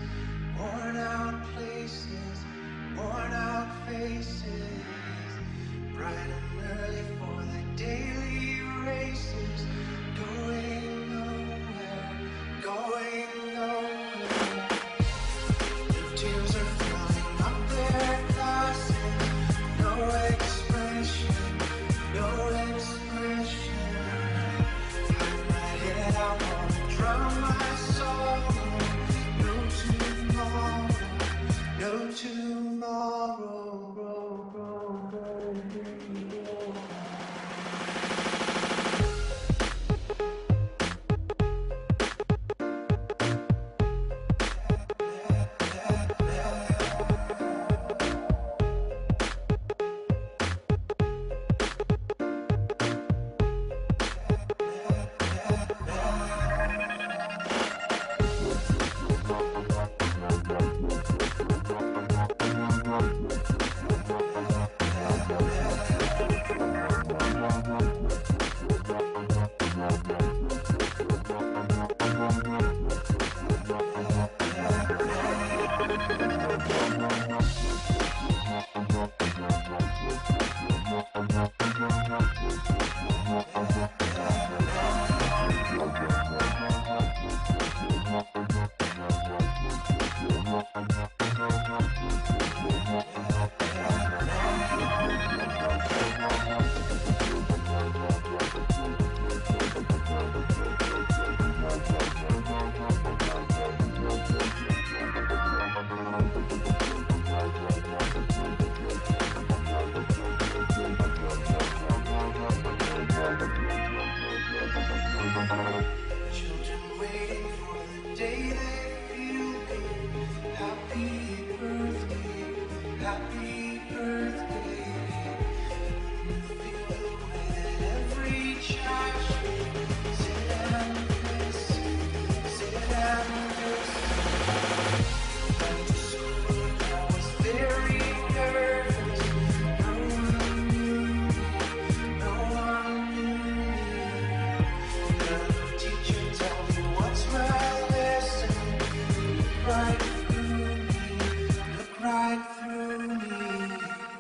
worn out places, worn out faces, bright and early for the daily races, going nowhere, going nowhere. The tears are filling up their glasses, no expression, no expression. Hide my head, I wanna drown my sorrow. No tomorrow, no tomorrow. Children waiting for the day they feel good. Happy birthday, happy birthday. Feel the way that every child should. Sit and listen, sit and listen. Went to school, I was very nervous. No one knew me, no one knew me. The teacher tell me what's my lesson. Look right through me, look right through me.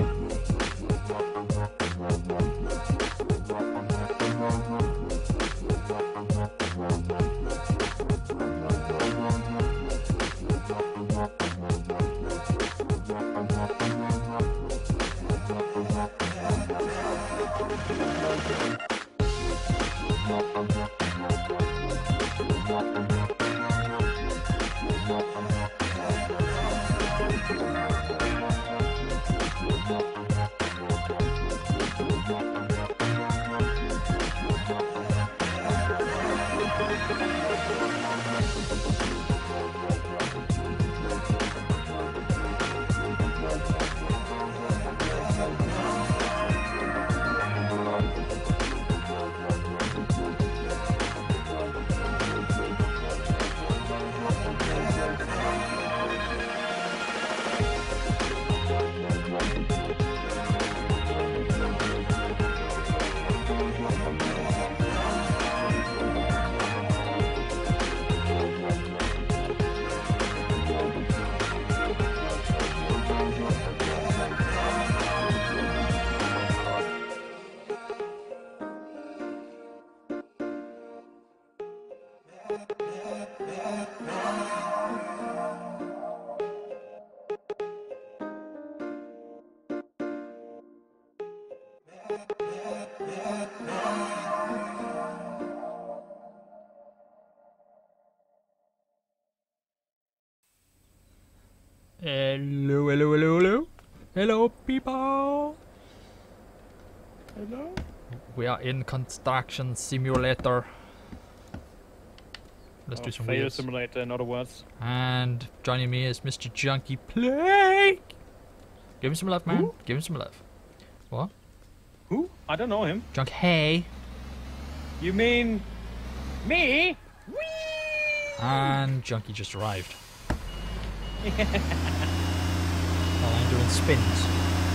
Hello, hello, hello, hello. Hello, people. Hello. We are in construction simulator. Let's do some fail wheels. simulator, in other words. And joining me is Mr. Junkie Plague. Give him some love, man. Who? Give him some love. What? Who? I don't know him. Junk, hey. You mean me? Whee! And Junkie just arrived. While I'm doing spins.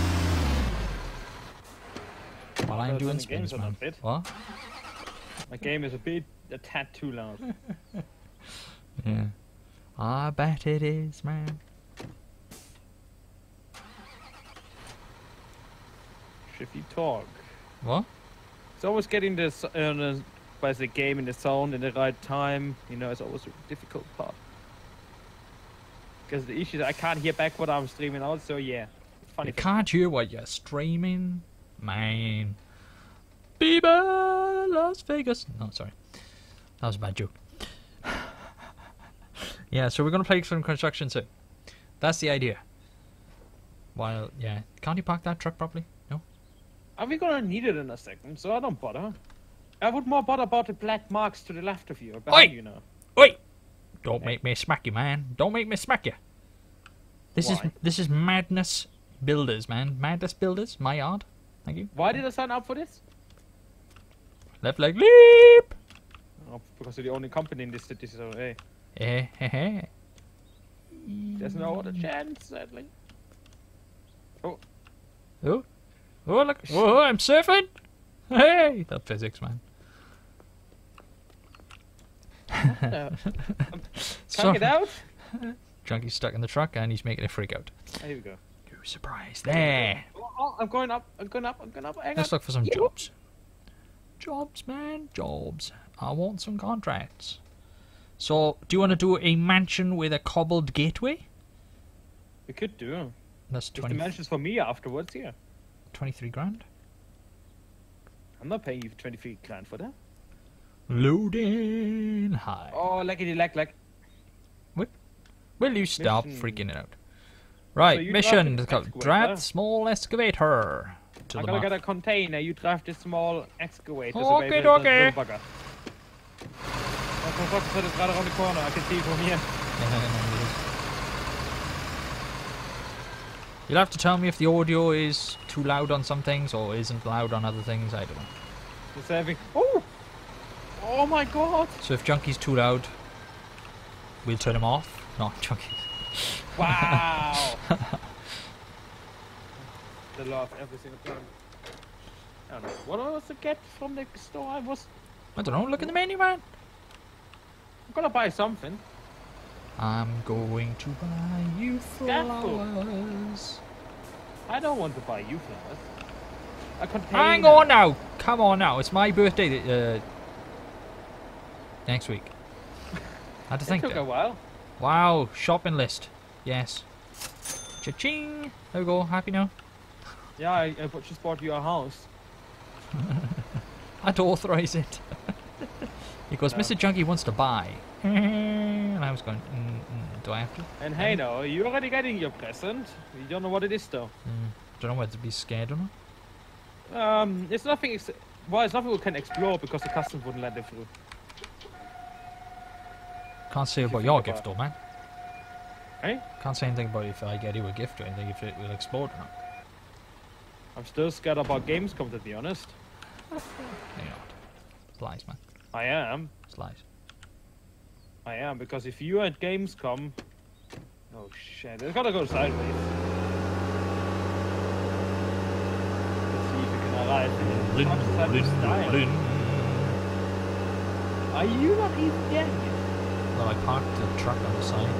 While I'm doing spins, man. What? My game is a tad too loud. Yeah. I bet it is, man. Shifty talk. What? It's always getting this by the game in the zone in the right time. You know, it's always a difficult part. Because the issue is I can't hear back what I'm streaming out. So yeah, it's funny. You can't hear what you're streaming, man. Viva Las Vegas. No, sorry. That was a bad joke. Yeah, so we're going to play some construction soon. That's the idea. While, yeah. Can't you park that truck properly? No? Are we gonna need it in a second? So I don't bother. I would more bother about the black marks to the left of you or behind Oi! you now. Oi! Don't make me smack you, man. Don't make me smack you. Why? This is Madness Builders, man. Madness Builders, my yard. Thank you. Why did I sign up for this? Left leg leap! Oh, because you're the only company in this city, so hey. There's no other chance, sadly. Oh, look. Oh, I'm surfing. Hey, that physics, man. Can't get out? Junky's stuck in the truck and he's making a freak out. Here we go. Ooh, surprise there. Oh, I'm going up. Hang Let's on. look for some jobs. Jobs, man. Jobs. I want some contracts. So, do you want to do a mansion with a cobbled gateway? We could do. That's If the 20, mansion's for me afterwards, yeah. 23 grand. I'm not paying you 23 grand for that. Loading high. Oh, leckity leg. Will you stop Mission. freaking it out? Right, So you mission. drive the excavator. Drive small excavator. To I'm the gonna mark. get a container. You drive this small excavator. Okay, so okay. little bugger. Oh, construction is right around the corner. I can see it from here. You'll have to tell me if the audio is too loud on some things or isn't loud on other things. I don't know. Just having. Oh! Oh my god! So if Junky's too loud, we'll turn him off. No, Junky. Wow! The love every single time. I don't know. What was to get from the store? I don't know. Look in the menu, man. I'm gonna buy something. I'm going to buy you Scaffold. flowers. I don't want to buy you flowers. A container. Hang on now. Come on now. It's my birthday next week. I had to It think took there. a while. Wow, shopping list. Yes. Cha-ching. There we go. Happy now. Yeah, I just bought you a house. I'd authorize it. He goes, No. Mr. Junkie wants to buy. And I was going, do I have to? And hey, no, you're already getting your present. You don't know what it is, though. Don't know whether to be scared or not. It's nothing. Well, it's nothing we can explore because the customs wouldn't let it through. Can't say you about think your about gift though, man. Hey, Can't say anything about if I get you a gift or anything, if it will explode or not. I'm still scared about Gamescom, to be honest. No, you're not. It's lies, man. I am. It's lies. I am, because if you're at Gamescom... Oh, shit. It's gotta go sideways. Let's see if we can arrive. Trucks have this style. Are you not even there yet? Well, I parked the truck on the side.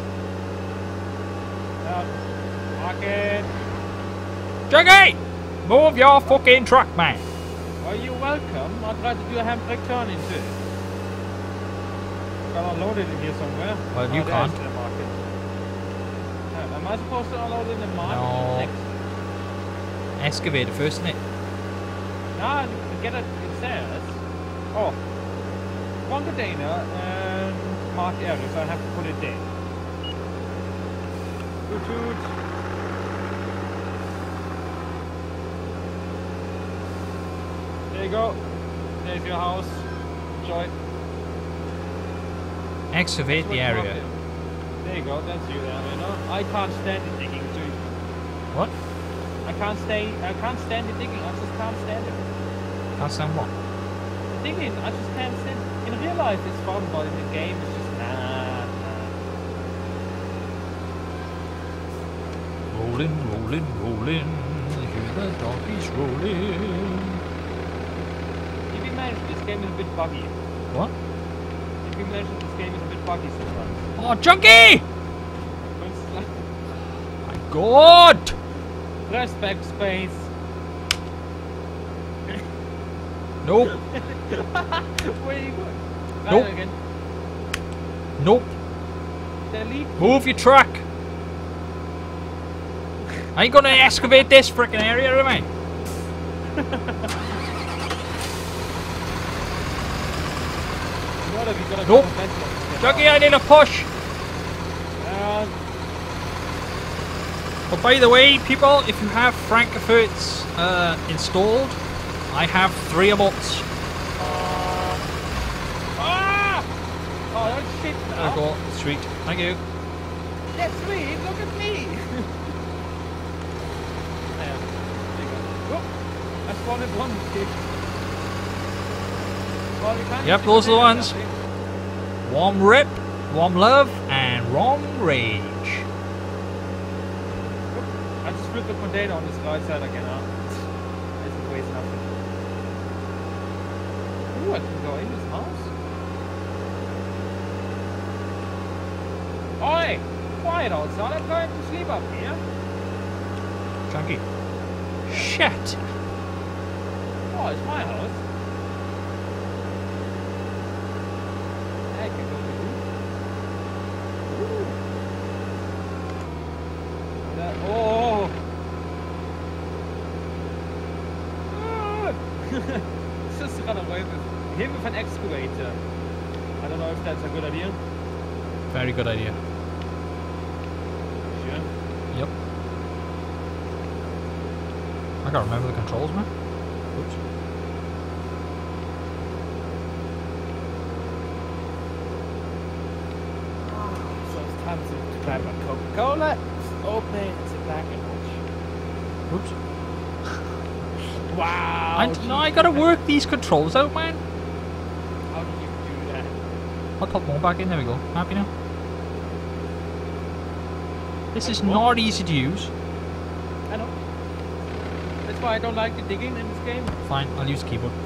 Park it. Junkie! Move your fucking truck, man! Are you welcome? I'll try to do a handbrake turn into it. Gotta unload it in here somewhere. Well, you there can't. it's in the market. Am I supposed to unload it in the market? No. Next? Excavator first, isn't it? No, get it. It says. Oh. One container and marked area, so I have to put it there. Toot toot. There you go. There's your house. Enjoy. Excavate the area. There you go, that's you there, you know. I can't stand it digging too. What? I can't stand it digging, I just can't stand it. Can't stand what? Digging, I just can't stand it. In real life it's fun, but in the game it's just nah. Rolling, rolling, rolling. Hear the donkeys rolling. If you manage, this game is a bit buggy. What? If you mention this game is a bit buggy sometimes. Oh, Junkie! God! Press backspace. Nope. Where are you going? Nope. Right again. Nope. Delete. Move your truck. I ain't gonna excavate this frickin' area, am I? What have you got a Nope. convention? Juggy, I need a push. But by the way, people, if you have Frankfurts installed, I have 3 abots. Ah! Oh, that's shit There now. we go. Sweet. Thank you. That's sweet. Look at me. There you go. Whoop. I spawned in one kid. Well, you can't Yep, use those are the container, ones. I think. Warm rip, warm love, and wrong rage. I just flipped the container on this right side again, huh? This is waste nothing. Ooh, I can go in this house. Oi! Quiet outside, I'm going to sleep up here. Chunky. Shit. Oh, it's my house. I can go with you. Ooh. Oh! Just run away with him with an excavator. I don't know if that's a good idea. Very good idea. Sure. Yep. I gotta remember the controls, man. Oops. So it's time to grab a Coca-Cola, open it, sit back and watch. Oops. Wow! No, I gotta work these controls out, man. How do you do that? I'll pop more back in. There we go. Happy now? This is Cool. not easy to use. I know. That's why I don't like the digging in this game. Fine, I'll use the keyboard.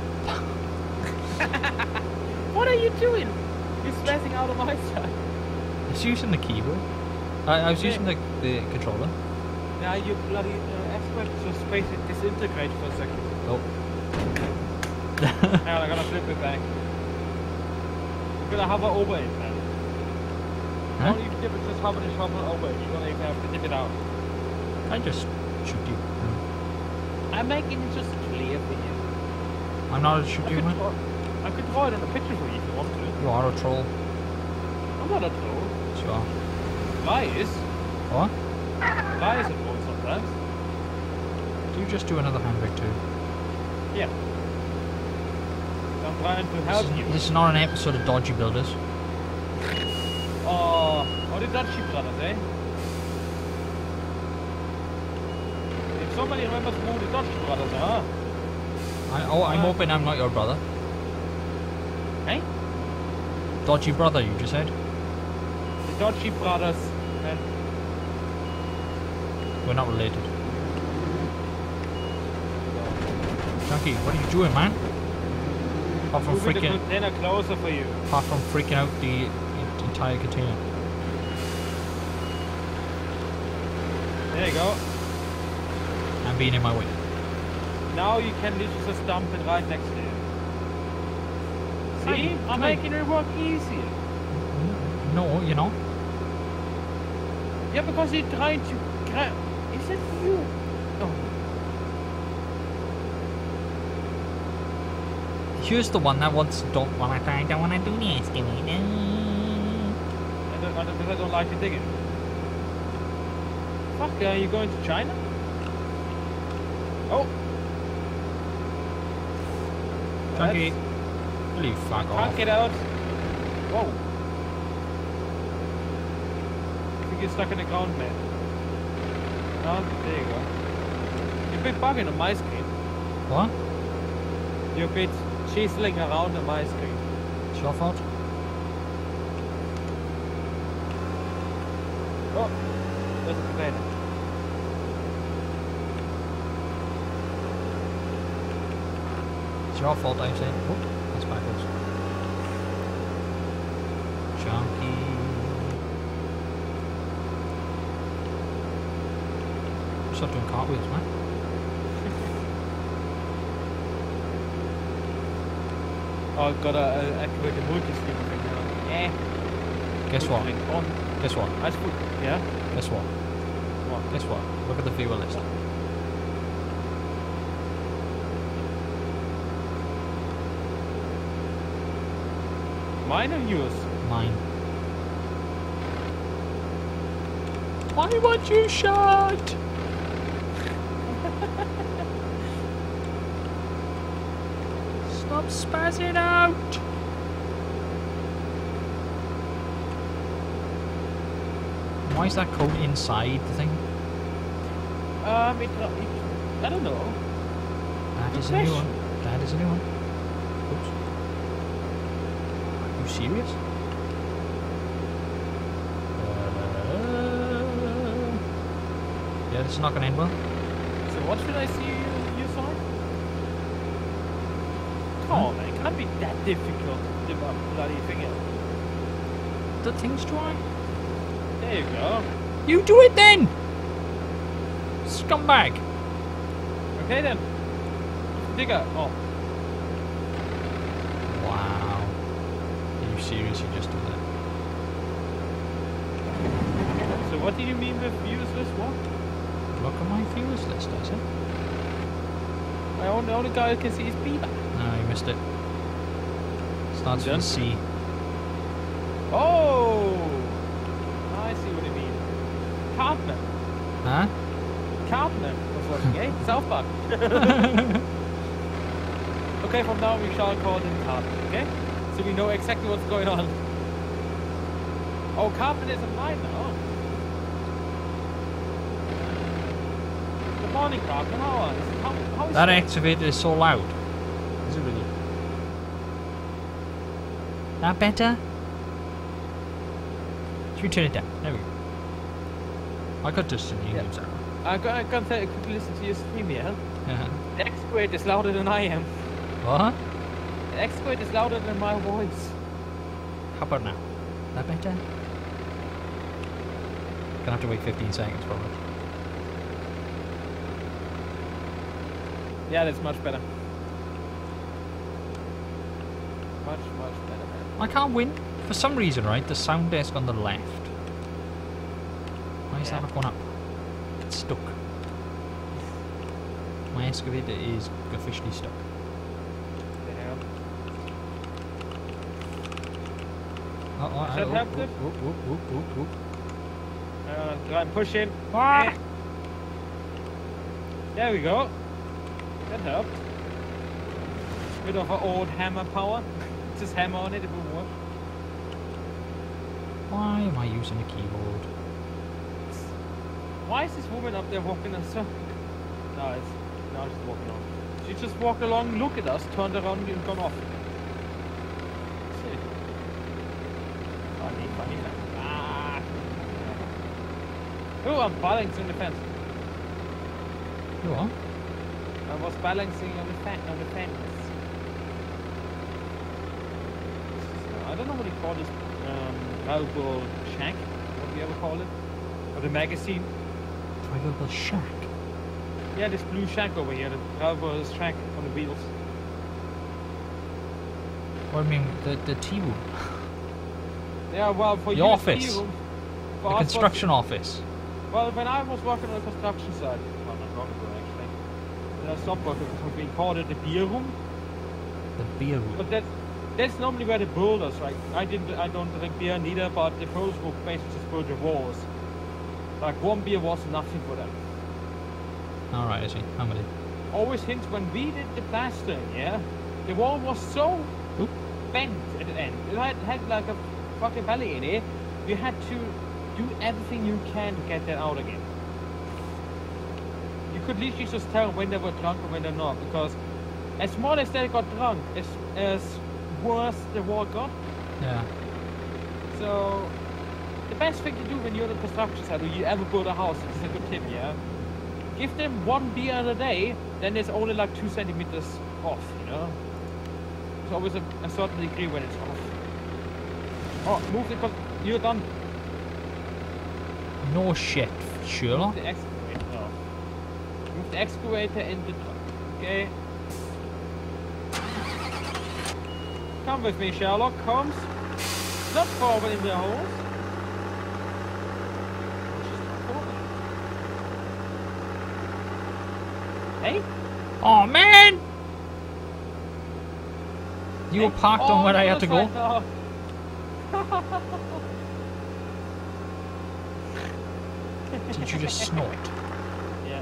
What are you doing? You're smashing out of my side. I was using the keyboard. I was using the controller. Now you bloody expert just space it disintegrate for a second. Oh. Hang on, I'm gonna flip it back. I'm gonna hover over it, man. Huh? Don't even dip it, just hover and shovel over it. You're gonna even have to dip it out. I just shoot you. I'm making it just clear for you. I'm not a I shoot you, could, man. draw, I could draw it on a picture for you if you want to. You are a troll. I'm not a troll. Sure. Lies. What? Lies are troll sometimes. Do you just do another handbrake too? Yeah. I'm trying to help you. This is not an episode of Dodgy Builders. Oh, the Dutchy brothers, eh? If somebody remembers who the Dutchy brothers are, I'm hoping I'm not your brother. eh? Dodgy brother, you just said? The Dutchy brothers, man. We're not related. Junkie, what are you doing, man? Apart from Moving the freaking, container closer for you. apart from freaking out the entire container. There you go. And being in my way. Now you can literally just dump it right next to you. See? I'm making your work easier. No, you know. Yeah, because you're trying to grab. Is it you? Oh. Here's the one that wants don't wanna die, don't wanna do this, do it. Because I don't like you digging. Fuck, are you going to China? Oh! Junkie, will you fuck Can't off? get out. Whoa. I think you're stuck in the ground, man. Oh, there you go. You're a bit bugging on my screen. What? You're a bit chiseling around on my screen. It's your fault? Oh, there's a container. It's your fault, I said. Oh, that's backwards. Junkie. start doing cartwheels, man. Oh, I've got to activate the multi-stream thing now. Eh. Guess what? On. Guess what? That's good. Yeah? Guess what? What? Guess what? Look at the viewer list. Mine or yours? Mine. Why won't you shut? Stop spazzing out! Why is that code inside the thing? I don't know. That Good is a new question. one. That is a new one. Oops. Are you serious? Yeah, this is not going to end well. So what should I see you sign? Come on, man. It can't be that difficult to do a bloody thing out. The thing's dry. There you go. You do it then! Scumbag! Okay then. Digger. Oh. Wow. Are you serious? You just do that? So what do you mean with useless what? Look at my viewers list, I said. The only guy who can see is Bieber. No, you missed it. Starts Done? with C. Oh! I see what you mean. Cartman. Huh? Cartman was watching, eh? South Park. Okay, from now we shall call him Cartman, okay? So we know exactly what's going on. Oh, Cartman is online now. Good morning, Cartman. How is That activator is so loud. Is it really? That better? Should we turn it down? There we go. I got just in the Yeah. YouTube channel. I'm gonna take a quick listen to your stream here. Yeah. The X-Squared is louder than I am. What? The X-Squared is louder than my voice. How about now? That better? Gonna have to wait 15 seconds probably. Yeah, that's much better. Much better, man. I can't win. For some reason, right, the sound desk on the left. Why is Yeah. that not going up? It's stuck. My excavator is officially stuck. Damn. Oh, Should have to- whoop. Try and push in. Ah! Eh. There we go. That helped. Bit of an old hammer power. Just hammer on it, it will work. Why am I using a keyboard? Why is this woman up there walking us? No, she's walking on. She just walked along, looked at us, turned around and gone off. See. Funny. Ah. Oh, I'm balancing the fence. You are? I was balancing on the fence. I don't know what you call this. Valuable shack. What do you ever call it? Or the magazine. Drivable shack. Yeah, this blue shack over here. The valuable shack on the wheels. What do you mean? The tea room? Yeah, well, for The you, office. it's room. For The us, construction office. Well, when I was working on the construction site, well, not long ago actually, then I stopped working because we called it the beer room. The beer room. But that's normally where the builders, right? I don't drink beer neither, but the builders will basically just build the walls. Like one beer was nothing for them. Alright, I see. How many? Always hints when we did the plastering, yeah, the wall was so Oop. bent at the end. It had like a fucking valley in it. You had to do everything you can to get that out again. You could literally just tell when they were drunk and when they're not, because as more as they got drunk, as worse the wall got. Yeah. So the best thing to do when you're on a construction site or you ever build a house, this is a good tip, yeah. Give them one beer a day, then it's only like 2 centimeters off, you know. There's always a certain degree when it's off. Oh, move the you're done. No shit, Sherlock. The excavator. Oh. the excavator in the truck. Okay. Come with me, Sherlock Holmes. Not forward in the holes. Hey? Oh man! You were parked on where I had to go. Did you just snort? Yeah.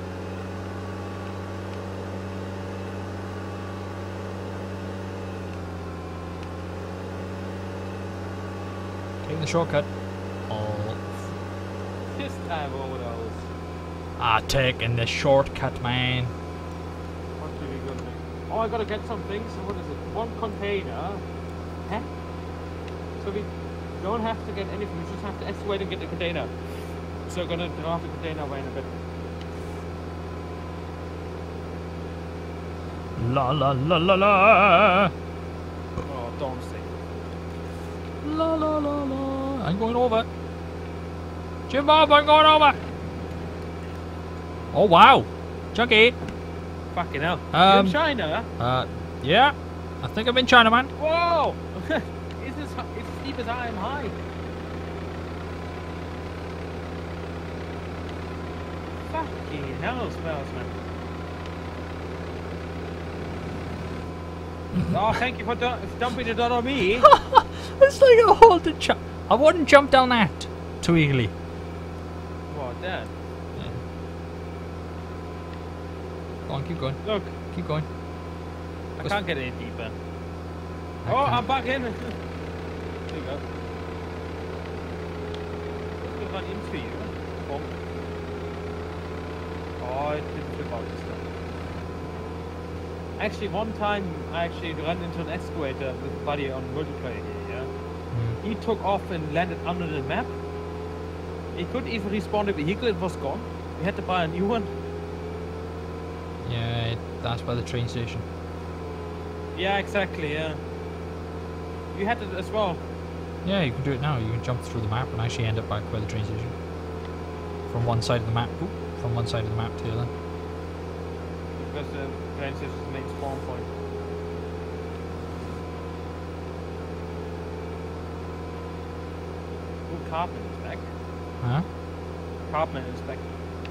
Take the shortcut. Oh. This time over those. Taking the shortcut, man. What do we got next? Oh, I gotta get some things. So what is it? One container. Huh? So we don't have to get anything. We just have to excavate and get the container. So I'm gonna draft the container away in a bit. La la la la la. Oh, don't say. La la la la. I'm going over. Jim Bob, I'm going over. Oh wow, Chucky. Fucking hell. You're in China? Yeah. I think I'm in China, man. Whoa! It's as steep as I am high. Fucking hell, smells, man. Oh, thank you for dumping it on me. It's like a halted jump. I wouldn't jump down that too easily. What, that? Go on, keep going. Look, Keep going. I can't get any deeper. Oh, I'm back in. There you go. Let's run into you. Bonk. Oh, it didn't flip out this time. Actually, one time I actually ran into an excavator with a buddy on multiplayer here, yeah? He took off and landed under the map. He couldn't even respawn the vehicle, it was gone. We had to buy a new one. Yeah, that's by the train station. Yeah, exactly, yeah. You had it as well. Yeah, you can do it now. You can jump through the map and actually end up back by the train station. From one side of the map. Ooh, from one side of the map to the other. Because the train station is the main spawn point. Ooh, Cartman is back. Huh? Cartman is back.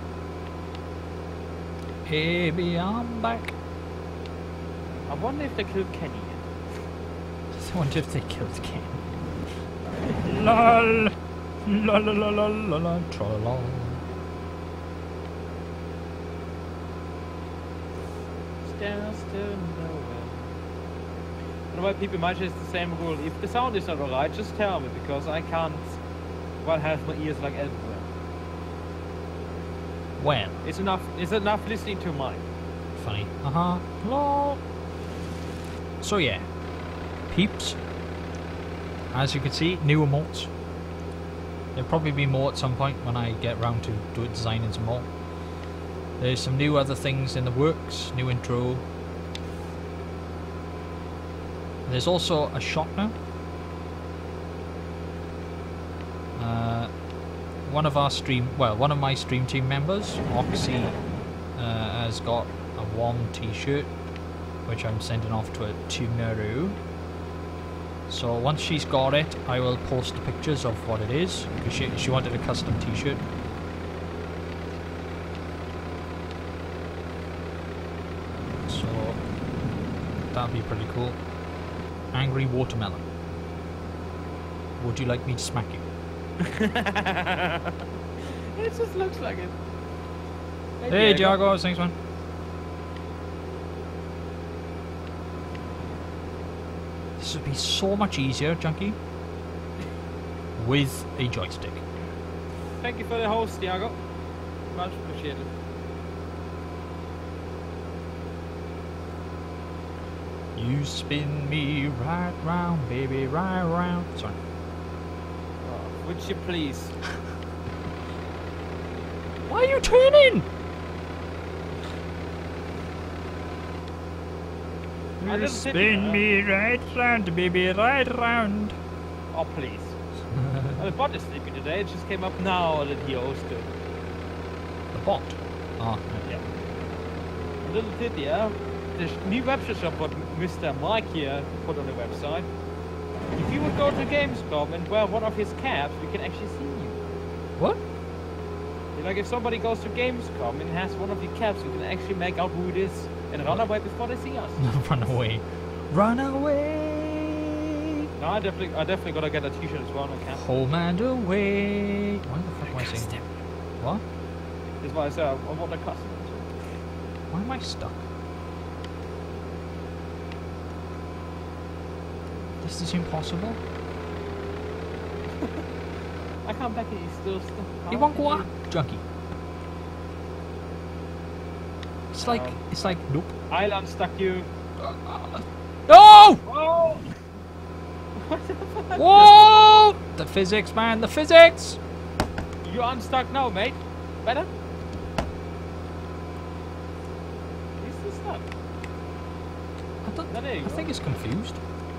Baby, I'm back. I wonder if they killed Kenny yet. I wonder if they killed Ken. Lol. La la la la la la tra-la-la. Stairs to nowhere. And why people might it's the same rule. If the sound is not alright, just tell me because I can't have my ears like everywhere. When? It's enough listening to mine. Funny. Lol. So yeah. Peeps. As you can see, new emotes. There'll probably be more at some point when I get round to designing some more. There's some new other things in the works, new intro. There's also a shop now. One of my stream team members, Oxy, has got a warm t-shirt, which I'm sending off to her tomorrow. So once she's got it, I will post the pictures of what it is, because she wanted a custom t-shirt. So that'll be pretty cool. Angry watermelon. Would you like me to smack you? It just looks like it. Hey Diago, thanks man. This would be so much easier, Junkie, with a joystick. Thank you for the host, Diago. Much appreciated. You spin me right round, baby, right round. Sorry. Would you please? Why are you turning? I You didn't spin me right round, baby, right round. Oh, please. Well, the bot is sleeping today. It just came up now that he hosted. The bot. Oh, Yeah. little tip here. The new website shop what Mr. Mike here put on the website. If you would go to Gamescom and wear one of his caps, we can actually see you. What? Like if somebody goes to Gamescom and has one of your caps, we can actually make out who it is and run away before they see us. Run away. Run away. No, I definitely gotta get a t-shirt as well and a cap. Home and away. Why the fuck am I saying that? What? That's why I said I want a custom. Why am I stuck? This is impossible. I come back and he's still stuck. He won't go up, junkie. It's like, nope. I'll unstuck you. No! Oh! Whoa! The physics, man, the physics! You unstuck now, mate. Better? He's still stuck. There you I go. think he's confused.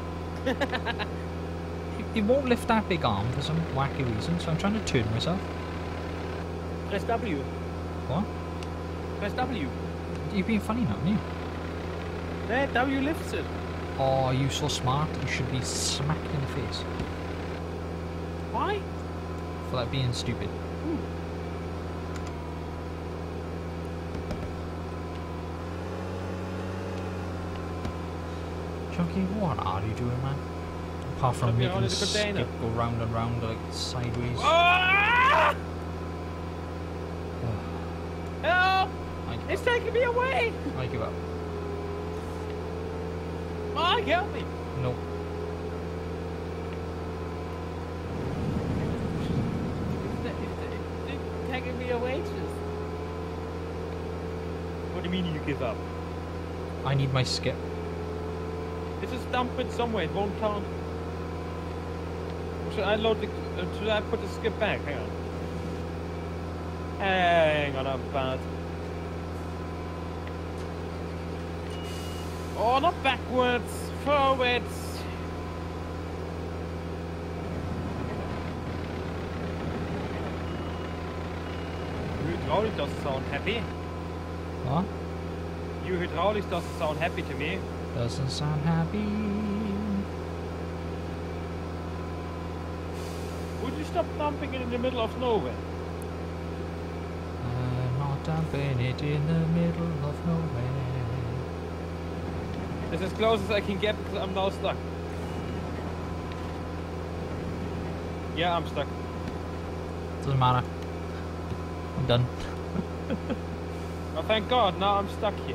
He won't lift that big arm for some wacky reason, so I'm trying to turn myself. Press W. What? Press W. You're being funny now, aren't you? There, W lifts it. Oh, you so smart. You should be smacked in the face Why? for that being stupid. Chunky, what are you doing, man? Apart from Chunky, making only the the container. skip go round and round like sideways. Ah! Help! I, It's taking me away! I give up. Mike, help me! Nope. It's taking me away, just. What do you mean you give up? I need my skip. It's just dump it somewhere, it won't count. Or should I load the... should I put the skip back? Hang on. Hang on, I'm bad. Oh, not backwards! Forwards! Hydraulic doesn't sound happy. What? You hydraulics doesn't sound happy to me. Doesn't sound happy. Would you stop dumping it in the middle of nowhere? I'm not dumping it in the middle of nowhere. It's as close as I can get because I'm now stuck. Yeah, I'm stuck. Doesn't matter. I'm done. Oh, thank God, now I'm stuck here.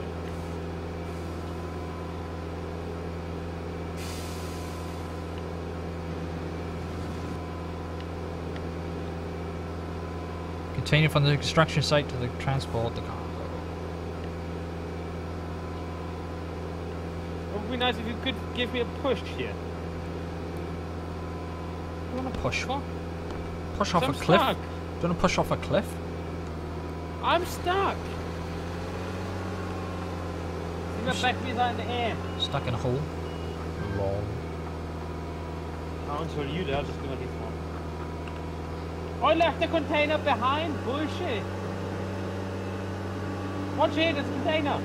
Container from the construction site to the transport the cargo. It would be nice if you could give me a push here. You want to push what? Push off I'm a cliff? stuck. Do you want to push off a cliff? I'm stuck. See my back wheels are in the air. Stuck in a hole? Lol. I won't tell you that, I'll just gonna leave one. I left the container behind, bullshit. Watch here, this container.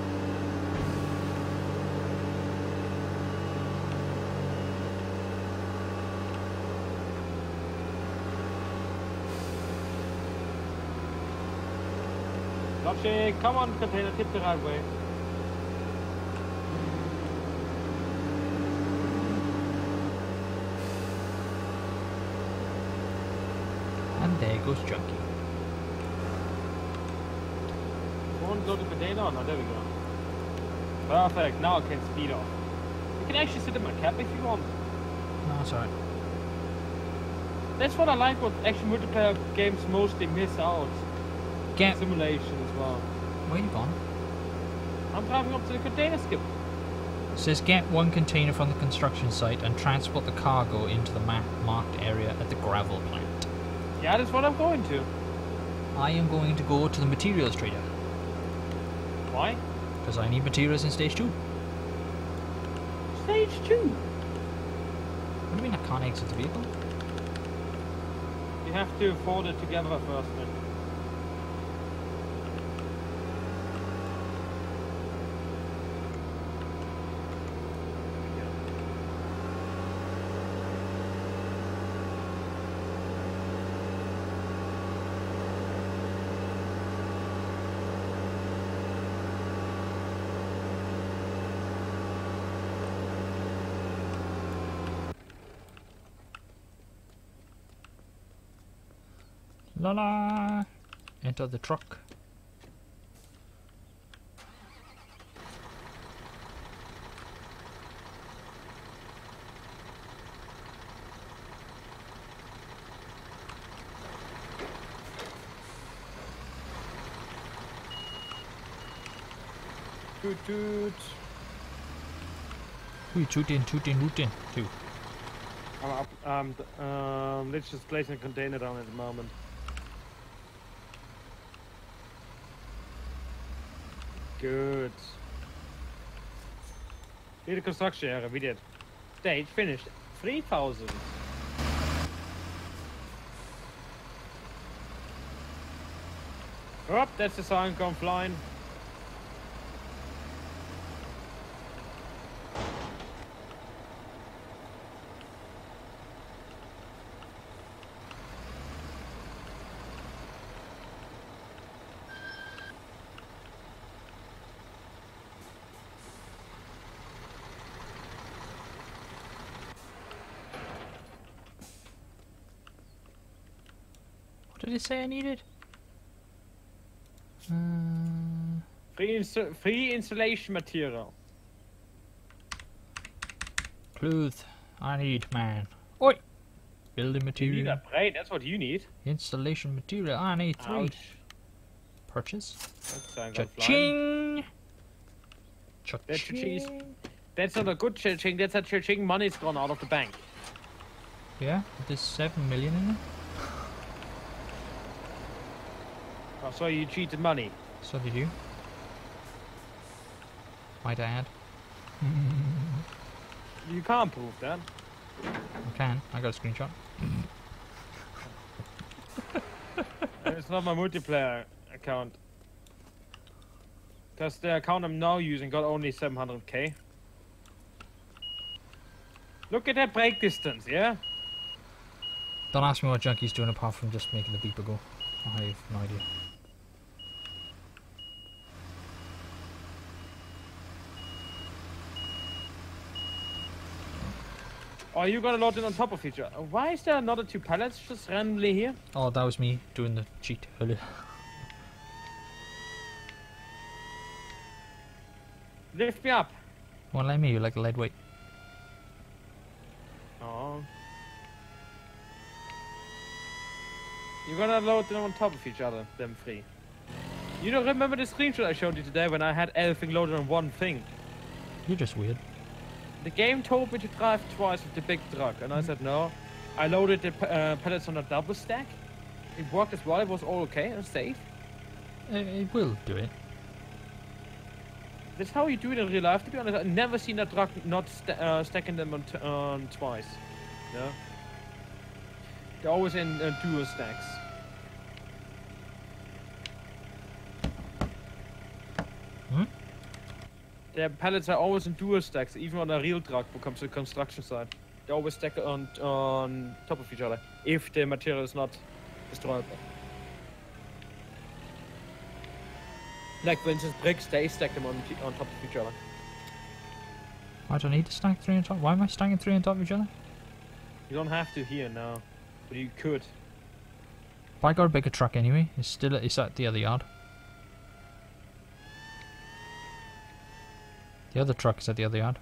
Watch it, come on container, tip the right way. And there goes Junkie. Won't load the container? No, there we go. Perfect, now I can speed off. You can actually sit in my cab if you want. No, it's alright. That's what I like what action multiplayer games mostly miss out. Get. Simulation as well. Where you gone? I'm driving up to the container skip. It says get one container from the construction site and transport the cargo into the marked area at the gravel plant. Yeah, that's what I'm going to. I am going to go to the materials trader Why? because I need materials in stage 2. Stage 2. What do you mean I can't exit the vehicle? You have to fold it together first then. La la. Enter the truck. Toot toot. Ui, tootin, rootin, too. Let's just place a container down at the moment. Good. Here the construction area, we did. Stage finished. 3,000. Oh, that's the sign gone flying. What did it say I needed? Free installation material. Clothes. I need, man. Oi! Building You need material. a brain, that's what you need. Installation material. I need 3. Ouch. Purchase. That sign gone flying. Cha-ching! That's your cheese. Cha-ching! That's not a good cha-ching, that's a cha-ching. Money's gone out of the bank. Yeah, there's 7 million in it. Oh, so you cheated money. So did you. Might I add. You can't prove that. I can. I got a screenshot. It's not my multiplayer account. Because the account I'm now using got only 700k. Look at that brake distance, yeah? Don't ask me what Junkie's doing apart from just making the beeper go. I have no idea. Oh, you got a lot in on top of each other. Why is there another 2 pallets just randomly here? Oh, that was me doing the cheat earlier. Lift me up. Well, like me, you like a lead weight. Oh. You're gonna load them on top of each other, them 3. You don't remember the screenshot I showed you today when I had everything loaded on one thing? You're just weird. The game told me to drive twice with the big truck, and I said no. I loaded the pallets on a double stack. It worked as well, it was all okay and safe. It will do it. That's how you do it in real life, to be honest. I've never seen a truck not stacking them on twice. No? They're always in dual stacks. Hmm? The pallets are always in dual stacks, even on a real truck when it comes to the construction site. They always stack on top of each other, if the material is not destroyable. Like for instance, bricks, they stack them on top of each other. I don't need to stack 3 on top. Why am I stacking 3 on top of each other? You don't have to here now, but you could. If I got a bigger truck anyway, it's at the other yard. The other truck is at the other yard.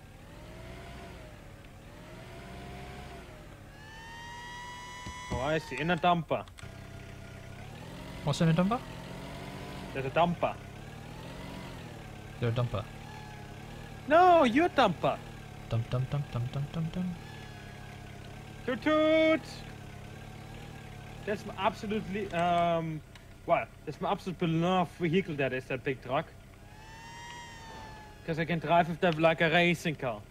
Oh, I see. In a dumper. What's in a dumper? There's a dumper. They're a dumper. No, you're a dumper. Dum dum dum dum dum dum dum. Toot toot. That's my absolutely well, that's my absolute beloved vehicle. That is that big truck. Because I can drive with that like a racing car.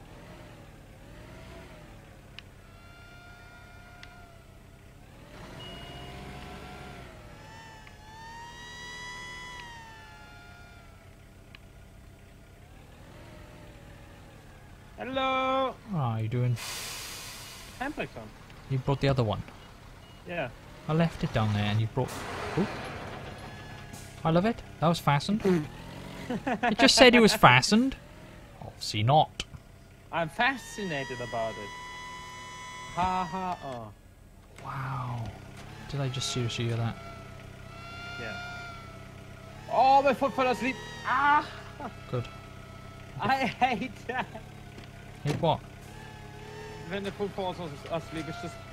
Hello. Oh, are you doing? Handbrake on. You brought the other one. Yeah. I left it down there and you brought... Oh. I love it. That was fastened. It just said it was fastened. Obviously not. I'm fascinated about it. Ha ha. Oh. Wow. Did I just seriously hear that? Yeah. Oh, my foot fell asleep. Ah! Good. I hate that. Hey, what? When the foot falls asleep, it's just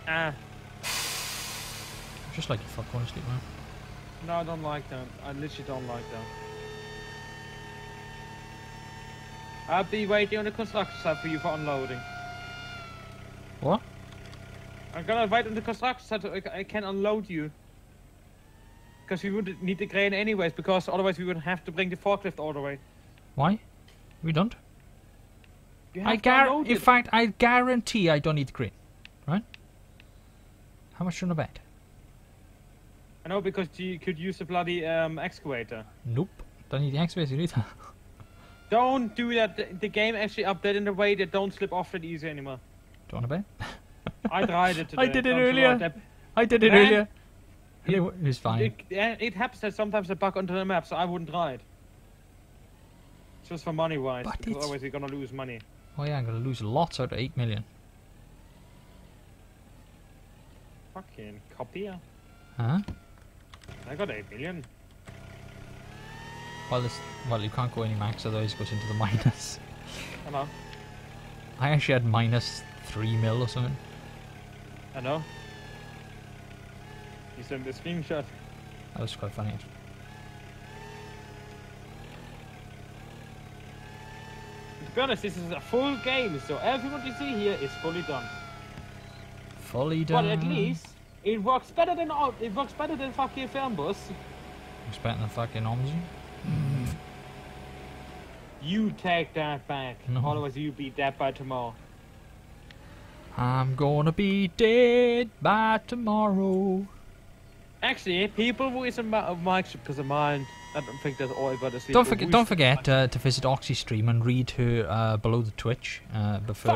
Just like your fuck going to sleep, man. No, I don't like that. I literally don't like that. I'll be waiting on the construction site for you for unloading. What? I'm gonna wait on the construction site so I can unload you. Because we would need the crane anyways, because otherwise we would have to bring the forklift all the way. Why? We don't. You have to unload In it. fact, I guarantee I don't need the crane. Right? How much do you want to bet? I know, because you could use the bloody excavator. Nope. Don't need the excavator either. Don't do that. The game actually updated in a way that don't slip off that easy anymore. Do you want to bet? I tried it today. I did it Don't you earlier. like that? I did it Man, earlier. It was fine. It happens that sometimes they bug onto the map, so I wouldn't try it. Just for money wise, But because it's- otherwise you're gonna lose money. Oh yeah, I'm going to lose lots out of 8 million. Fucking copier. Huh? I got 8 million. Well, you can't go any max, otherwise it goes into the minus. I know. I actually had minus 3 mil or something. I know. You sent me a screenshot. That was quite funny. To be honest, this is a full game, so everything you see here is fully done. Fully done. But at least it works better than fucking Fernbus. It's better than fucking Omzi. You take that back. No. Otherwise you'll be dead by tomorrow. I'm gonna be dead by tomorrow. Actually, people who isn't Mike because of mine, I don't think that's all about the Don't forget to visit Oxy's stream and read her below the Twitch. Before,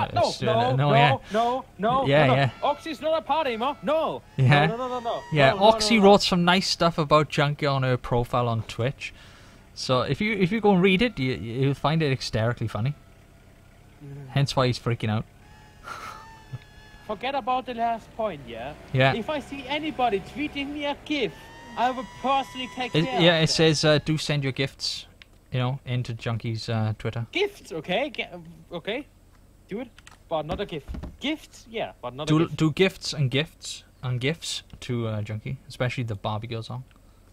No. Yeah. Oxy's not a part anymore. No. Yeah. No. Yeah, No, Oxy no. wrote some nice stuff about Junkie on her profile on Twitch. So if you go and read it, you'll find it hysterically funny. Hence why he's freaking out. Forget about the last point, yeah? Yeah. If I see anybody tweeting me a GIF, I will personally take care of Yeah, it that. says do send your gifts, into Junkie's Twitter. Gifts, okay? Okay. Do it, but not a GIF. Gifts, yeah, but not a GIF. Do gifts and gifts to Junkie, especially the Barbie Girl song.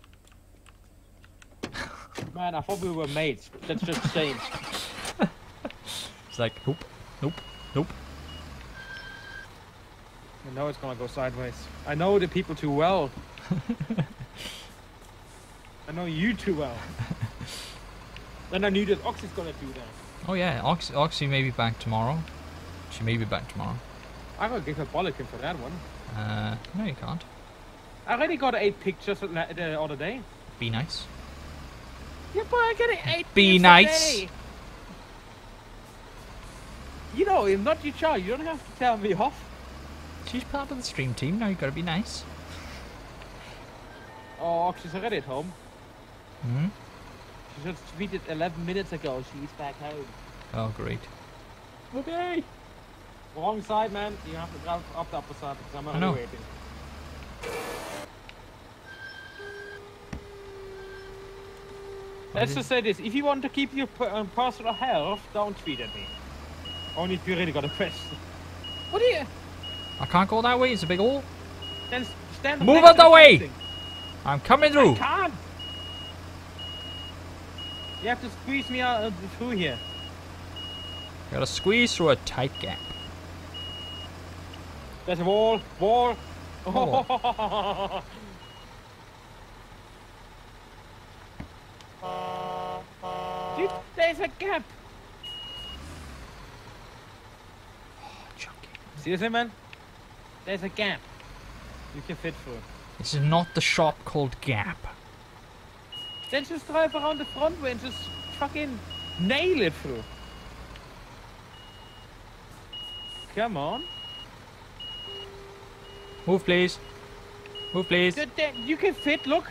Man, I thought we were mates. That's just changed. It's like nope. I know it's gonna go sideways. I know the people too well. I know you too well. Then I knew that Oxy's gonna do that. Oh yeah, Oxy may be back tomorrow. She may be back tomorrow. I gotta give her bollocking for that one. No you can't. I already got 8 pictures the other day. Be nice. Yeah, but I get 8 Be pictures nice. a day. You know, I'm not your child. You don't have to tell me off. She's part of the stream team, now you gotta be nice. Oh, Oxy's already at home. Hmm? She just tweeted 11 minutes ago. She's back home. Oh great. Okay. Wrong side, man. You have to drive up the upper side because I'm I know. already waiting. Let's just say this. If you want to keep your personal health, don't tweet at me. Only if you really got a question. What do you... I can't go that way, it's a big hole. Then stand Move next out to the way! fencing. I'm coming I through. can't! You have to squeeze me out through here. Gotta squeeze through a tight gap. There's a wall. Wall. Oh. Dude, there's a gap. Junkie. Seriously, man? There's a gap. You can fit through. This is not the shop called Gap. Then just drive around the front way and just fucking nail it through. Come on. Move please. Move please. You can fit, look.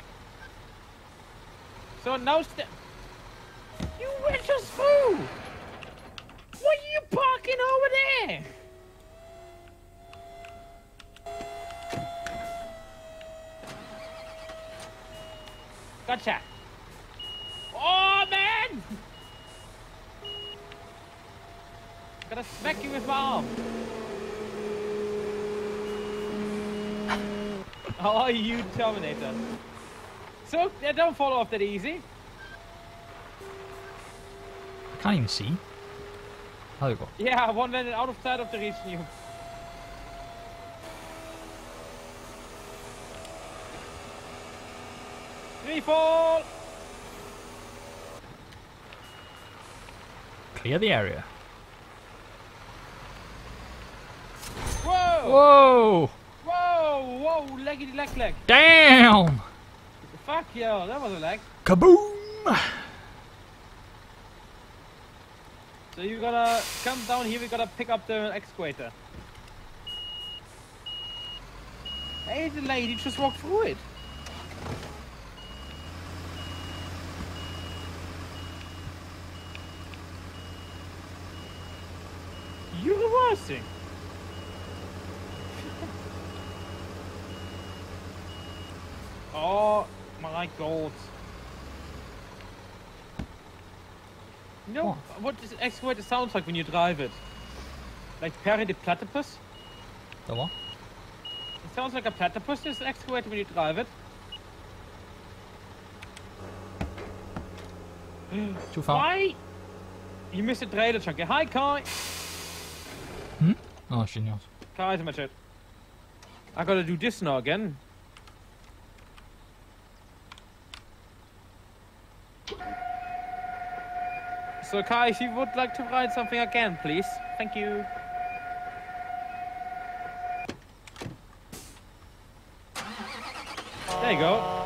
So now you went just through. What are you parking over there? Gotcha. Oh, man! I'm gonna smack you with my arm. Oh, you Terminator. So, they don't fall off that easy. I can't even see. There you go. Yeah, one landed out of sight of the reach you. Free fall! Clear the area. Whoa! Whoa! Whoa! Whoa! Leggedy leg. Damn! Fuck yo, that was a leg. Kaboom! So you gotta come down here, we gotta pick up the excavator. Hey, the lady just walked through it. You're reversing. Oh my god. You know what this excavator sounds like when you drive it? Like Perry the Platypus? The what? It sounds like a platypus, this excavator, when you drive it. Too far. Why? You missed a trailer, Chunky. Hi, Kai! Hmm? Oh, genius. Kai's in my chat. I gotta do this now again. So, Kai, if you would like to write something again, please. Thank you. There you go.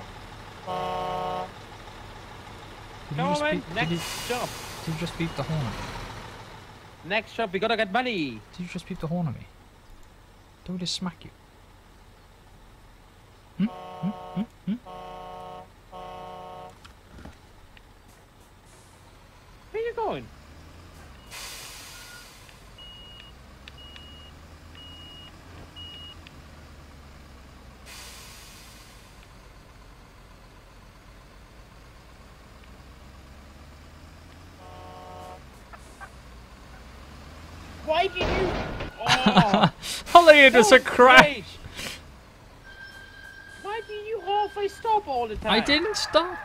Did Come you on, just man. beep, Next job. did you just beep the horn at me? Next job, we gotta get money. Did you just beep the horn at me? Don't just smack you. Where are you going? Why did you? Oh, Holly, it was a that crash. great. Why did you halfway stop all the time? I didn't stop.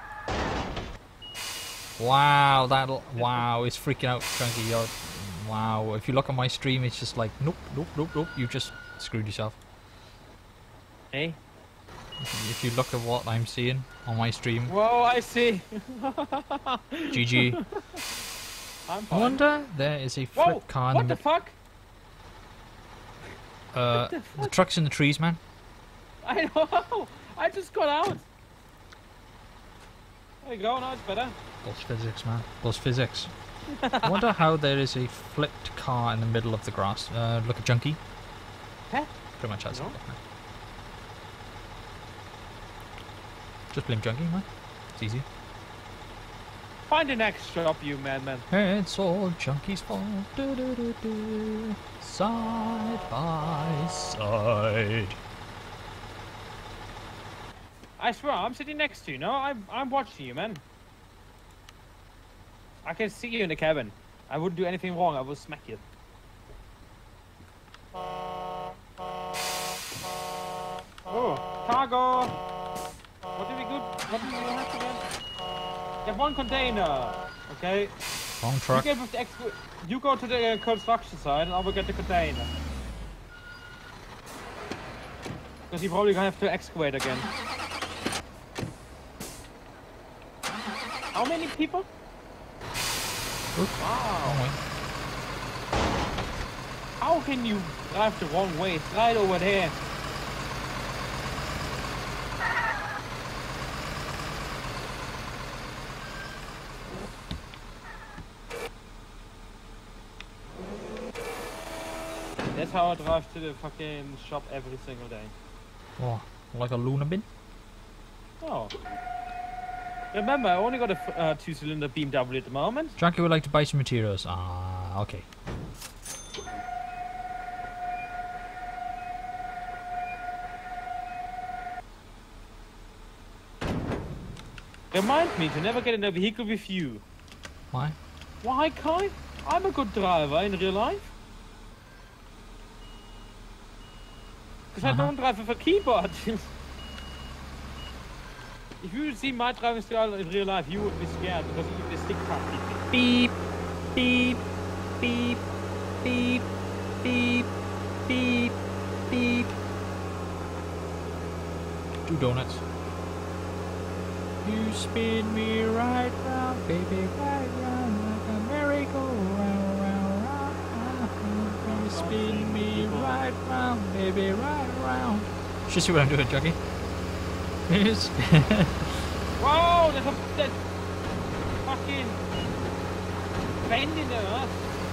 Wow, wow, it's freaking out, Chunky. Wow, if you look at my stream, it's just like, nope. You just screwed yourself. Hey. If you look at what I'm seeing on my stream, Whoa, I see. GG. I'm I fine. wonder there is a Whoa, flip car in what the the fuck? the truck's in the trees, man. I know. I just got out. There you go. Now it's better. Those physics, man. Those physics. I wonder how there is a flipped car in the middle of the grass. Look at Junkie. Huh? Pretty much has No. it. Just blame Junkie, man. It's easy. Find the next shop, you madman. It's all Junkie's fault. Do. Side by side. I swear, I'm sitting next to you. No, I'm watching you, man. I can see you in the cabin. I wouldn't do anything wrong. I will smack you. Oh, cargo. What do we have again? We have one container. Okay. Wrong truck. You go to the construction site, and I will get the container. Because you probably gonna have to excavate again. How many people? Oops. Wow. Wrong way. How can you drive the wrong way? It's right over there. That's how I drive to the fucking shop every single day. Oh, like a Luna bin? Oh. Remember, I only got a 2-cylinder BMW at the moment. Junkie would like to buy some materials. Ah, okay. Remind me to never get in a vehicle with you. Why? Why, Kai? I'm a good driver in real life. Because I don't drive with a keyboard. If you see my driving style in real life, you would be scared because even the stick can't beat me. Beep, beep, beep, beep, beep, beep, beep. 2 donuts. You spin me right round, baby, right round like a merry-go-round, round, round, round. You spin me right round, baby, right round. Should see what I'm doing, Jackie. Yes. Whoa, there's a fucking bend in the earth.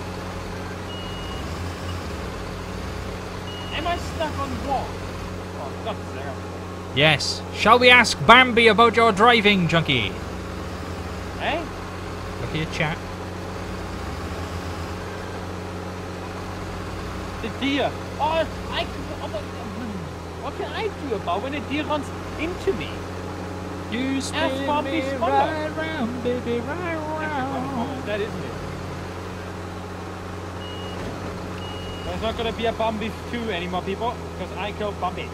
Am I stuck on what? Oh, God's sake. Yes. Shall we ask Bambi about your driving, Junkie? Hey? Look here, chat. The deer. Oh, what can I do about when a deer runs into me? You spin me right round, baby, right round. That isn't it. There's not gonna be a Bambi 2 anymore, people, because I killed Bambi.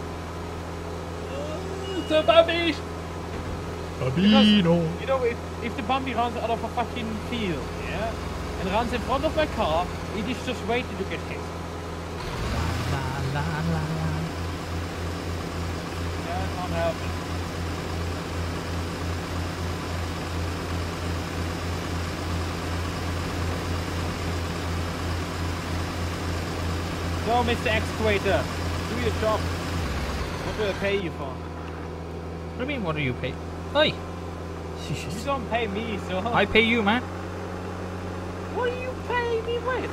The Bambi! Bambino. You know, if the Bambi runs out of a fucking field, yeah, and runs in front of my car, it is just waiting to get hit. La, la, la, la. Yeah, it can't help it. So, Mr. Excavator, do your job. What do I pay you for? What do you mean, what do you pay? Oi! You don't pay me, so... I pay you, man. What do you pay me with?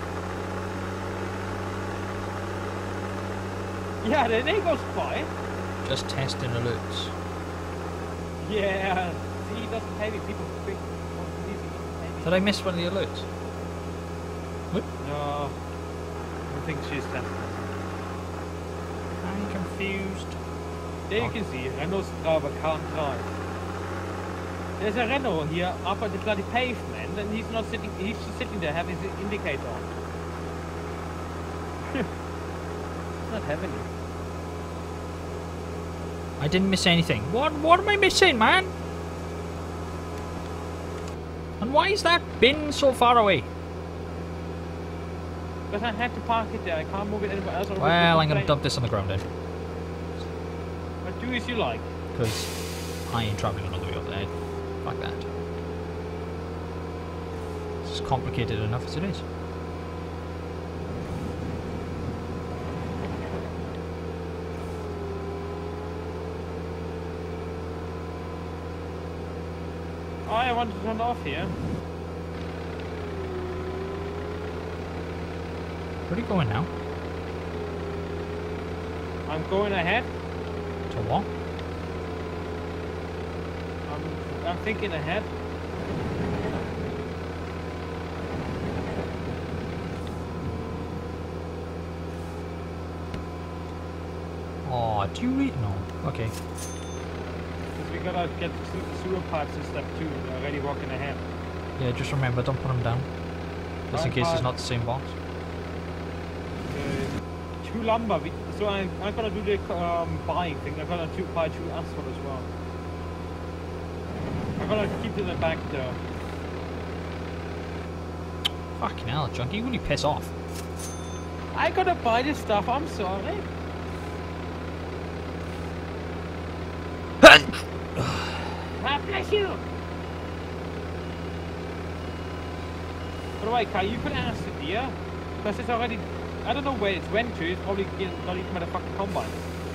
Yeah, the day goes by. Just testing alerts. Yeah, see, he doesn't pay me. People think... Did I miss one of the alerts? What? No. I think she's left. I'm confused. There you can see, Renault's driver can't drive. There's a Renault here up at the bloody pavement and he's not sitting, he's just sitting there having his indicator on. Not having it. I didn't miss anything. What am I missing, man? And why is that bin so far away? Because I had to park it there, I can't move it anywhere else. Well, I'm gonna dump this on the ground then. But do as you like. Because I ain't travelling another way up there. Fuck that. It's complicated enough as it is. Oh, I want to turn off here. Where are you going now? I'm going ahead. To what? I'm thinking ahead. Oh, do you read? No. Okay. Because we gotta get sewer pipes and stuff too. We're already walking ahead. Yeah, just remember, don't put them down. Just in case it's not the same box. 2 lumber. So I'm gonna do the buying thing. I'm gonna buy 2 asphalt as well. I'm gonna keep it in the back though. Fucking hell, Junkie, will you piss off? I gotta buy this stuff. I'm sorry. God bless you. By the way, Kai, you could ask the deer because it's already. I don't know where it went to. It's probably not even at a fucking combine.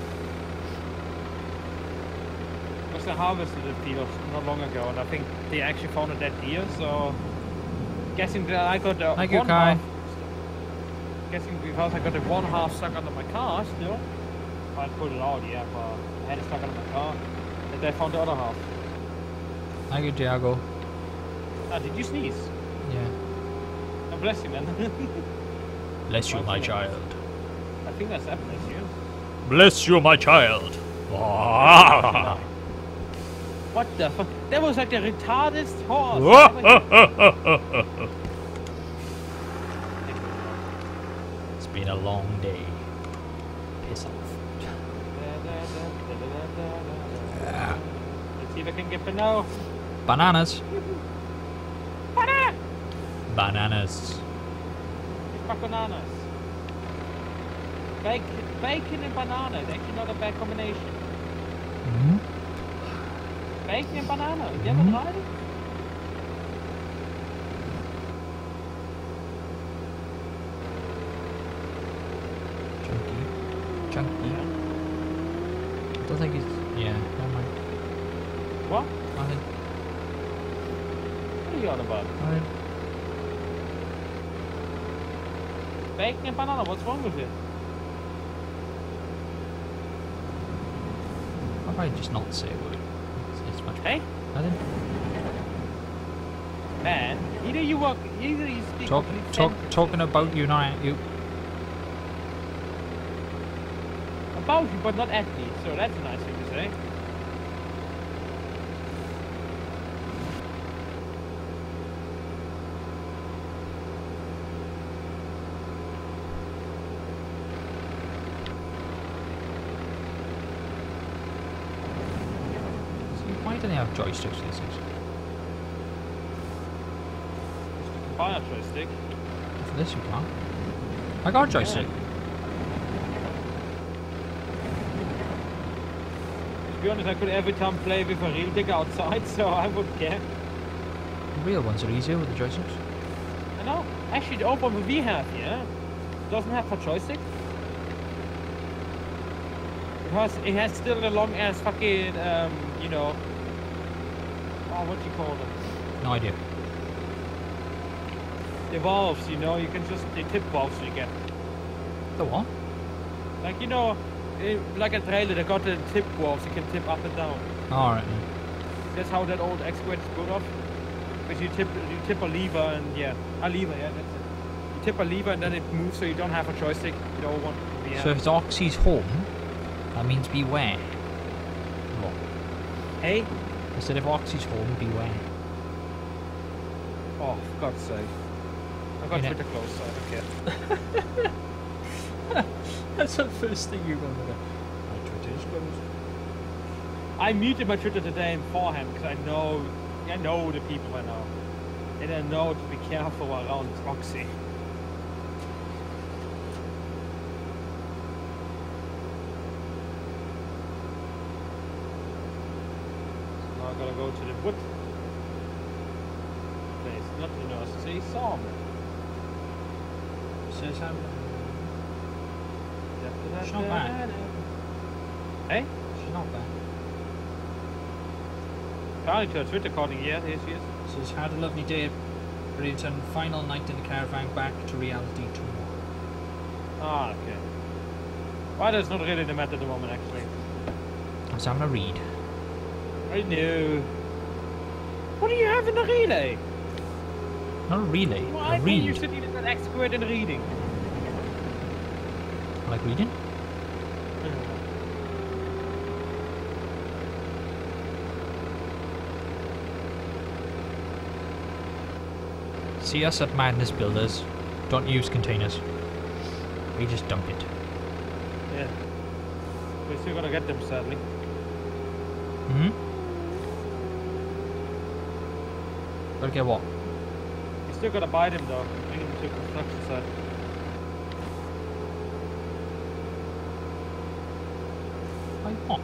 Because they harvested the field not long ago, and I think they actually found a dead deer. So, guessing that I got the Thank you, one Kai. half. Guessing because I got the one half stuck under my car still. I pulled it out, yeah, but I had it stuck under my car. And they found the other half. Thank you, Diago. Ah, did you sneeze? Yeah. Oh, bless you, man. Bless you, my child. I think that's that, bless you. Bless you, my child. Ah. Why What the fuck? That was like the retardedest horse. I've ever hit. It's been a long day. Piss off. Let's see if I can get Pinot. Bananas. Banana! Bananas. Fuck bananas. Bacon and bananas. Actually not a bad combination. Hmm? Bacon and banana. You ever tried it? Chunky. I don't think it's... Yeah, never mind. What? Nothing. What are you on about? Nothing. Bacon and banana. What's wrong with it? I'll probably just not say a word. It's much Hey? Nothing. Man, either you speak complete sentences Talking about you, not at you. about you, but not at me. So that's a nice thing to say. See, why do they have joysticks for these things? You can buy a joystick. For this you can't. I got a joystick. To be honest, I could every time play with a real digger outside, so I wouldn't care. The real ones are easier with the joysticks. I know. Actually, the old one that we have here doesn't have a joystick. It has still the long ass fucking, you know. Oh, what do you call them? No idea. The valves, you know. You can just the tip valves you get. The what? Like, you know, like a trailer, they got the tip valves. You can tip up and down. Alright. That's how that old X-Squad is good off. Because you tip a lever and yeah, that's it. You tip a lever and then it moves, so you don't have a joystick. The old one. Yeah. So if it's Oxy's home, that means beware. What? Hey? I said if Oxy's home, beware. Oh, for God's sake. I got You know- Twitter closed, so I don't care. That's the first thing you're going to do. My Twitter is closed. I muted my Twitter today beforehand because I know the people I know. And I know to be careful around Oxy. So now I gotta go to the wood place, not the nursery, sawmill. Says how... It's not bad. Hey? She's not bad. According to her Twitter according, yeah, here she is. Says, had a lovely day. Return final night in the caravan, back to reality tomorrow. Ah, okay. Well, that's not really the matter at the moment, actually. I was having a read. I know. What do you have in the relay? Not a relay, Well, a I think you read. should be an expert in reading. I like reading. See us at Madness Builders. Don't use containers. We just dump it. Yeah. We're still gonna get them, sadly. Hmm? Gotta get what? You still gotta buy them, though. Bring them to the construction site. Like what?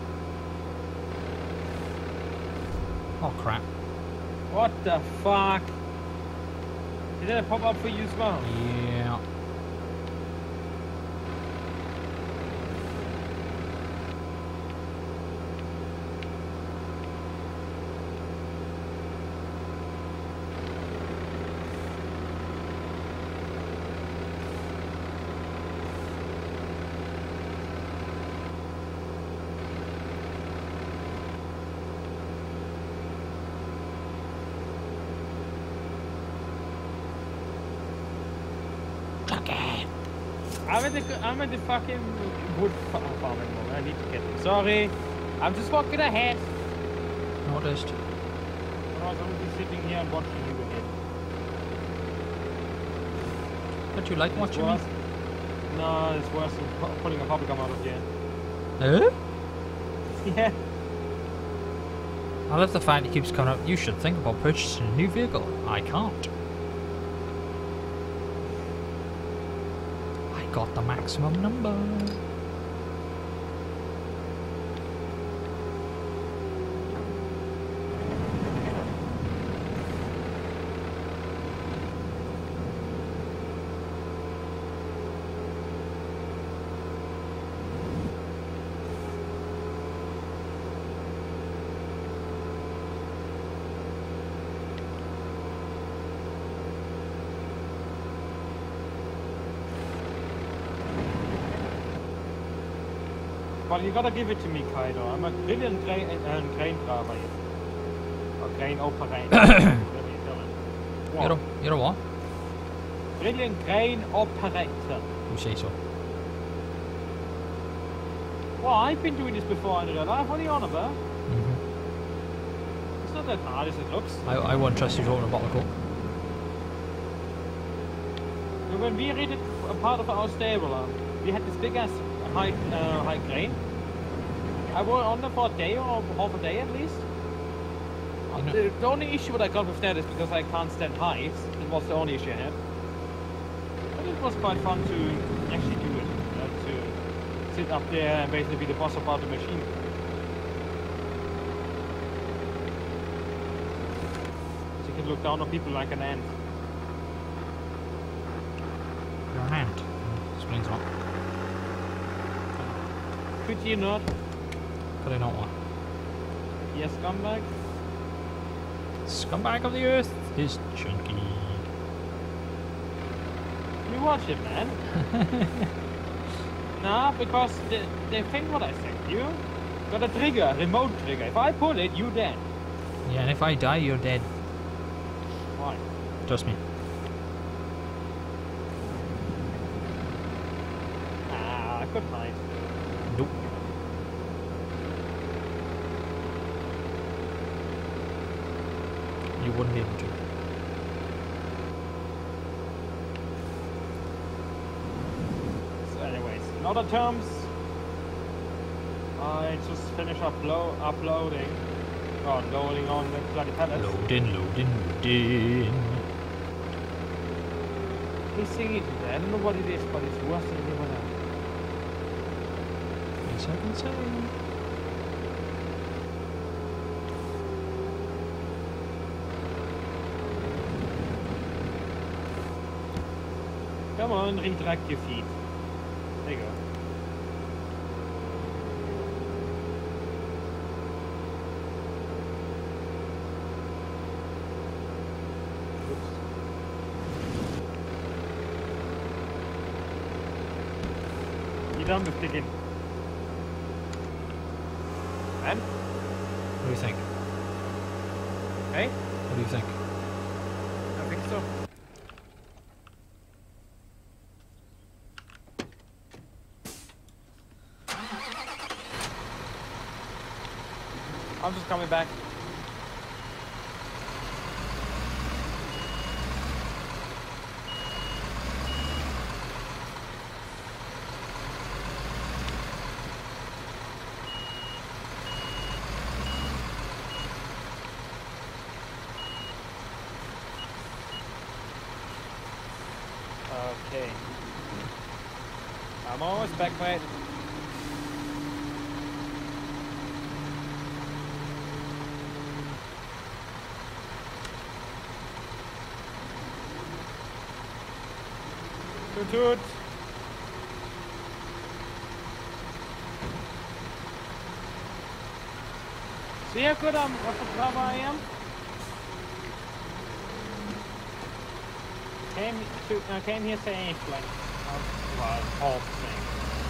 Oh crap. What the fuck? Did that pop up for you as well? Yeah. I'm at the fucking wood farm at the moment. I need to get them. Sorry. I'm just walking ahead. noticed. Otherwise, I would be sitting here and watching you again. Don't you like It's watching worse. me? No, it's worse than pulling a bubblegum out of here. Eh? Yeah. I love the fact he keeps coming up. You should think about purchasing a new vehicle. I can't. I got the maximum number. Well, you gotta give it to me, Kaido. I'm a brilliant crane driver. Or crane operator. Whatever you call it. You're a what? Brilliant crane operator. You say so. Well, I've been doing this before in real life. What are you on about? Hmm. It's not that hard as it looks. I won't trust you to open a bottle of Coke. And when we raided a part of our stable, we had this big ass high crane. I was on there for a day or half a day at least. You know- The only issue that I got with that is because I can't stand heights. It was the only issue I had. But it was quite fun to actually do it. To sit up there and basically be the boss about the machine. So you can look down on people like an ant. You're an ant. Explains a lot. Could you not? Could I not what? Yes, scumbag? Scumbag of the earth is chunky. You watch it, man. Nah, because the thing what I sent you got a trigger, remote trigger. If I pull it, you dead. Yeah, and if I die, you're dead. Why? Trust me. Ah, I couldn't hide. Nope. You wouldn't be able to. So anyways, in other terms, I just finished uploading. Oh, loading on the bloody pallets. Loading, loading, loading. He's singing to that. I don't know what it is, but it's worse than anyone else. Yes, I can say. Come on, retract your feet. There you go. Oops. You done with digging? Man? What do you think? Hey? What do you think? I think so. I'm just coming back. Okay. I'm almost back, mate. Toot toot. See how good of a driver I am? Came here saying like, well, all thing.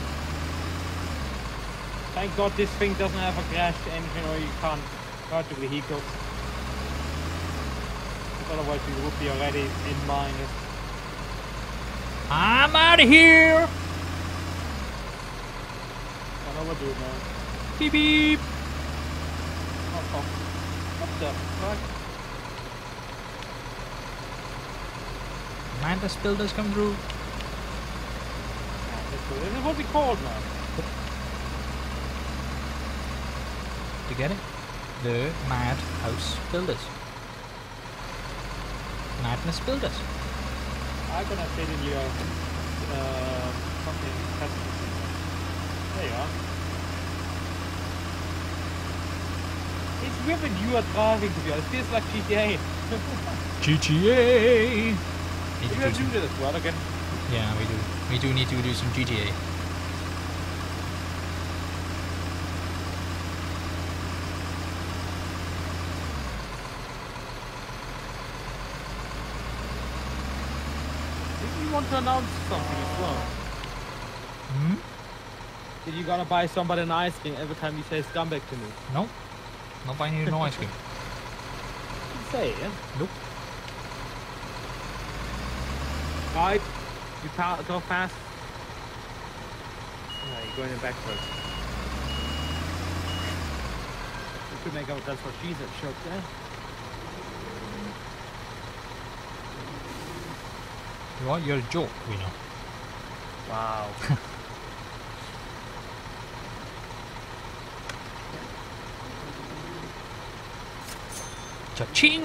Thank God this thing doesn't have a crashed engine or you can't hurt the vehicles. Otherwise we would be already in minus. I'm out of here! Don't overdo it, man. Beep beep! Oh, fuck. the fuck? Mantis builders come through. This is what we called, man. You get it? The Mad House Builders. Madness Builders. I'm gonna fit in your fucking customer. There you are. It's weird when you are driving, to be honest. It feels like GTA. GTA! Need We're to gonna do do some- this, right? Again. Yeah, we do. We do need to do some GTA. Did you want to announce something as well? Hmm? Did you gonna buy somebody an ice cream every time you say scumbag to me? No. Not buying you no ice cream. You can say it. Nope. Right. You go fast. Yeah, you're going in backwards. You could make out that's what she said, shook there. You are? You're a joke, we know. Wow. Cha-ching!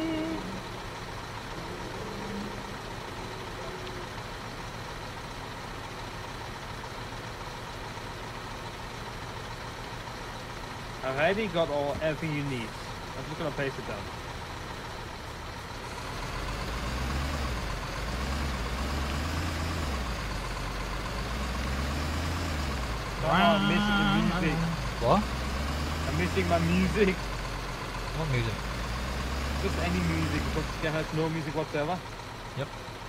I've already got everything you need. I'm just gonna place it down. Somehow I'm missing the music. What? I'm missing my music. What music? Just any music, because there has no music whatsoever. Yep.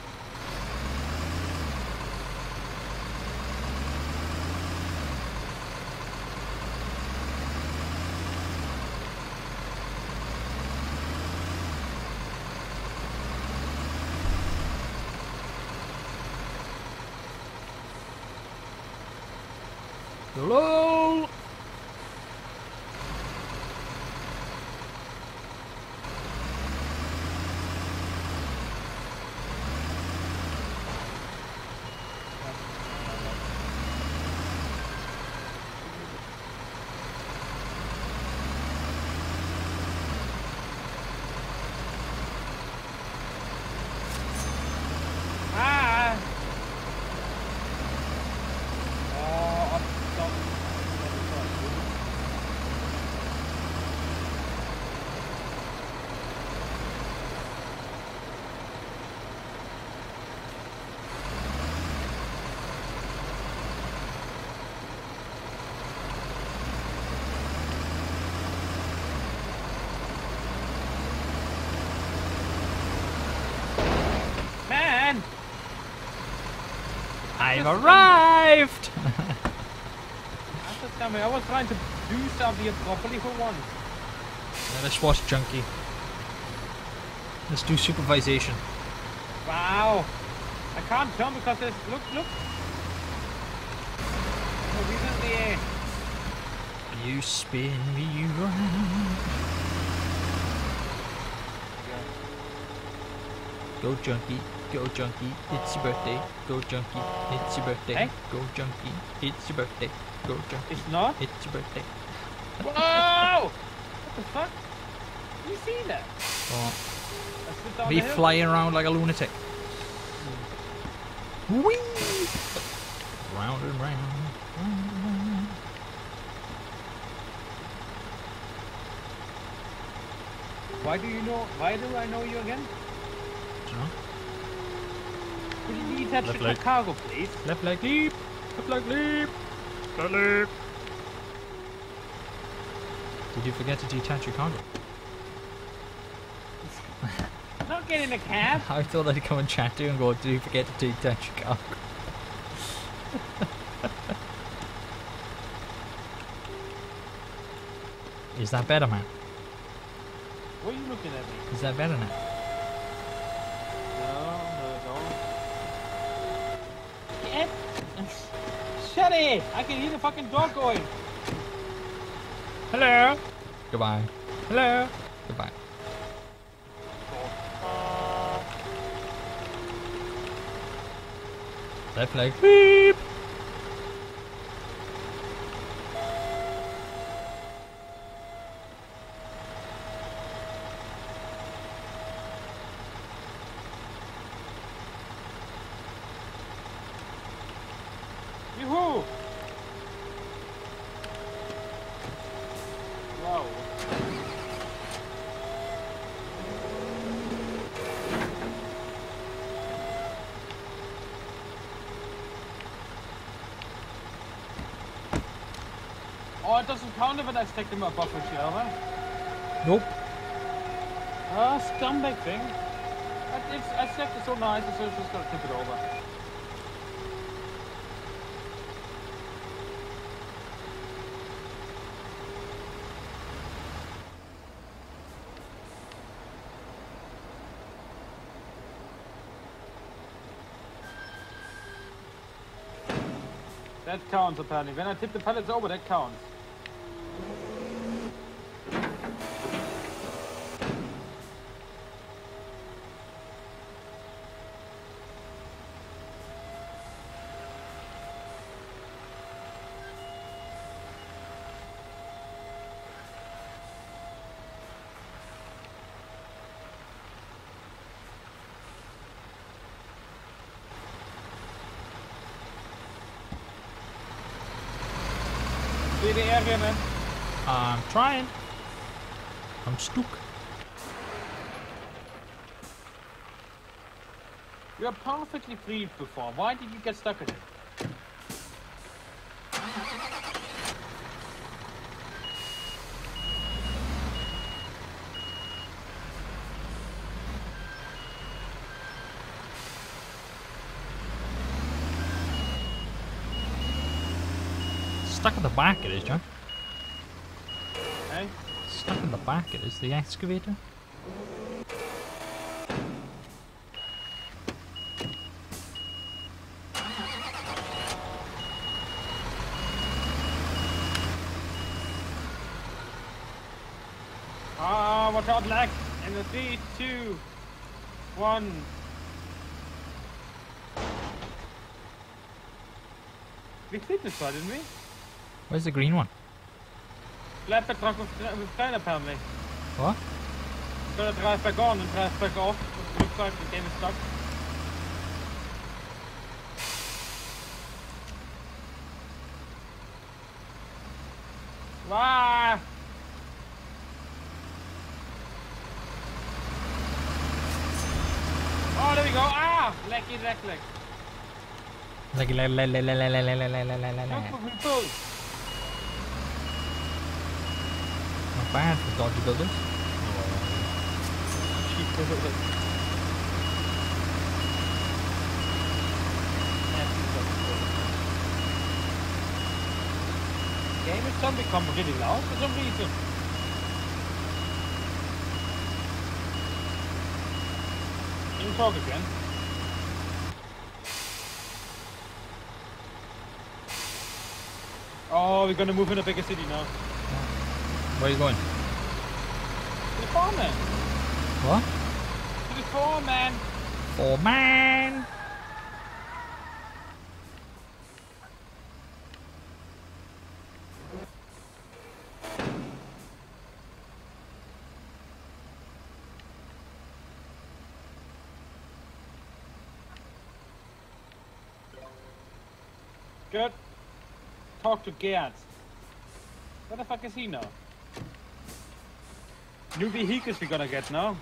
Hello? Ah! Oh, I'm stuck. Man! I've arrived! That's just coming. I was trying to do something properly for once. Let's watch Junkie. Let's do supervision. Wow! I can't jump because there's... Look! Oh, he's in the air. You spin me round. Go Junkie, it's your birthday. Go Junkie, it's your birthday. Hey? Go Junkie, it's your birthday. Go Junkie, It's not? it's your birthday. Whoa! What the fuck? You see that? Oh, I slid down me the hill. flying around like a lunatic. Whee! Round and round. Round and round. Why do I know you again? Dunno. Could you detach Left the leg. cargo, please? Left leg leap. Left leg leap. Left leap. Did you forget to detach your cargo? Don't get in the cab. I thought I'd come and chat to you and go, did you forget to detach your cargo? Is that better, man? What are you looking at me? Is that better now? No. Get! Shut it! I can hear the fucking dog going. Hello. Goodbye. Hello. Goodbye. Left leg. Beep. Yoo-hoo! Wow. Oh, it doesn't count if I stick them up buffer shell, huh? Nope. Ah, scumbag thing. I stepped it so nice, so it's just gonna tip it over. That counts apparently. When I tip the pallets over, that counts. Clear the area, man. I'm trying. I'm stuck. You're perfectly free before. Why did you get stuck in it? Stuck at the back it is, John. Hey? Stuck in the back it is, the excavator. Ah, watch out, lag. In the 3, 2, 1. We cleared this one, didn't we? Where's the green one? Flatbed truck with train apparently. What? Gonna drive back on and drive back off. Looks like the game is stuck. Ah! Oh, there we go. Ah! Lecky, leg. Like Look for people. Not bad for dodgy builders. Game has suddenly become really loud for some reason. Can you talk again? Oh, we're gonna move in a bigger city now. Where are you going? To the farm, man. What? To the farm, man. Oh man! Good. Talk to Gerd. Where the fuck is he now? New vehicles we're gonna get now.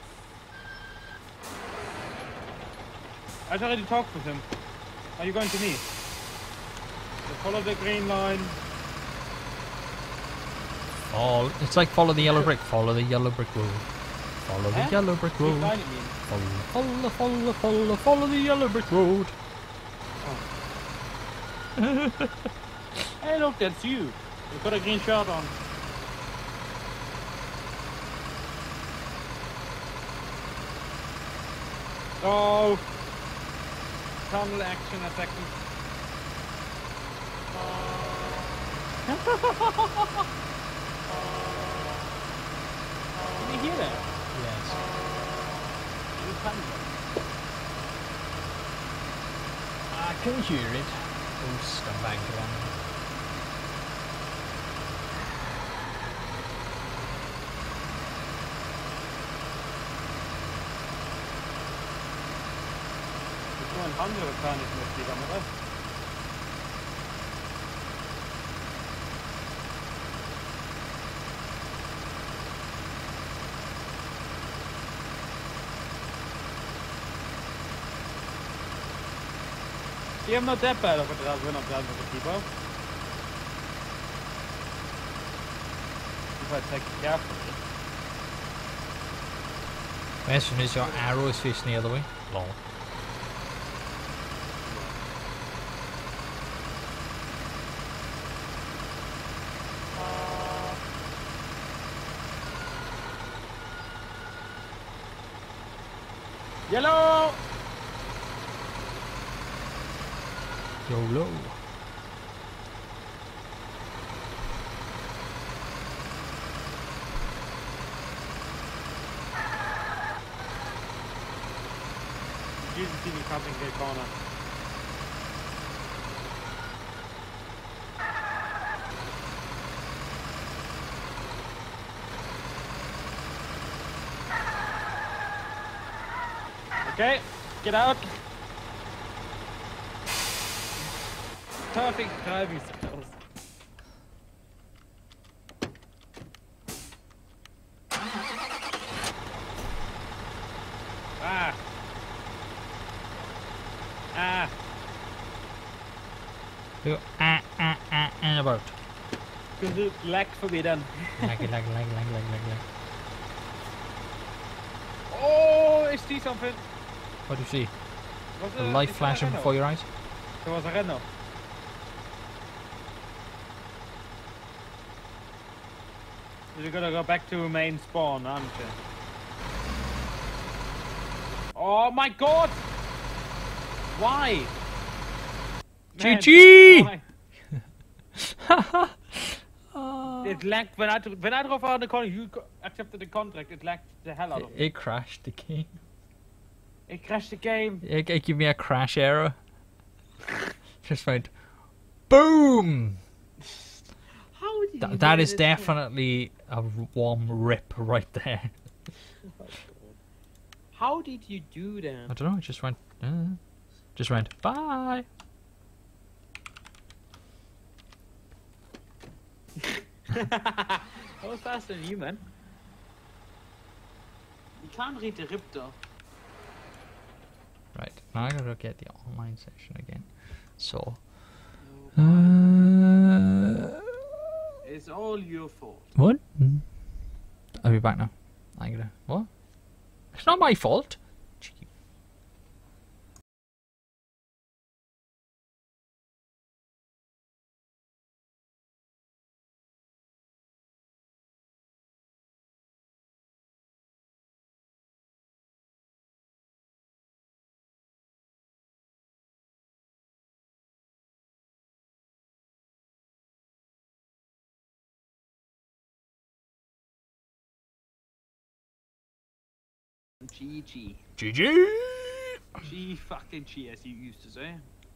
I already talked with him. Are you going to me? So follow the green line. Oh, it's like follow the yellow brick. Follow the yellow brick road. Follow the yellow brick Green road. line, you mean? Follow the yellow brick road. Hey, look, that's you. You've got a green shirt on. Oh, tunnel action a second. Did you hear that? Yes. It was tunnel. I can hear it. Oh, scumbag one. Ich nur ein anderer kann ich nicht die Kamera. You have not that bad of a drive when I'm driving with the people. If I take it carefully. Question is, your arrow is facing the other way? Lol. Yellow! YOLO. You see me cutting the corner. Okay, get out. Perfect driving skills. Ah. Ah. You and about. Lag forbidden. Lag. Oh, I see something. What do you see? Was The light is that a flashing Renault? before your eyes? There was a Renault. You're gonna go back to main spawn, aren't you? Oh my god! Why? Man, GG! why? It lagged when I drove out the corner. You accepted the contract. It lagged the hell out of me. It crashed the game. It crashed the game. It gave me a crash error. Just went boom! How did you That do is this? definitely a warm rip right there. How did you do I that? don't know, it just went bye. That was faster than you, man. You can't read the rip though. Right, now I gotta get the online session again. So It's all your fault. what? I'll be back now. I gotta what? It's not my fault. Cheeky. GG. GG. G fucking G, as you used to say.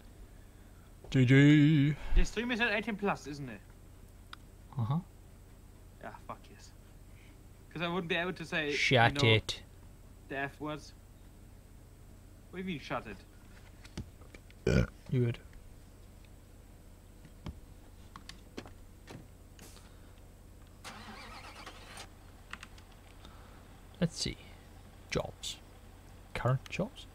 GG. The stream is at 18 plus, isn't it? Uh-huh. Yeah, fuck yes. Because I wouldn't be able to say Shut you know, it. the F words. What do you mean shut it? You would. Let's see. Jobs. Current jobs.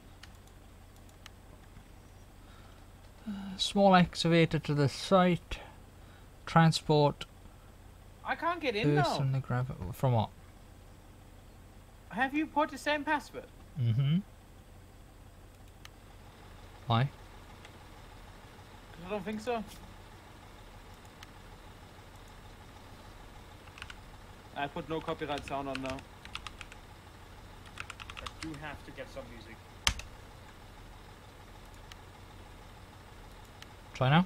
Small excavator to the site. Transport. I can't get in now. Person the gravel. From what? Have you put the same password? Mm-hmm. Why? I don't think so. I put no copyright sound on now. I do have to get some music. Try now.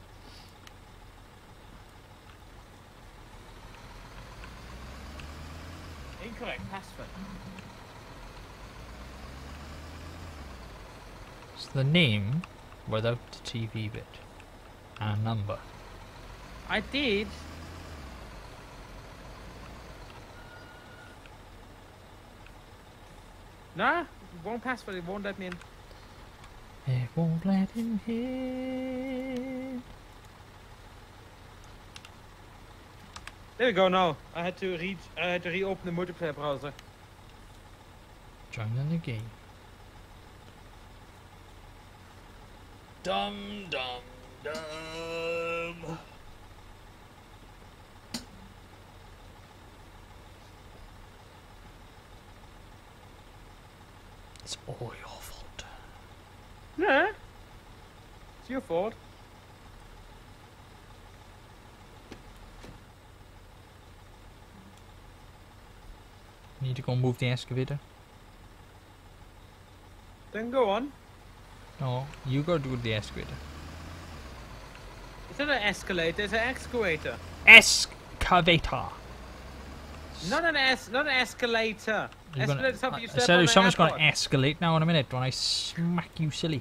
Incorrect password. So the name without the TV bit and a number. I did. Nah, wrong password. It won't let me in. It won't let him in. There we go. Now I had to reopen the multiplayer browser. Join the new game. Dum dum dum. It's all your fault. Nah, it's your fault. Need to go move the excavator? Then go on. No, you go do the excavator. It's not an escalator. It's an excavator. Excavator. Not an escalator. You're gonna- Escalator is something you I step said on if at someone's going to airport. escalate now in a minute when I smack you silly.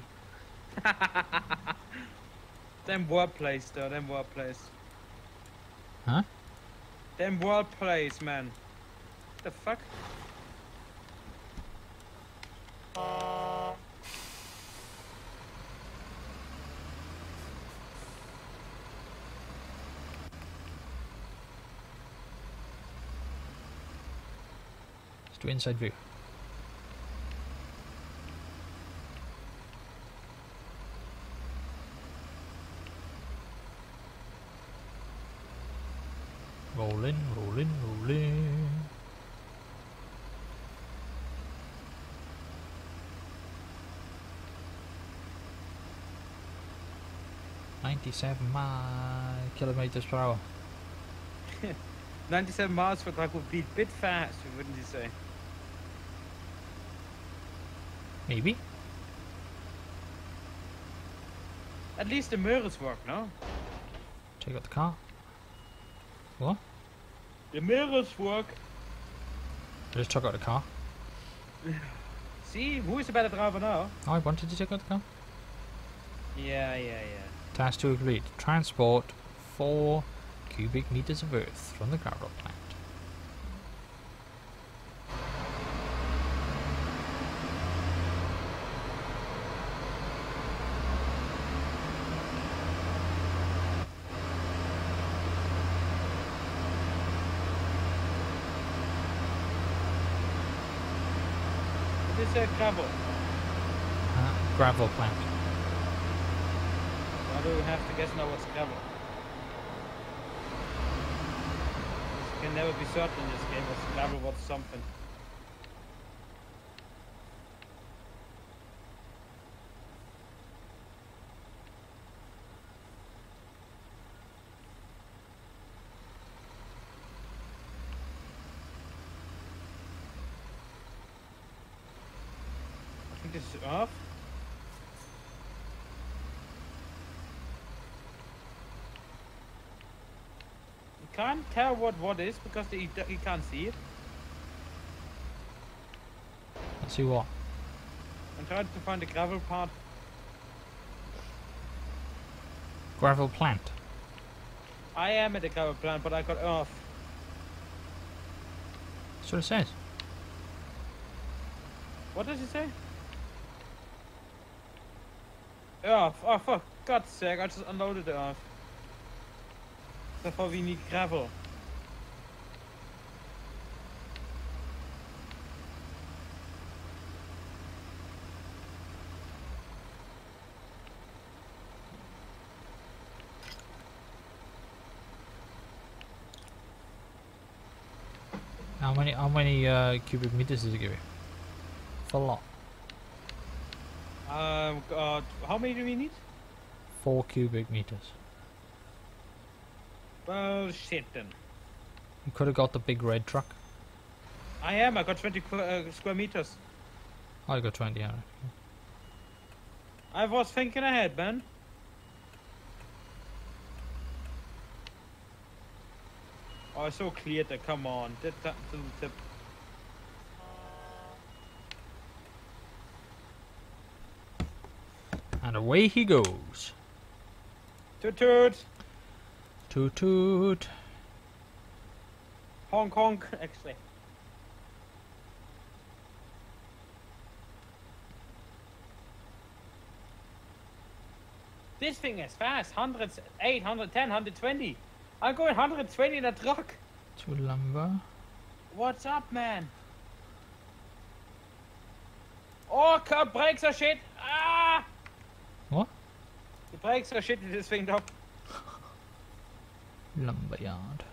Them wordplays though. Them wordplays. Huh? Them wordplays, man. The fuck? Let's do inside view. Rolling, rolling, rolling. kilometers per hour. 97 miles per hour would be a bit fast, wouldn't you say? Maybe. At least the mirrors work, no? Take out the car. What? The mirrors work. I just took out the car. See, who is the better driver now? Oh, I wanted to take out the car. Yeah. Task 2 complete. Transport 4 cubic meters of earth from the gravel plant. It is a gravel. Gravel plant. Why do we have to guess now what's gravel? You can never be certain in this game what's gravel, what's something. I think this is off. You can't tell what is because you can't see it. Let's see what. I'm trying to find the gravel part. Gravel plant. I am at the gravel plant, but I got off. That's what it says. What does it say? Off. Oh, for God's sake, I just unloaded it off. Therefore we need gravel. How many cubic meters does it give you? It's a lot. How many do we need? 4 cubic meters. Well, shit then. You could have got the big red truck. I got 20 square meters. I got 20. Yeah. I was thinking ahead, man. Oh, it's so clear there, come on. That little tip. And away he goes. Toot toot. Toot toot. Honk honk, actually. This thing is fast. 100, 8, 110, 120. I'm going 120 in a truck. To lumber. What's up, man? Oh, car brakes are shit. Ah! What? The brakes are shit in this thing, though. Lumberyard.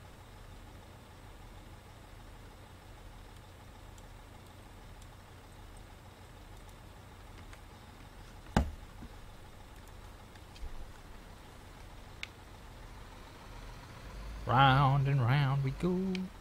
Round and round we go.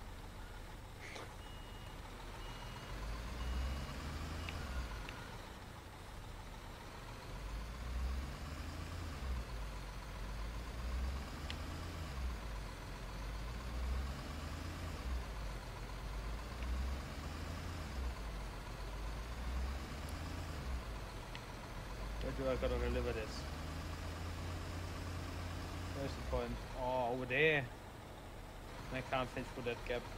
Where do I gotta deliver this? Where's the point? Oh, over there. I can't fit through that gap.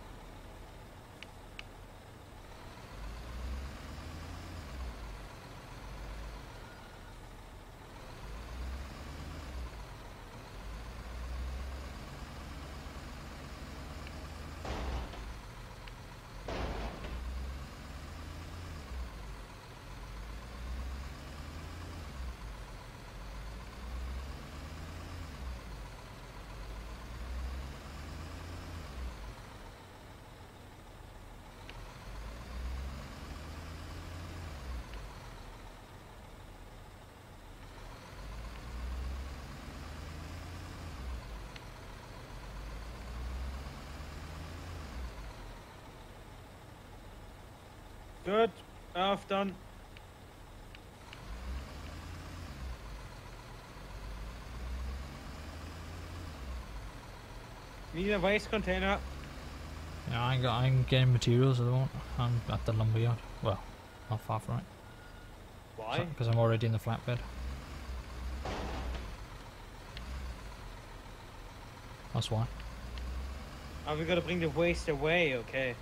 Good. Half done. Need a waste container. Yeah, I'm getting materials at the moment. I'm at the lumberyard. Well, not far from it. Why? Because I'm already in the flatbed. That's why. Are we gonna bring the waste away? Okay.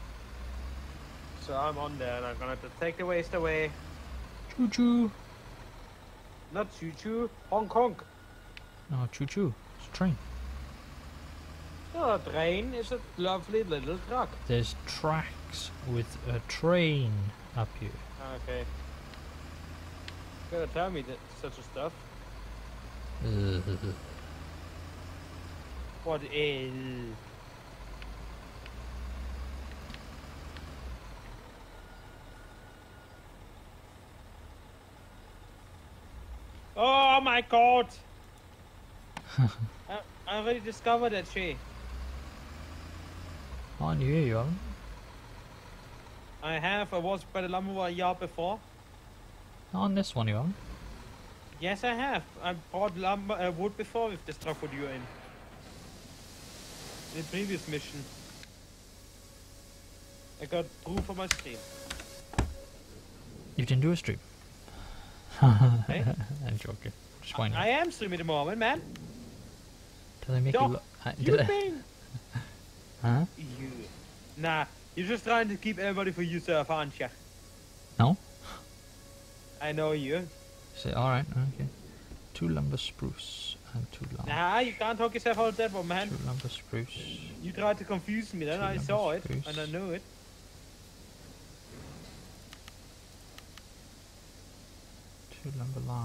So I'm on there and I'm gonna have to take the waste away. Choo choo. Not choo choo, honk honk. No, choo choo. It's a train. No, a train is a lovely little truck. There's tracks with a train up here. Okay. You gotta tell me that such a stuff. What is? Oh my god! I already discovered that tree. On you, you haven't? I have. I was by the lumber yard before. On this one, you haven't? Yes, I have. I bought lumber wood before with this truck what you're in. In the previous mission. I got proof on my stream. You didn't do a stream. Hey? I'm joking. Just why not? I am streaming at the moment, man. Do they make Don't you look? You think? Huh? You. Nah, you're just trying to keep everybody for yourself, aren't you? No? I know you. Say, alright, okay. 2 lumber spruce and 2 lumber. Nah, you can't talk yourself out of that one, man. 2 lumber spruce. You tried to confuse me, then Two I saw lumber it, spruce. and I knew it. 2 lumber large.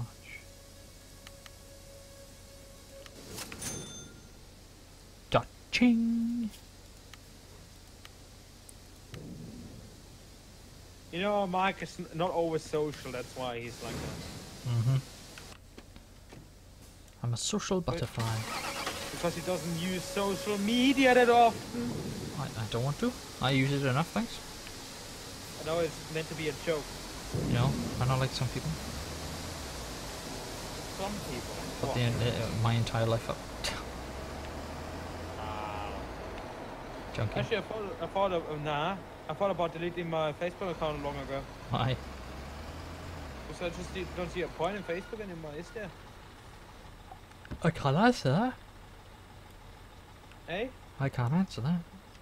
Ching! You know, Mike is not always social, that's why he's like that. Mm-hmm. I'm a social butterfly. Because he doesn't use social media that often. I don't want to. I use it enough, thanks. I know it's meant to be a joke. You know, I'm not like some people. Some people. Put What? my entire life up. Junkie. Actually, I thought about deleting my Facebook account long ago. Why? So I just don't see a point in Facebook anymore, is there? I can't answer that. Eh? I can't answer that.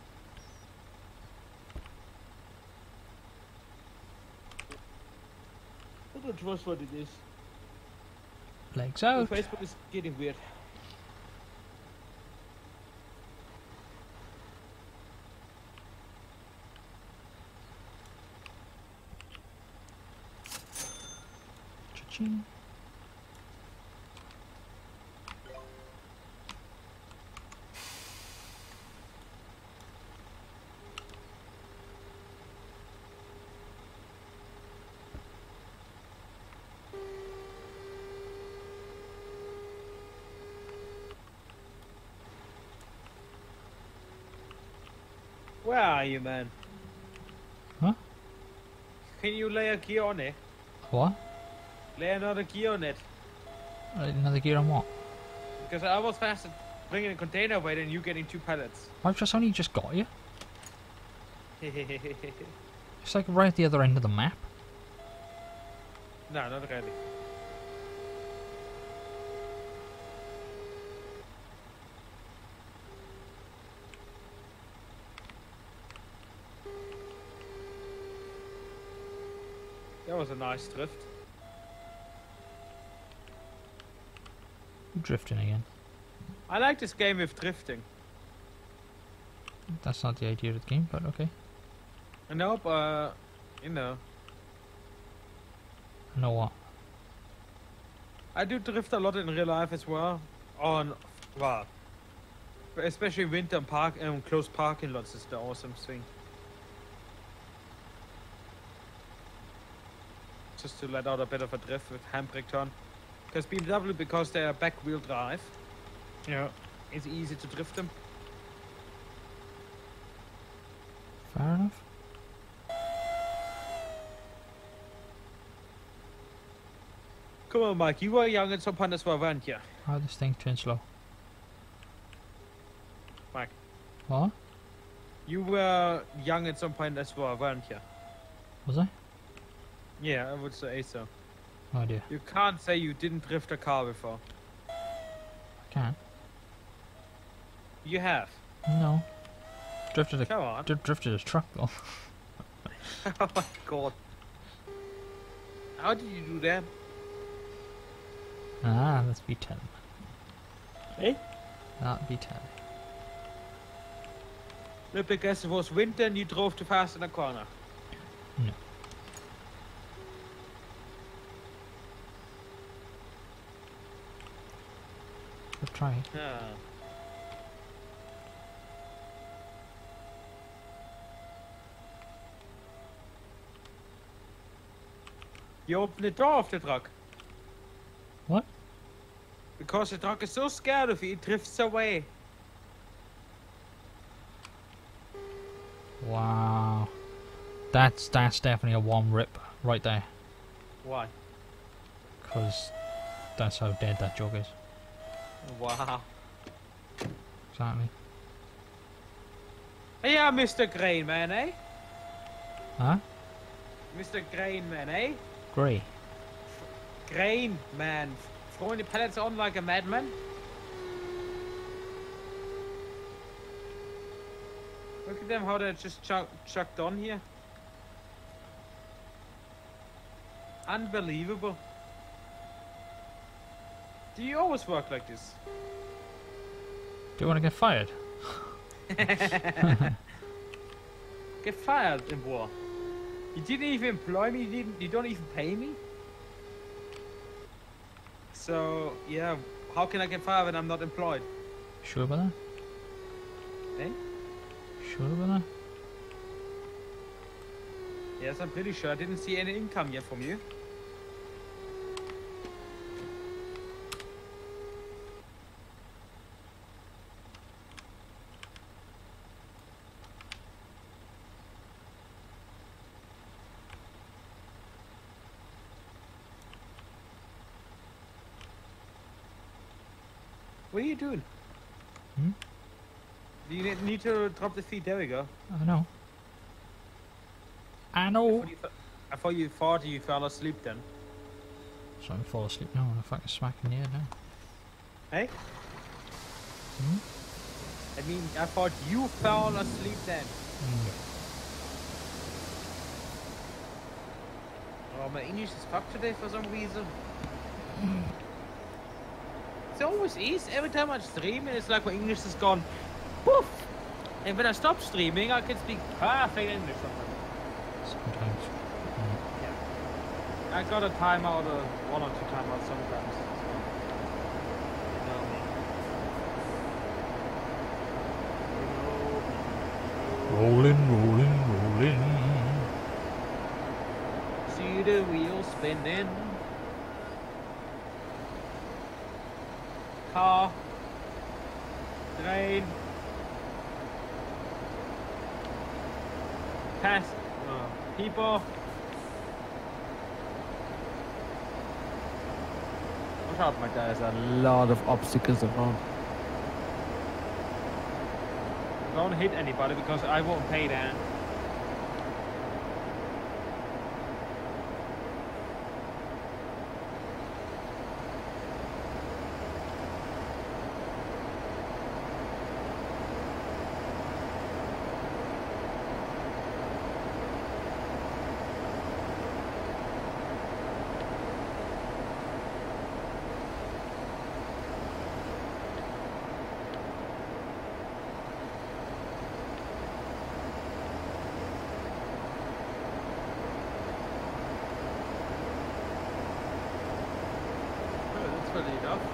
I don't trust what it is. Legs Well, out. Facebook is getting weird. Cha-ching. Where are you, man? Huh? Can you lay a gear on it? What? Lay another gear on it. Another gear on what? Because I was faster bringing a container weight than you getting 2 pallets. I've just only just got you. No, It's like right at the other end of the map. not really. That was a nice drift. You're drifting again. I like this game with drifting. That's not the idea of the game, but okay. I know, but you know, I know what. I do drift a lot in real life as well. Well, especially winter and close parking lots is the awesome thing. Just to let out a bit of a drift with handbrake turn. Because BMW, because they are back wheel drive, Yeah. it's easy to drift them. Fair enough. Come on, Mike, you were young at some point as well, weren't you? How this thing turn slow? Mike, What? you were young at some point as well, weren't you? Was I? Yeah, I would say so. Oh dear. You can't say you didn't drift a car before. I can't. You have. No. Drifted a Come on. drifted a truck though. Oh my god. How did you do that? Ah, that's B10. Eh? Not B10. No, because it was winter and you drove too fast in a corner. No. Good try. Yeah. You open the door of the truck. What? Because the truck is so scared of you, it drifts away. Wow. That's definitely a one rip right there. Why? Because that's how dead that jug is. Wow. Exactly. Yeah, Mr. Grain Man, eh? Huh? Mr. Grain Man, eh? Grey. Grain Man. Throwing the pellets on like a madman. Look at them, how they're just chucked on here. Unbelievable. Do you always work like this? Do you want to get fired? Get fired in war. You didn't even employ me, you don't even pay me? So, yeah, how can I get fired when I'm not employed? Sure about that? Eh? Sure about that? Yes, I'm pretty sure. I didn't see any income yet from you. What are you doing? Hmm? Do you need to drop the feet? There we go. I know. I know. I thought you thought you fell asleep then. So I'm fall asleep now and I fucking smack in the head now. Hey? Hmm? I mean, I thought you fell asleep then. Oh, my English is fucked today for some reason. It always is. Every time I stream, it's like my English is gone. Poof! And when I stop streaming, I can speak perfect English sometimes. Sometimes. I got a timeout, one or two timeouts sometimes. Rolling, rolling, rolling. See the wheels spinning. Car. Train. Pass. People. Watch out, my guy. There's a lot of obstacles around. Don't hit anybody because I won't pay that. Enough.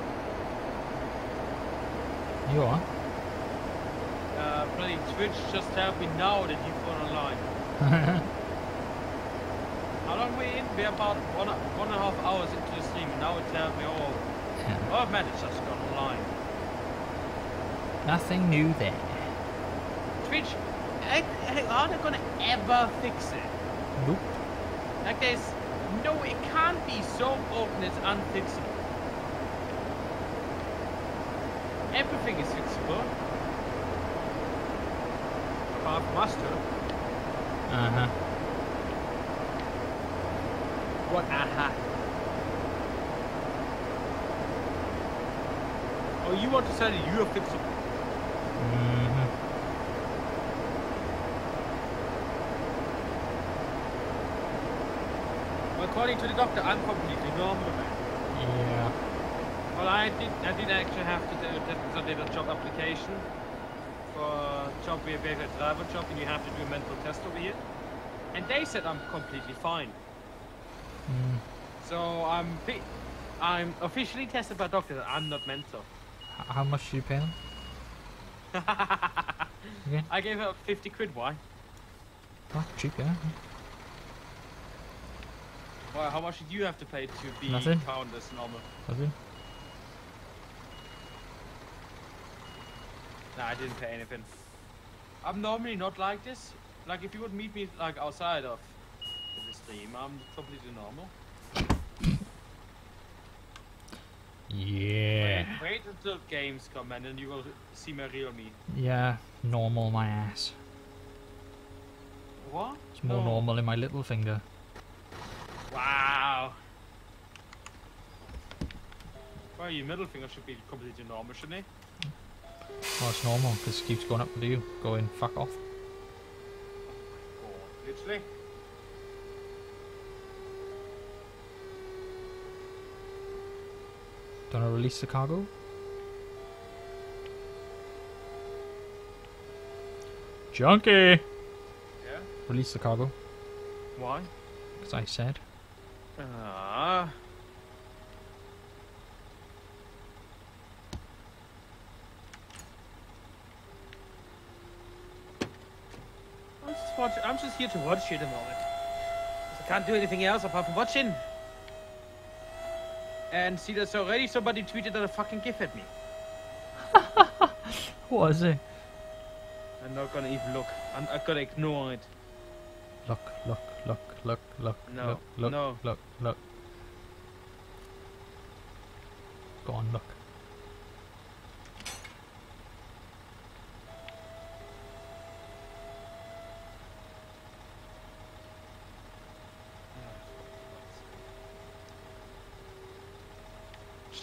You are? Bloody Twitch just helped me now that you've gone online. How long are we in? We're about one and a half hours into the stream and now it tells me, oh man, it's just gone online. Nothing new there. Twitch, are they gonna ever fix it? Nope. Like it can't be so broken it's unfixable. Everything is fixable. Apart from us two. Uh-huh. What aha? Oh, you want to say that you are fixable? Mm-hmm. Well, according to the doctor, I'm completely normal, man. Yeah. Well, I did actually have to do I did a job application for a job where we have a driver job and you have to do a mental test over here. And they said I'm completely fine. Mm. So I'm officially tested by doctor that I'm not mental. How much do you pay them? Again? I gave her 50 quid, why? Oh, cheap, yeah. Well, how much did you have to pay to be Nothing. found as normal? Nothing. Nah, I didn't pay anything. I'm normally not like this. Like, if you would meet me, like, outside of the stream, I'm completely normal. Yeah. Wait until games come and then you will see my real me. Yeah, normal my ass. What? It's more No. normal in my little finger. Wow. Well, your middle finger should be completely normal, shouldn't it? Well, it's normal because it keeps going up with you. Going fuck off. Oh, literally. Don't I release the cargo? Junkie! Yeah? Release the cargo. Why? Because I said. Ah. I'm just here to watch you at the moment. 'Cause I can't do anything else apart from watching. And see, there's already somebody tweeted out a fucking gif at me. What is it? I'm not gonna even look. I'm gonna ignore it. Look, look, look, look, look, No, look, look, no. look, look. Go on, look.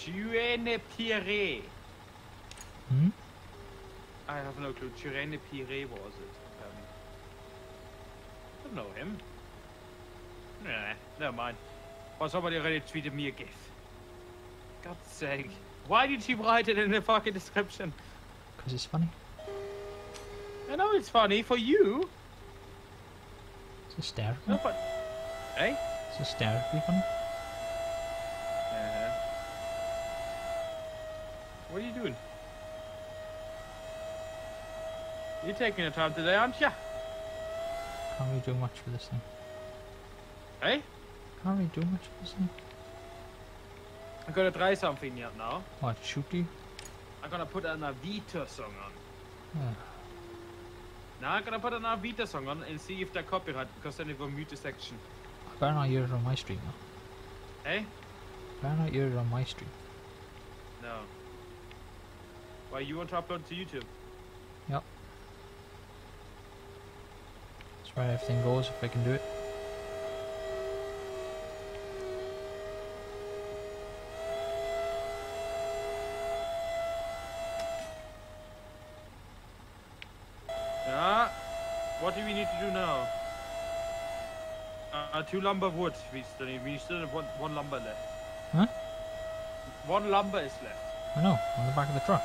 Turenne Pire. Hmm? I have no clue. Turenne Pire was it? I don't know him. Nah, never mind. But somebody already tweeted me a gif. God's sake. Why did she write it in the fucking description? Because it's funny. I know it's funny for you. It's hysterical. No, but... Hey? It's hysterically funny. Uh-huh. What are you doing? You're taking your time today, aren't you? Can't really do much for this thing. Hey? Can't really do much for this thing. I'm gonna try something here now. What, shoot you? I'm gonna put an Avita song on. Yeah. Now I'm gonna put an Avita song on and see if they're copyright, because then it will mute the section. I better not hear it on my stream though. Hey? Better not hear it on my stream. No. Why, you want to upload to YouTube? Yep. That's where everything goes if I can do it. Yeah. What do we need to do now? 2 lumber wood. We still have one lumber left. Huh? 1 lumber is left. I know, on the back of the truck.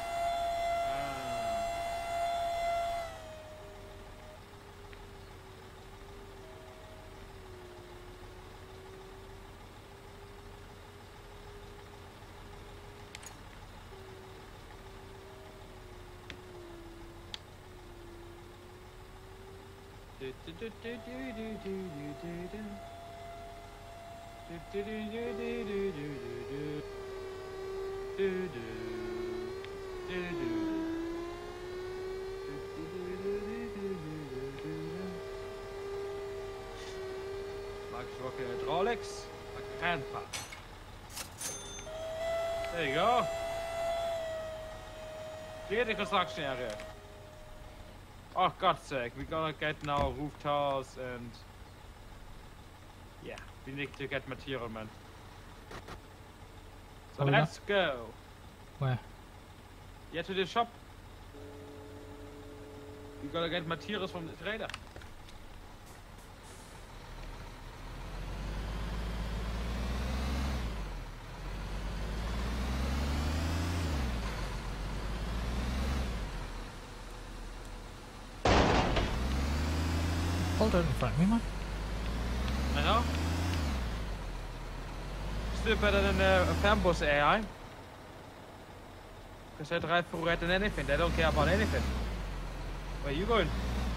Max Rocket Hydraulics, my grandpa. There you go. Clear the construction area. Oh, God's sake, we're gonna get now roof tiles and... Yeah, we need to get material, man. So Oh, let's go. Where? Yeah, to the shop. We gotta get materials from the trader. Hold out in front of me, man. I know. Still better than a Fambus AI. Because they drive for red and anything. They don't care about anything. Where are you going?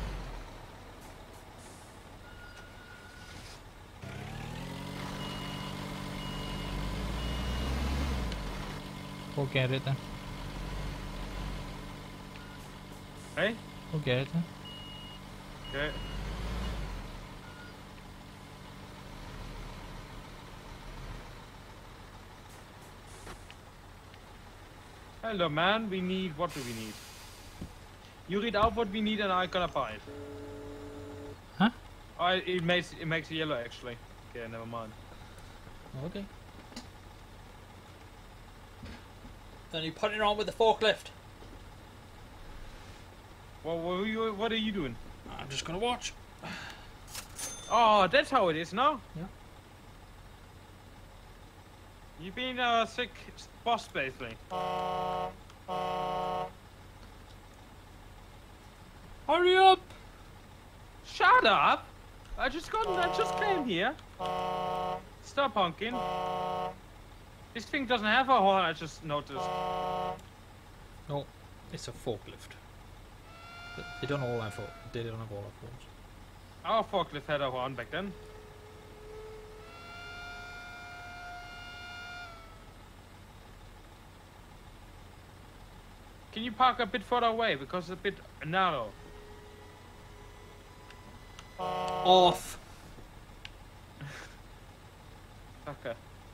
We'll get it then. Hey? We'll get it then. Okay. Hello, man. We need... What do we need? You read out what we need and I'm gonna buy it. Huh? Oh, it makes yellow, actually. Okay, never mind. Okay. Then you put it on with the forklift. Well, what are you doing? I'm just gonna watch. Oh, that's how it is now? Yeah. You've been a sick boss, basically. Hurry up! Shut up! I just came here. Stop honking. This thing doesn't have a horn, I just noticed. No, it's a forklift. They don't all have they don't have all our horns. Our forklift had a horn back then. Can you park a bit further away because it's a bit narrow? Off! Fucker.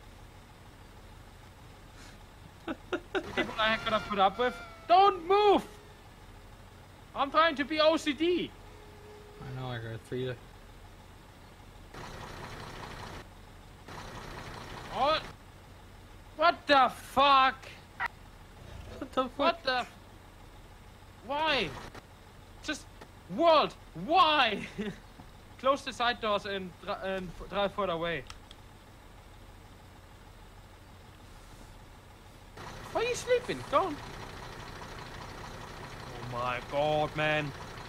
People I ain't gonna put up with. Don't move! I'm trying to be OCD. I know, I got 3 there. Oh, What the fuck? What the fuck? What the? Why? Just world. Why? Close the side doors and drive further away. Why are you sleeping? Go on. Oh my god, man.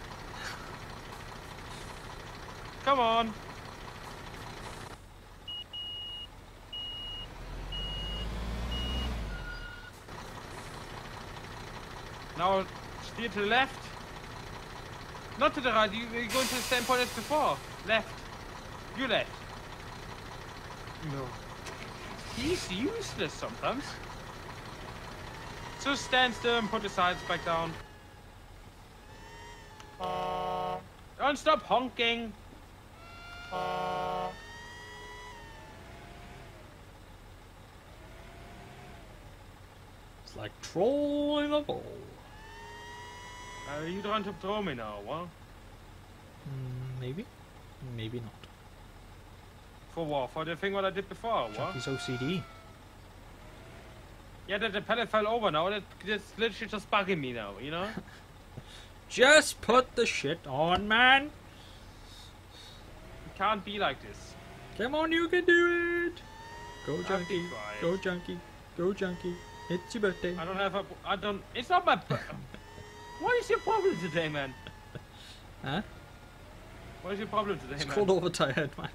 Come on. Now steer to the left. Not to the right, you're going to the same point as before. Left. You left. No. He's useless sometimes. Just stand still and put the sides back down. Don't stop honking. It's like trolling a ball. You trying to throw me now, what? Maybe. Maybe not. For what? For the thing what I did before, what? Chucky's OCD. Yeah, the pallet fell over now. That's literally just bugging me now, you know? Just put the shit on, man. It can't be like this. Come on, you can do it. Go, I'll be Junkie. quiet. Go, Junkie. Go, Junkie. It's your birthday. I don't have a... I don't... It's not my... What is your problem today, man? Huh? What is your problem today, It's man? cold overtired, man.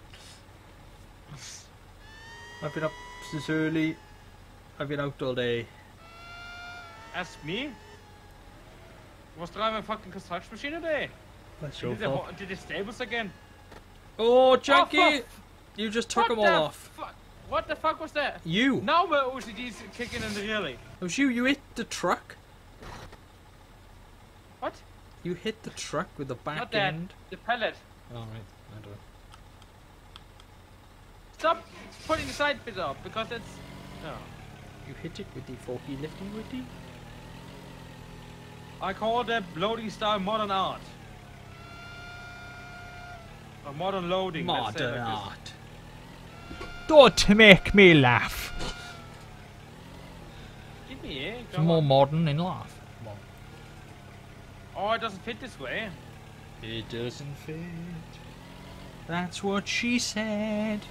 I've been up since early. I've been out all day. Ask me? Was driving a fucking construction machine today? That's your fault. Did the stables again? Oh, Junkie! Oh, You just took what them all the off. What the fuck was that? You. Now my OCD's kicking in really. It was you. You hit the truck. What? You hit the truck with the back Not that. end. The pallet. All right. I don't know. Stop putting the side bit up because it's... No. You hit it with the forky lifting witty. I call that loading style modern art. Or modern loading. let's say Modern like this. art. Don't make me laugh. Give me it. It's more modern in life. Oh, it doesn't fit this way. It doesn't fit. That's what she said.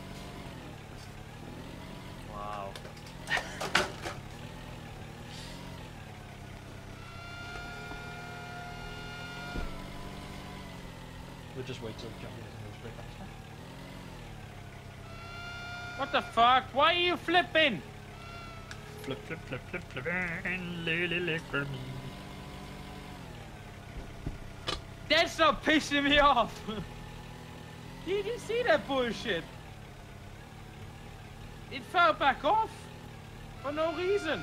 Wow. We'll just wait till Junkie doesn't go straight past her. What the fuck? Why are you flipping? Flip, flip, flip, flip, flip, and lily lick for me. That's not pissing me off. Did you see that bullshit? It fell back off for no reason.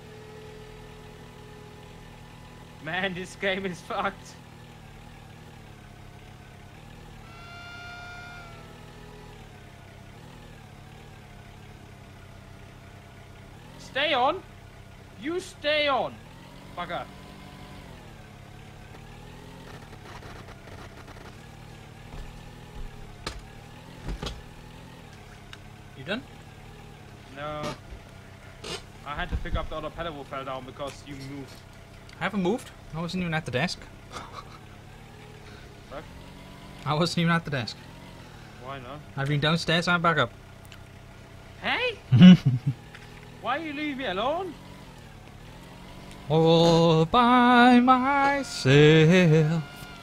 Man, this game is fucked. Stay on. You stay on, bugger. You done? No. I had to pick up the other pallet who fell down because you moved. I haven't moved. I wasn't even at the desk. Fuck. I wasn't even at the desk. Why not? I've been downstairs and back up. Hey? Why you leave me alone? All by myself.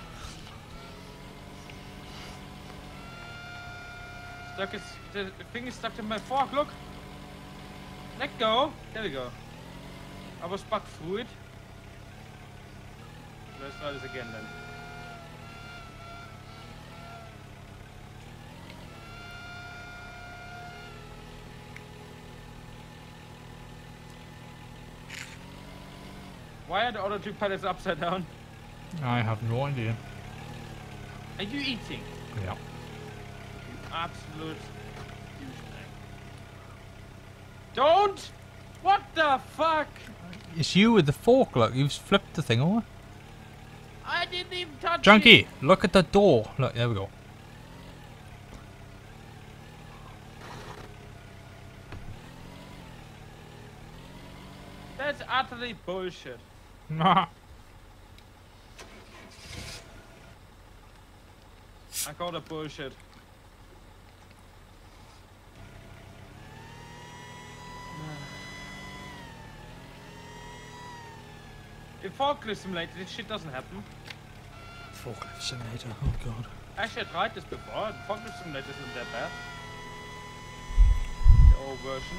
The thing is stuck to my fork, look. Let go. There we go. I was stuck through it. Let's try this again then. Why are the other two pallets upside down? I have no idea. Are you eating? Yeah. You absolute douchebag. Don't! What the fuck? It's you with the fork, look. You've flipped the thing over. I didn't even touch Junkie, it. look at the door. Look, there we go. utterly bullshit. Nah. I call it bullshit. In Forklift Simulator, this shit doesn't happen. Forklift simulator. Oh god. Actually, I tried this before. Forklift Simulator isn't that bad. The old version.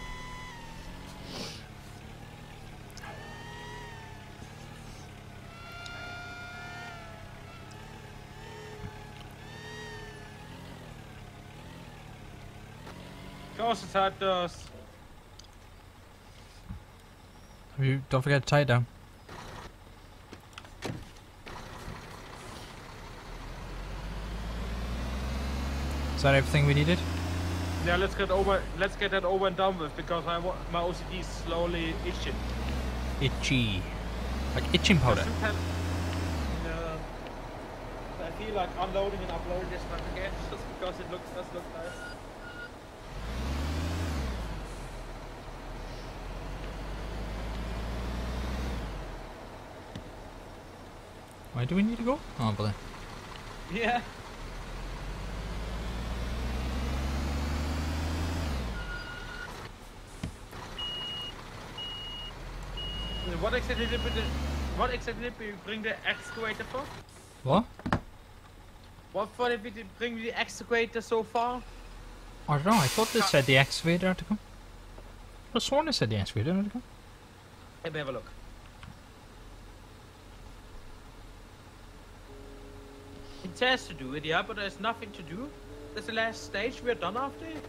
Of course, it's how it does. You don't forget to tie it down. Is that everything we needed? Yeah, let's get that over and done with because my OCD is slowly itching. Itchy. Like itching powder. Yeah. I feel like unloading and uploading this stuff again just because it does look nice. Why do we need to go? Oh, but Yeah. What exactly did we bring the excavator for? what? What for did we bring the excavator so far? I don't know. I thought they said the excavator had to come. I sworn they said the excavator had to come. Let me have a look. It says to do it, yeah, but there's nothing to do. That's the last stage. We're done after it.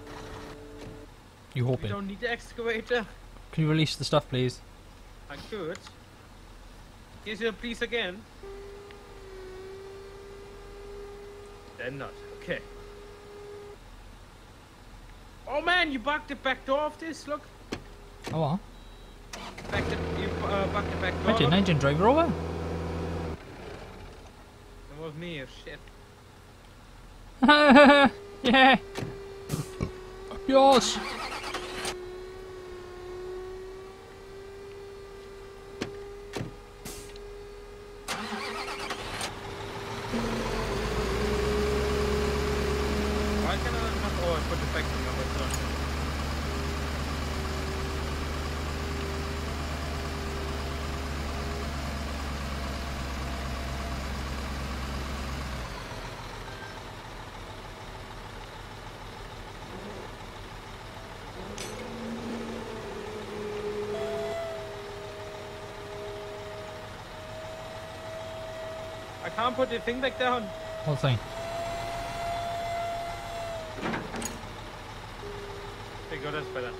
You We hoping? don't need the excavator. Can you release the stuff, please? I could. Is it please again? Then not. Okay. Oh man, you bugged the back door of this. Look, Oh, what? bugged the back door. I didn't. I didn't drive her over. That was me. Oh shit. Yeah. Yours. Why can I not? Oh, I put the back on my phone. I can't put the thing back down. Whole thing. There you go, that's better.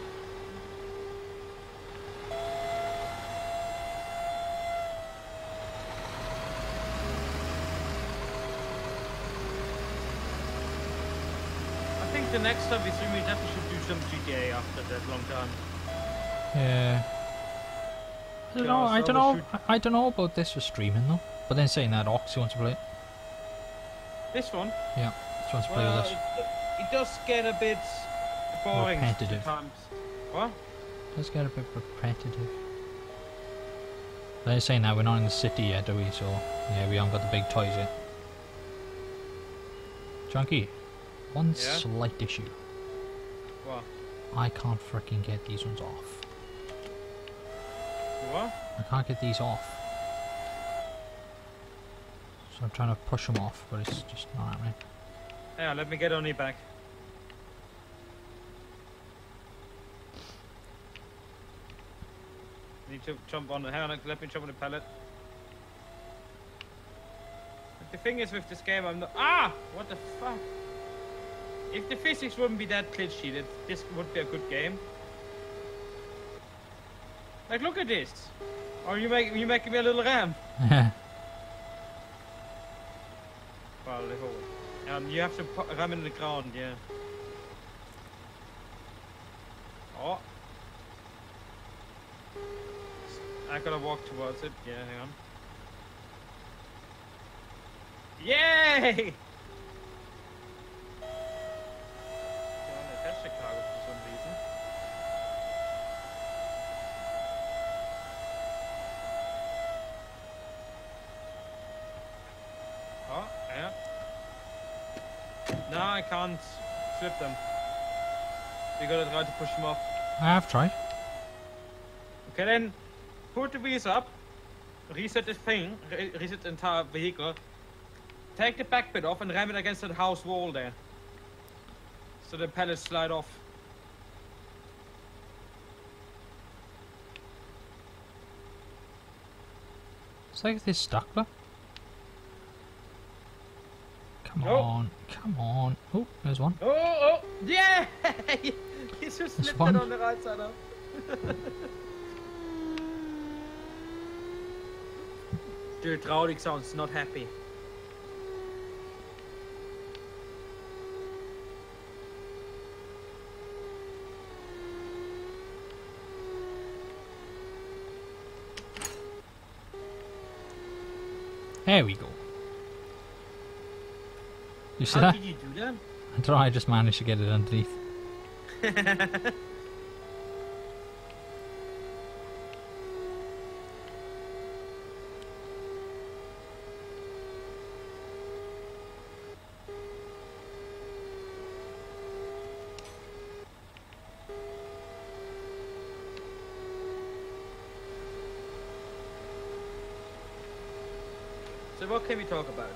I think the next time we stream, we definitely should do some GTA after that long time. Yeah. I don't know. I don't know. I don't know about this for streaming though. But then saying that, Ox wants to play it. This one? Yeah, she wants to play with us. It does get a bit boring Repetitive. sometimes. What? Let's get a bit repetitive. They're saying that we're not in the city yet, do we? So yeah, we haven't got the big toys yet. Chunky, one Yeah? slight issue. What? I can't freaking get these ones off. What? I can't get these off. So I'm trying to push them off, but it's just not happening. Yeah, let me get on your back. Need to jump on the hang on, let me jump on the pallet. But the thing is with this game, I'm not. Ah! What the fuck? If the physics wouldn't be that glitchy, this would be a good game. Like, look at this. Or you making me a little ram. Well, you have to ram in the ground, yeah. Oh. I gotta walk towards it. Yeah, hang on. Yay! That's Chicago for some reason. No, I can't flip them. You gotta try to push them off. I have tried. Okay, then put the wheels up, reset this thing, reset the entire vehicle, take the back bit off and ram it against that house wall there. So the pellets slide off. It's like this stuck, look. Come Oh. on, come on. Oh, there's one. Oh, yeah! He's just This slipped one? it on the right side up. Dude, Raudik sounds not happy. There we go. You see How that? did you do that? I don't know, I just managed to get it underneath. So what can we talk about?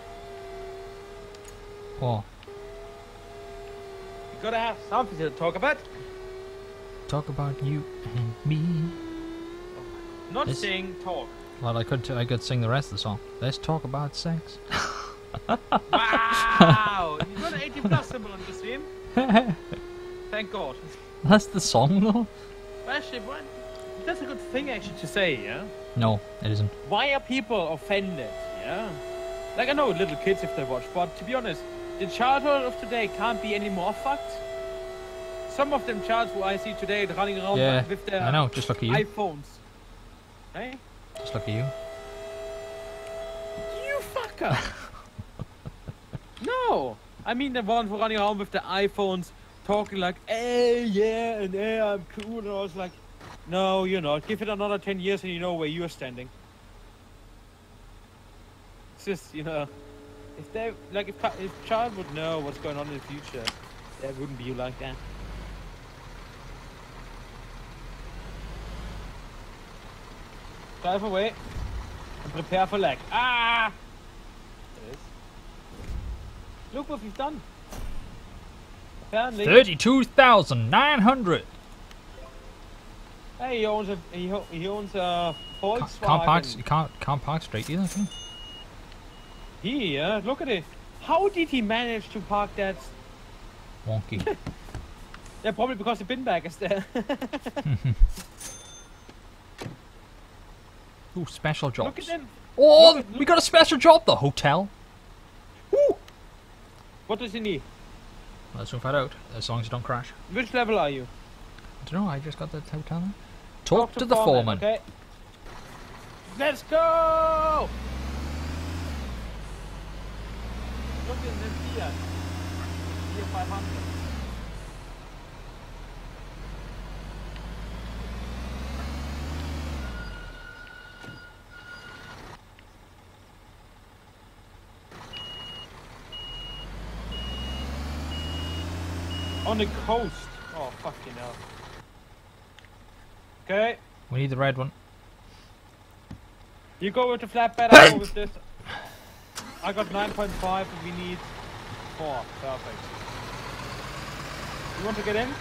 Oh, You gotta have something to talk about. talk about you and me. Not This- sing, talk. Well, I could sing the rest of the song. Let's talk about sex. Wow! You got an 18 plus symbol on the stream. Thank God. That's the song, though. Well, actually, that's a good thing actually to say, yeah? No, it isn't. Why are people offended, yeah? Like, I know little kids if they watch, but to be honest, the childhood of today can't be any more fucked. Some of them childs who I see today running around Yeah, with their I know. Just look at you. iPhones. Hey? Just look at you. You fucker! No! I mean the ones who are running around with their iPhones, talking like, hey, yeah, and hey, I'm cool, and I was like, no, you're not. Give it another 10 years and you know where you're standing. It's just, you know, if they, like, if child would know what's going on in the future, they wouldn't be like that. Drive away and prepare for lag. Ah! There it is. Look what we've done. Apparently, 32,900. hey, he owns a Volkswagen. Can't park straight either. Can you? Here, look at it. How did he manage to park that? Wonky. Yeah, probably because the bin bag is there. Ooh, special Look jobs. at them. Oh, Look at- we got a special job. The hotel. Woo! What does he need? Let's soon find out. As long as you don't crash. Which level are you? I don't know. I just got the hotel. Now. Talk to the foreman. Okay. Let's go! Look in the Fiat. Fiat 500. On the coast. Oh, fucking hell. Okay. We need the red one. You go with the flatbed, I go with this. I got 9.5 and we need 4. Perfect. You want to get in?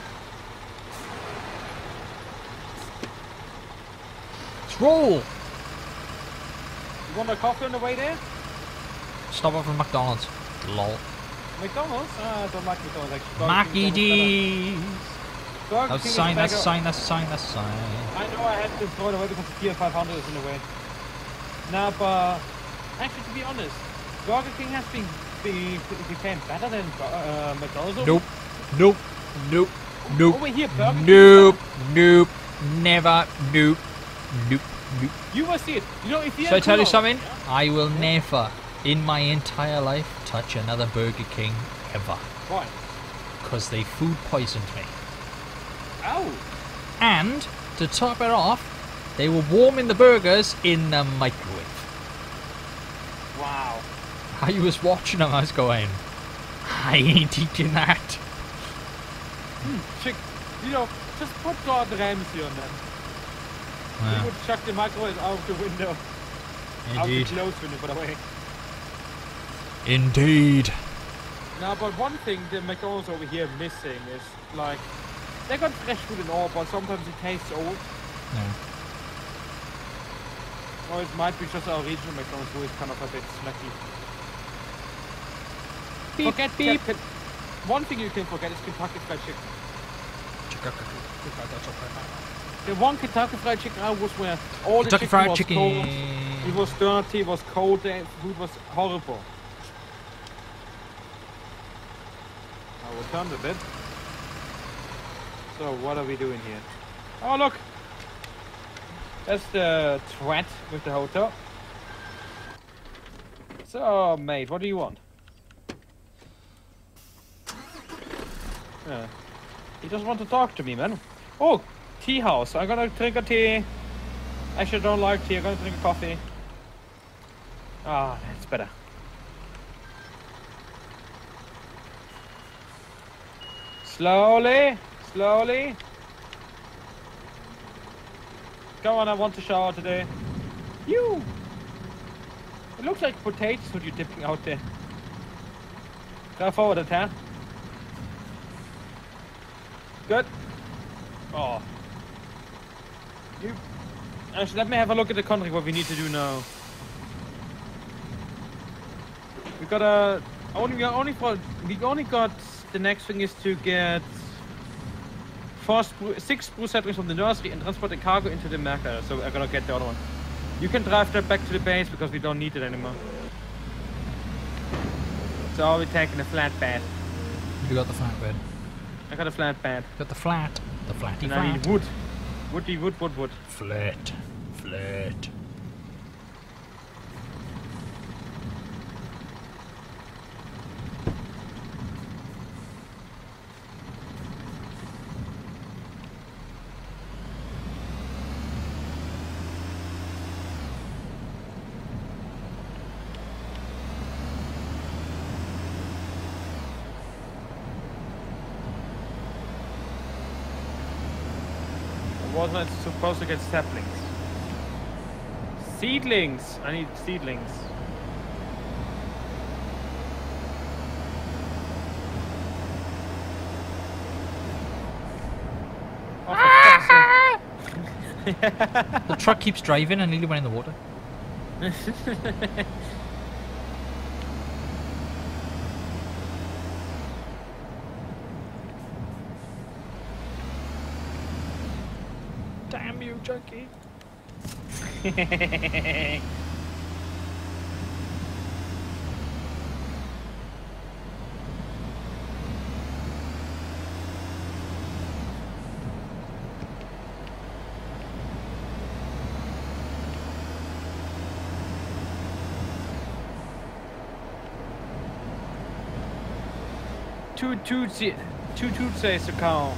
Let's roll. You want a coffee on the way there? Stop off at McDonald's. Lol. McDonald's? Ah, I don't like McDonald's actually. Mackie D's. Burger That's a King is sign. That's a better. sign. That's a sign. That's a sign. I know I had to throw it away because the Fiat 500 is in the way. Nah, but actually, to be honest, Burger King has became better than McDonald's. Nope. Nope. Nope. Nope. Over here, Burger King. Nope. Nope. Never. Nope. Nope. Nope. You will see it. You know, if you Should I tell you Cologne- something? I will never, in my entire life, touch another Burger King ever. Why? Because they food poisoned me. Ow! And, to top it off, they were warming the burgers in the microwave. Wow. I was watching them, I was going, I ain't eating that. Chick, just put Gordon Ramsay on them. He Well, would chuck the microwave out the window. Out the indeed. closed window, by the way. Indeed. Now, but one thing the McDonald's over here missing is, like, they got fresh food and all, but sometimes it tastes old. Yeah. Or it might be just our regional McDonald's who is kind of a bit snacky. Forget one thing you can forget is Kentucky Fried Chicken. The one Kentucky Fried Chicken I was where all Kentucky the chicken Fried was Chicken. cold. It was dirty, it was cold, the food was horrible. I will turn a bit. So what are we doing here? Oh look! That's the threat with the hotel. So mate, what do you want? Yeah. He doesn't want to talk to me, man. Oh, tea house. I'm gonna drink a tea. Actually, I don't like tea. I'm gonna drink a coffee. Ah, that's better. Slowly, slowly. Come on, I want to shower today. You. It looks like potatoes what you're dipping out there. Go forward a tad. Good. Oh. You. Actually, let me have a look at the country. What we need to do now. We got a. We only got. The next thing is to get 6 brew settlings from the nursery and transport the cargo into the market. So I'm gonna get the other one. You can drive that back to the base because we don't need it anymore. So we're taking a flatbed. You got the flatbed. I got a flatbed. Got the flatty And I need flat. wood. Wood. Flat. Wasn't I supposed to get saplings? Seedlings! I need seedlings. Oh, for fuck's sake. The truck keeps driving and nearly went in the water. Damn you, junkie. Toot says the cow.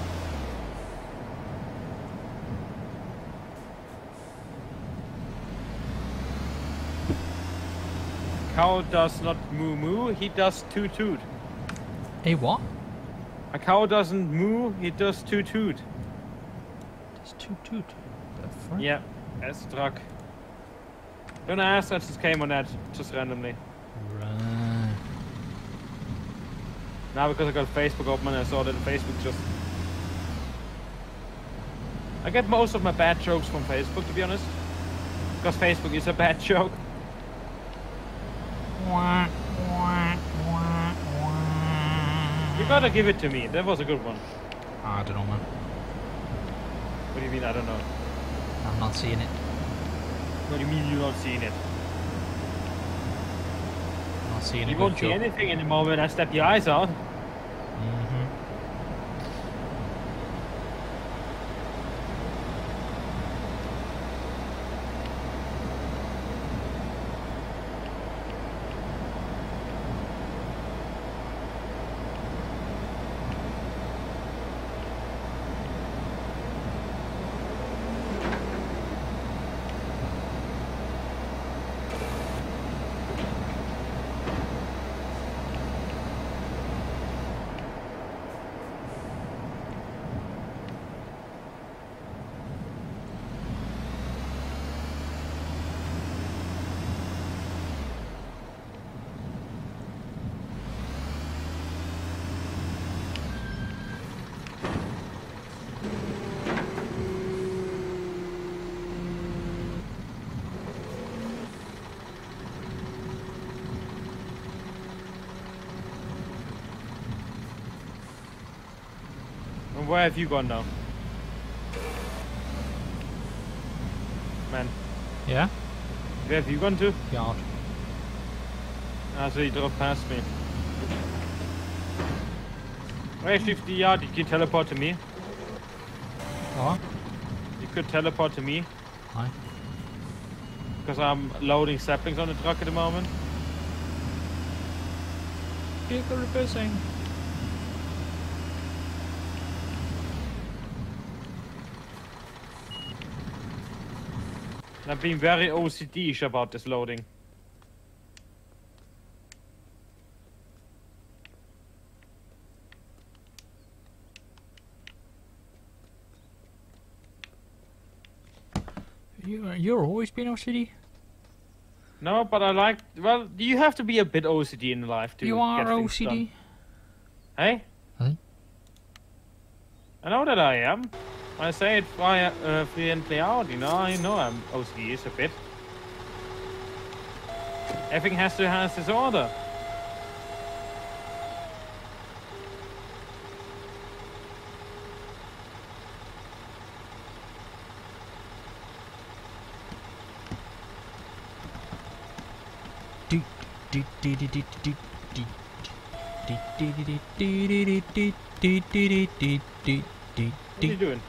Cow does not moo moo, he does toot toot. Hey, what? A cow doesn't moo, he does toot toot. It's toot. The frick? Yeah, that's the truck. Don't ask, I just came on that, just randomly. Right. Now because I got Facebook open and I saw that Facebook just... I get most of my bad jokes from Facebook, to be honest. Because Facebook is a bad joke. You gotta give it to me, that was a good one. I don't know, man. What do you mean, I don't know? I'm not seeing it. What do you mean you're not seeing it? I'm not seeing it. You won't see anything anymore when I step your eyes out. Mm-hmm. And where have you gone now? Man, Yeah? where have you gone to? Yard. Ah, so you drove past me. Well, actually, if the yard, you can teleport to me. What? You could teleport to me. Aye. Because I'm loading saplings on the truck at the moment. Vehicle reversing. And I've been very OCD-ish about this loading. You're always been OCD? No, but I like. Well, you have to be a bit OCD in life to You are get things OCD? done. Hey? Hey? I know that I am. I say it fluently out, you know. I know I'm OCD-ish a bit. Everything has to have its order. What are you doing?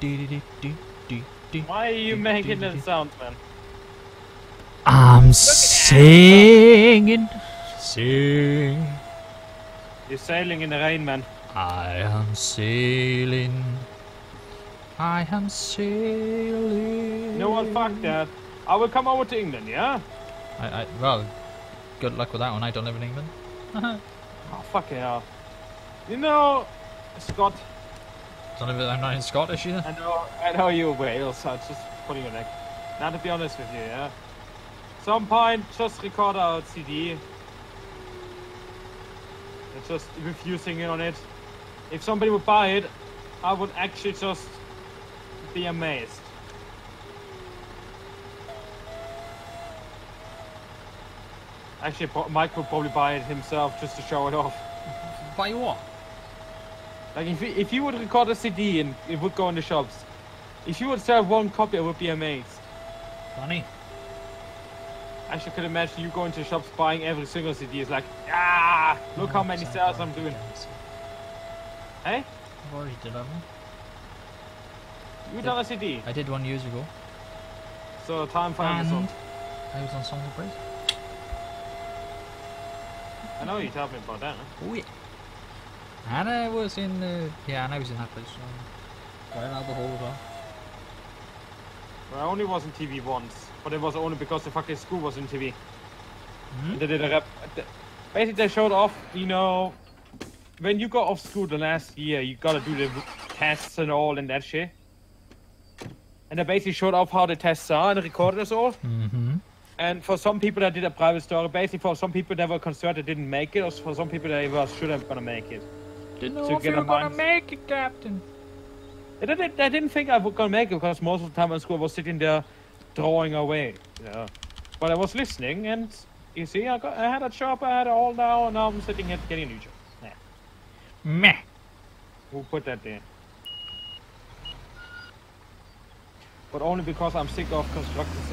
Why are you making that sound, man? I'm singing. Sing. You're sailing in the rain, man. I am sailing. I am sailing. You know what? Fuck that. I will come over to England, yeah? Well, good luck with that one. I don't live in England. Oh, fucking hell. You know, Scott, I'm not in Scottish either. I know you're Wales, so it's just putting your neck. Now, to be honest with you, yeah? Some point, just record our CD. And just refusing it on it. If somebody would buy it, I would actually just be amazed. Actually, Mike would probably buy it himself just to show it off. Buy what? Like, if you would record a CD and it would go in the shops, if you would sell one copy, I would be amazed. Funny. Actually, could imagine you going to shops buying every single CD. It's like, ah, look how many sales I'm doing. Hey? I've already did that one. You done a CD, I did one years ago. so time for And Amazon. I was on Songs of Praise. I know you told me about that. Huh? Oh yeah. And I was in and I was in that place. Right out the hole as well. Well, I only was in TV once, but it was only because the fucking school was in TV. Hmm? They did a rep. Basically, they showed off, you know, when you got off school the last year, you gotta do the tests and all and that shit. And they basically showed off how the tests are and recorded us all. Mm-hmm. And for some people that did a private story, basically for some people that were concerned they didn't make it, or for some people they were sure they were gonna make it. Didn't know So if get you were a gonna mind- make it, Captain. They didn't think I was gonna make it because most of the time in school I was sitting there drawing away. Yeah. But I was listening, and you see, I had a job, I had it all now, and now I'm sitting here getting a new job. Yeah. Meh. Who put that there? But only because I'm sick of construction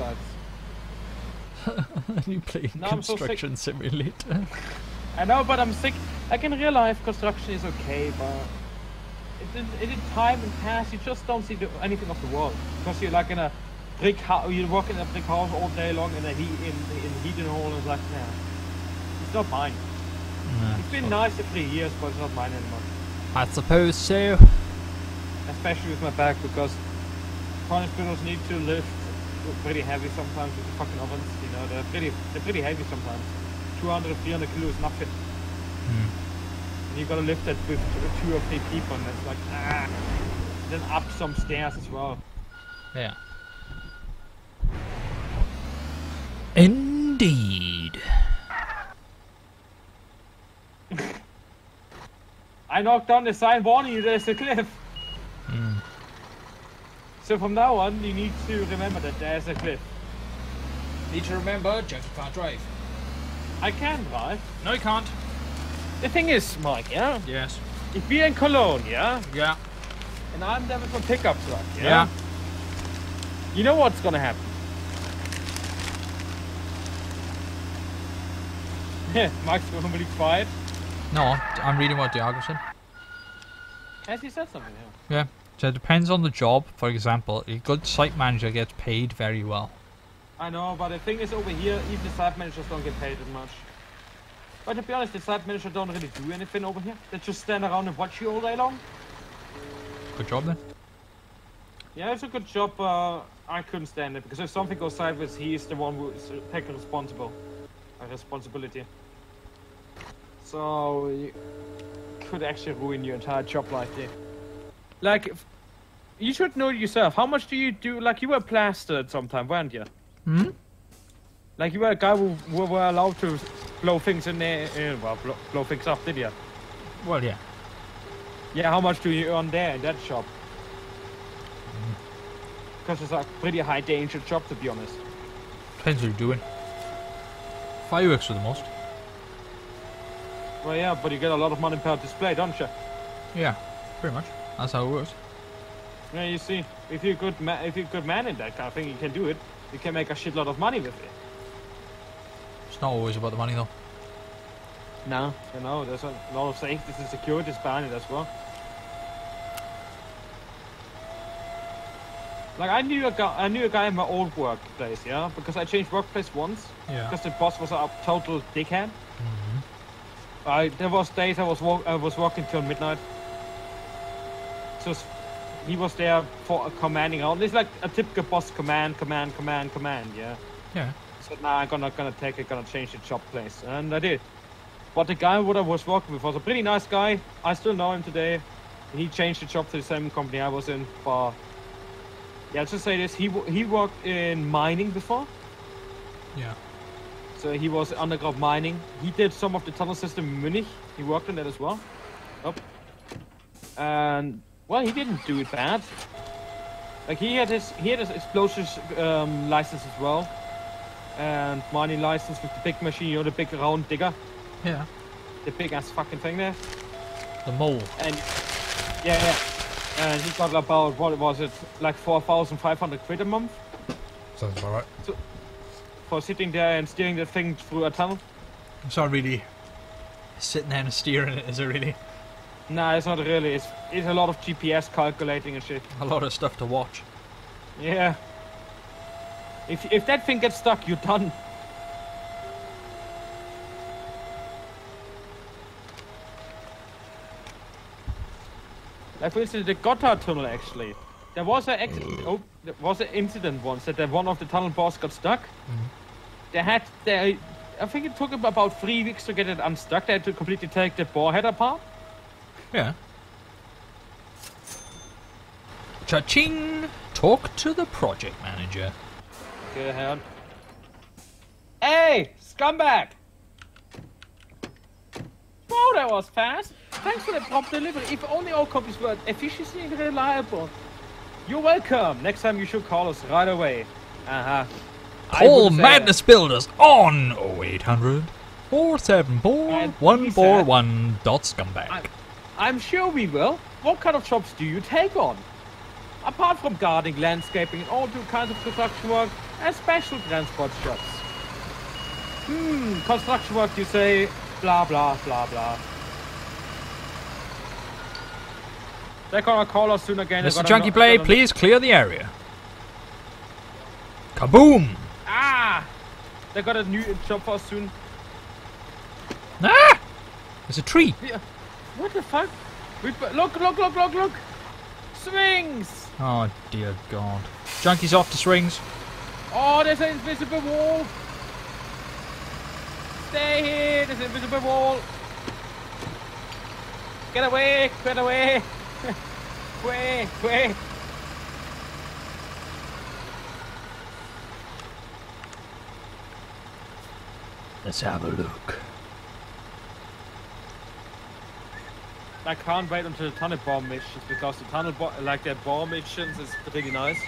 sites. You play No, I'm so sick. Construction Simulator. I know, but I'm sick. Like in real life, construction is okay, but in time and past, you just don't see anything of the world because you're like in a brick house. You work in a brick house all day long in a heating hole, and it's like, nah, it's not mine. It's been nice for 3 years, but it's not mine anymore. I suppose so. Especially with my back, because hospitals need to lift pretty heavy sometimes with the fucking ovens. You know, they're pretty heavy sometimes. 200 or 300 kilos is nothing. And you gotta lift that with 2 or 3 people, and it's like, ah. Then up some stairs as well. Yeah. Indeed. I knocked on the sign warning you there's a cliff. So from now on, you need to remember that there's a cliff. Need to remember, Jackie can't drive. I can drive. No, you can't. The thing is, Mike, yeah? Yes. If we're in Cologne, yeah? Yeah. and I'm there with a pickup truck. Yeah. You know what's gonna happen? Mike's normally quiet. No, I'm reading what Diago said. Has he said something? Yeah. So it depends on the job. For example, a good site manager gets paid very well. I know, but the thing is over here, even the site managers don't get paid as much. But to be honest, the site managers don't really do anything over here. They just stand around and watch you all day long. Good job then. Yeah, it's a good job. I couldn't stand it because if something goes sideways, he's the one who is taking responsibility. So you could actually ruin your entire job like that. Like, you should know yourself. How much do you do? Like, you were plastered sometime, weren't you? Hmm? Like, you were a guy who were allowed to blow things in there, well, blow things up, did you? Well, yeah. Yeah, how much do you earn there in that job? Because it's a pretty high danger job, to be honest. Depends what you're doing. Fireworks for the most. Well, yeah, but you get a lot of money per display, don't you? Yeah, pretty much. That's how it works. Yeah, you see, if you're good man in that kind of thing, you can do it. You can make a shitload of money with it. It's not always about the money though. No, you know, there's a lot of safety and security behind it as well. Like I knew a guy in my old workplace, yeah, because I changed workplace once. Yeah. Because the boss was a total dickhead. There was days I was working till midnight. So he was there for commanding out. It's like a typical boss command, yeah. Yeah. So now I'm gonna change the job place, and I did. But the guy what I was working with was a pretty nice guy. I still know him today. He changed the job to the same company I was in. But yeah, let's just say this: he worked in mining before. Yeah. So he was underground mining. He did some of the tunnel system in Munich. He worked on that as well. And well, he didn't do it bad. Like he had his explosives license as well, and mining license with the big machine, you know, the big round digger, Yeah. the big ass fucking thing there. The mole. And yeah. And he got about, what was it, like 4,500 quid a month Sounds alright. for sitting there and steering the thing through a tunnel. It's not really sitting there and steering it, is it really? Nah, it's not really. It's a lot of GPS calculating and shit. A lot of stuff to watch. Yeah. If that thing gets stuck, you're done. Like for instance, the Gotthard tunnel actually. There was an incident once that one of the tunnel bars got stuck. I think it took about 3 weeks to get it unstuck. They had to completely take the bore head apart. Yeah. Cha-ching! Talk to the project manager. Go ahead. Hey, scumbag! Whoa, that was fast. Thanks for the prompt delivery. If only all copies were efficiently and reliable. You're welcome. Next time you should call us right away. Call Madness Builders on 0800 474 141.scumbag. I'm sure we will. What kind of jobs do you take on? Apart from gardening, landscaping, and all kinds of construction work and special transport jobs. Construction work, you say, blah, blah, blah, blah. They're gonna call us soon again. Mr. Chunky Play, please clear the area. Kaboom! Ah! They got a new job for us soon. Ah! There's a tree. Yeah. What the fuck? Look! Swings! Oh dear God. Junky's off to swings. Oh, there's an invisible wall. Stay here. There's an invisible wall. Get away! Quick! Let's have a look. I can't wait until the tunnel bomb missions because the tunnel the bomb missions is pretty nice.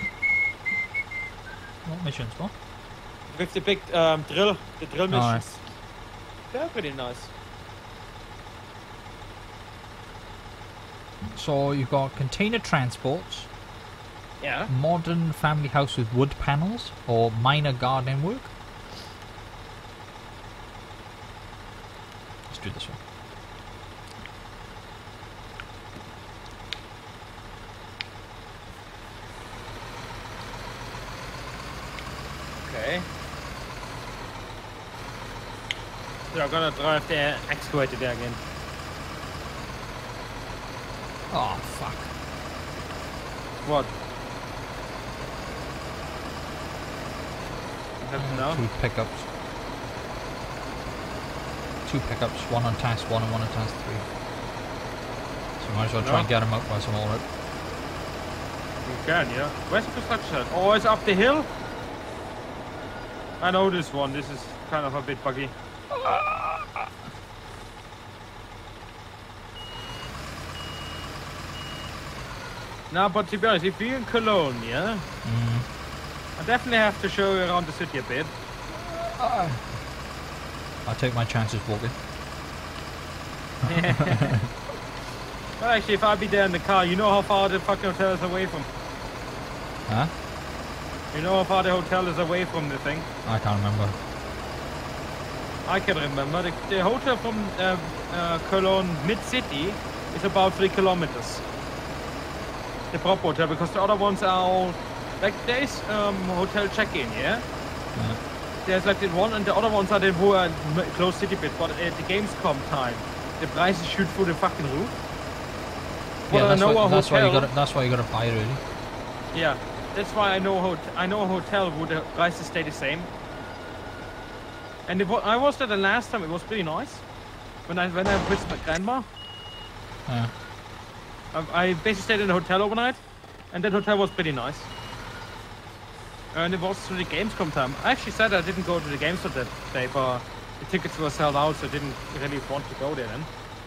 What missions? What? With the big drill missions. Nice. They're pretty nice. So you've got container transports, Yeah. modern family house with wood panels, or minor gardening work. Let's do this one. Okay. So I'm gonna drive the excavator there again. Oh, fuck. What? What happened now? 2 pickups. 2 pickups, one on task 1 and one on task 3. So might as well try and get them out whilst I'm all out. You can, yeah. Where's the construction site? Oh, it's up the hill? I know this one. This is kind of a bit buggy. Now, but to be honest, if you're in Cologne, yeah, I definitely have to show you around the city a bit. I'll take my chances walking. Well, actually, if I'd be there in the car, you know how far the fucking hotel is away from? Huh? You know how far the hotel is away from the thing? I can't remember. I can remember. The hotel from Cologne mid-city is about 3 kilometers. The proper hotel, because the other ones are all... Like, there's hotel check-in, yeah? Yeah. There's like the one, and the other ones are the who are close city bit, but at the Gamescom time, the prices shoot through the fucking roof. Yeah, But that's, I know that's why you hotel. gotta. That's why you gotta buy really. Yeah, that's why I know a hotel where the prices stay the same. And I was there the last time. It was pretty nice. When I visited my grandma, Yeah. I basically stayed in a hotel overnight, and that hotel was pretty nice. And it was through the Gamescom time. I actually said I didn't go to the Gamescom that day, but the tickets were sold out, so I didn't really want to go there then.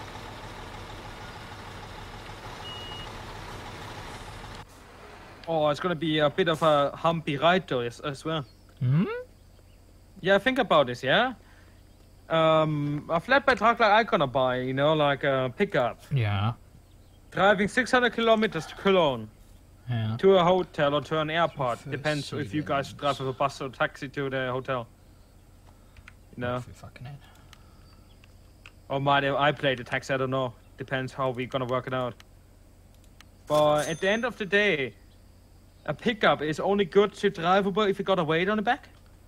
Oh, it's gonna be a bit of a humpy ride though, I swear. Hmm. Yeah, think about this, yeah? A flatbed truck like I'm gonna buy, you know, like a pickup. Yeah. Driving 600 kilometers to Cologne, Yeah. to a hotel or to an airport. First Depends if you guys drive with a bus or taxi to the hotel. You know? If you're fucking in. Or might I play the taxi, I don't know. Depends how we gonna work it out. But at the end of the day, a pickup is only good to drivable if you got a weight on the back.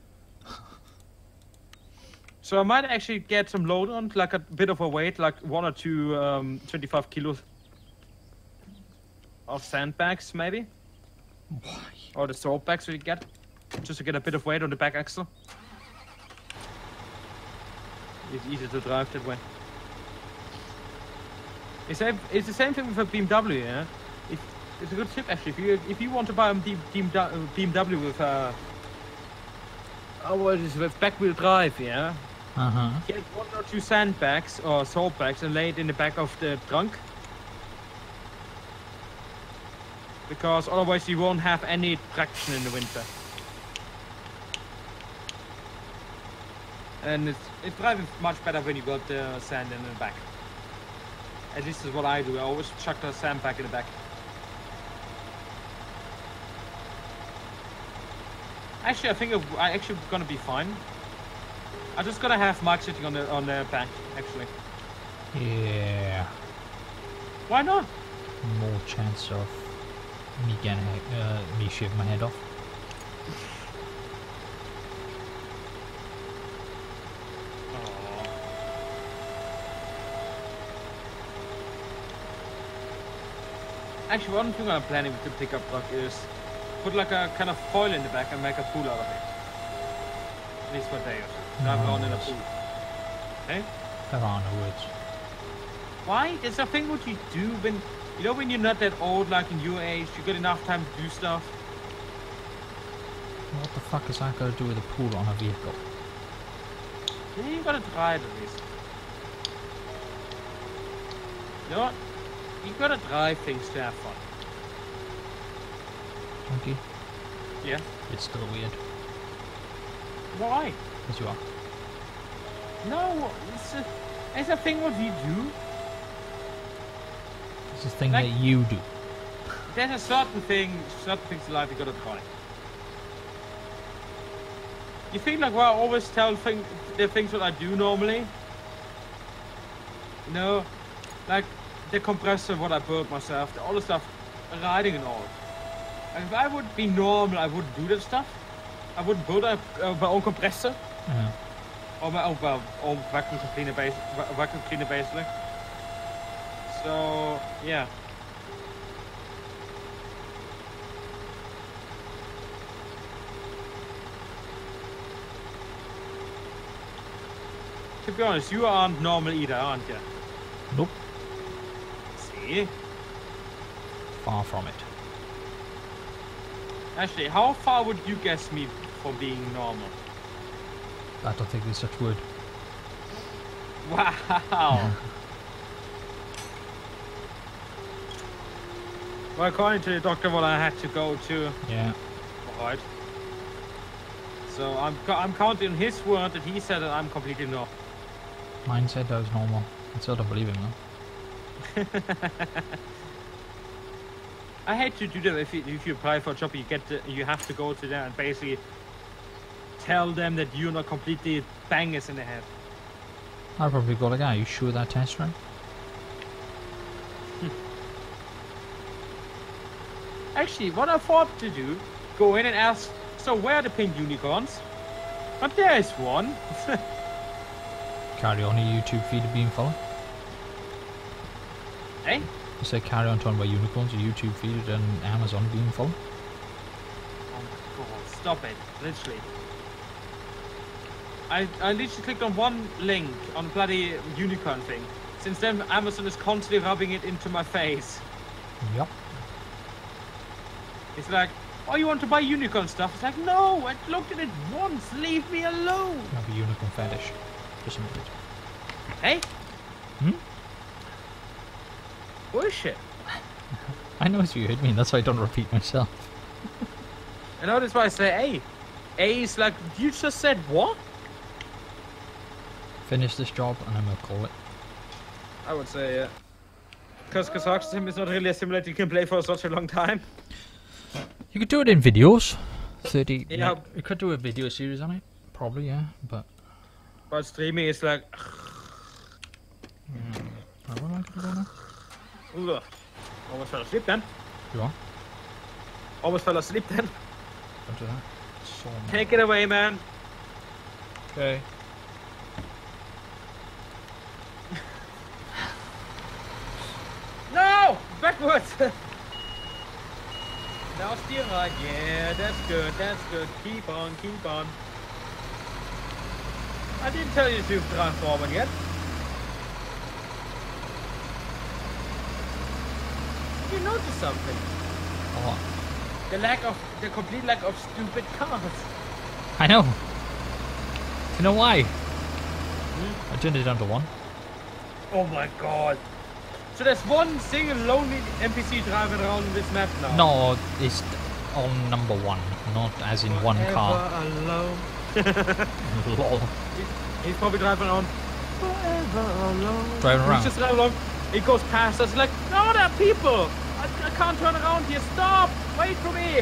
So I might actually get some load on, like a bit of a weight, like 1 or 2 25 kilos of sandbags, maybe. Why? Or the salt bags we get, just to get a bit of weight on the back axle. It's easy to drive that way. It's the same thing with a BMW, yeah. It's a good tip actually. If you want to buy a BMW with what is it, with back wheel drive, yeah. Get 1 or 2 sandbags or salt bags and lay it in the back of the trunk. Because otherwise you won't have any traction in the winter. And it's driving much better when you got the sand in the back. At least is what I do. I always chuck the sandbag in the back. Actually, I think I actually gonna be fine. I'm just gonna have Mark sitting on the back, actually. Yeah. Why not? More chance of me getting me shaving my head off. Actually, one thing I'm planning with the pickup truck is put like a kind of foil in the back and make a pool out of it. At least for a day or so. Drive around in a pool. Okay? There are no words. Why? It's a thing what you do when, you know, when you're not that old, like in your age, you got enough time to do stuff. What the fuck is that got to do with a pool on a vehicle? Yeah, you gotta try it at least. You know what? You gotta try things to have fun. Okay. Yeah. It's still weird. Why? As you are. No, it's a thing what you do. It's a thing Like- that you do. There's a certain things in life you gotta try. You feel like I always tell the things that I do normally? You know, like the compressor, what I built myself, all the stuff, riding and all. And if I would be normal, I wouldn't do that stuff. I wouldn't build my own compressor Yeah. or my own vacuum cleaner, basically. So yeah. To be honest, you aren't normal either, aren't you? Nope. See? Far from it. Actually, how far would you guess me from being normal? I don't think there's such word. Wow! Well, according to the doctor, what I had to go to, Yeah. alright. So I'm counting on his word that he said that I'm completely normal. Mine said I was normal. I still don't believe him though. I hate to do that if you apply for a job, you have to go to them and basically tell them that you're not completely bangers in the head. I'd probably go like, are you sure that test right? Actually, what I thought to do, go in and ask, so where are the pink unicorns? But there is one. Carry on your YouTube feed of being followed. Hey? You said carry on talking about unicorns, your YouTube feed and Amazon being followed. Oh my god, stop it, literally. I literally clicked on one link on bloody unicorn thing. Since then, Amazon is constantly rubbing it into my face. Yep. It's like, oh, you want to buy unicorn stuff? It's like, no, I looked at it once, leave me alone. You have a unicorn fetish. Just admit it. Hey? Hmm? Bullshit. I know what you heard me, that's why I don't repeat myself. I know that's why I say A. A is like, you just said what? Finish this job and I'm gonna call it. I would say, yeah. Because Kazakhstan is not really a simulator you can play for such a long time. You could do it in videos. 30. Yeah. Like, you could do a video series on it. Probably, yeah. But. But streaming is like, Where am I gonna go now? ugh. Almost fell asleep then. You are? Almost fell asleep then. Don't do that. So mad. Take it away, man. Okay. No! Backwards! Now steer right. Yeah, that's good, that's good. Keep on, keep on. I didn't tell you to transform it yet. You noticed something? Oh, The complete lack of stupid cars. I know. You know why? I turned it down to 1. Oh my god. So there's one single lonely NPC driving around this map now. No, it's on number 1, not as in one car. Forever alone. Lol. He's probably driving around. Forever alone. Driving around. He's just driving along. He goes past us like, no, there are people. I can't turn around here. Stop. Wait for me.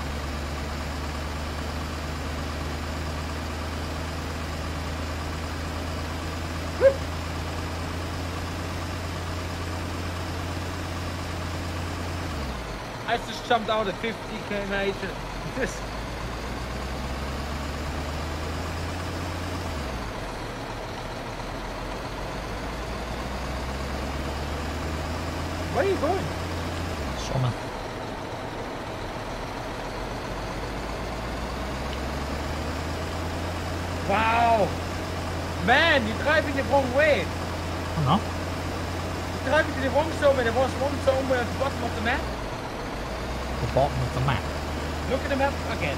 I just jumped out at 50 km/h. This. Where are you going? Summer. Wow! Man, you're driving the wrong way. Oh no? You're driving to the wrong zone. There was one somewhere at the bottom of the map. The bottom of the map. Look at the map again.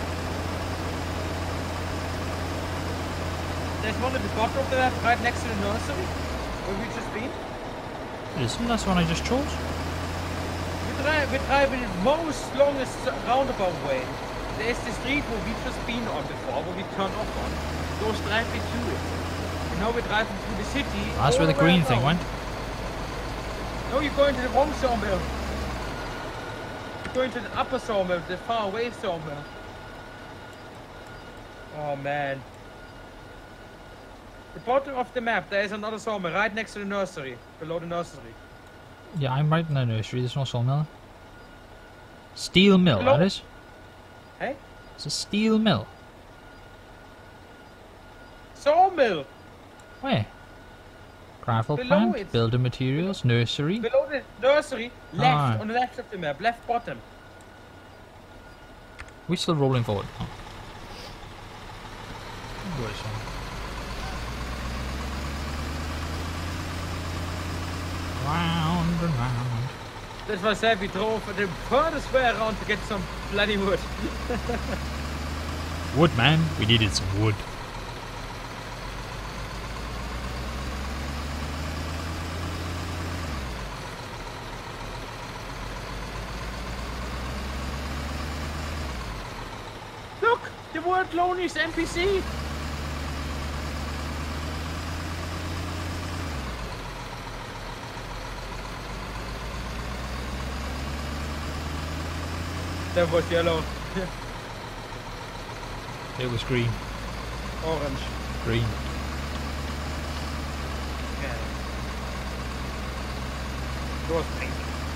There's one at the bottom of the map right next to the nursery where we just been. Isn't that the one I just chose? We're driving the most longest roundabout way. There's the street where we just been on before, where we turned off on. Goes directly to it. And now we're driving through the city. That's where the green thing went. No, No, you're going to the wrong sawmill. You're going to the upper sawmill, the far away sawmill. Oh man. The bottom of the map, there is another sawmill right next to the nursery, below the nursery. Yeah, I'm right in the nursery. There's no sawmill. Steel mill, Hello? that is. Hey? It's a steel mill. Sawmill! Where? Gravel Below plant, it. building materials, nursery. Below the nursery, left, Ah. on the left of the map, left bottom. We still rolling forward. Oh. Where is it? Round and round. That's why I said we drove the furthest way around to get some bloody wood. Wood, man. We needed some wood. Look! The word loneliest NPC! That was yellow. It was green. Orange. Green. Yeah. It was pink.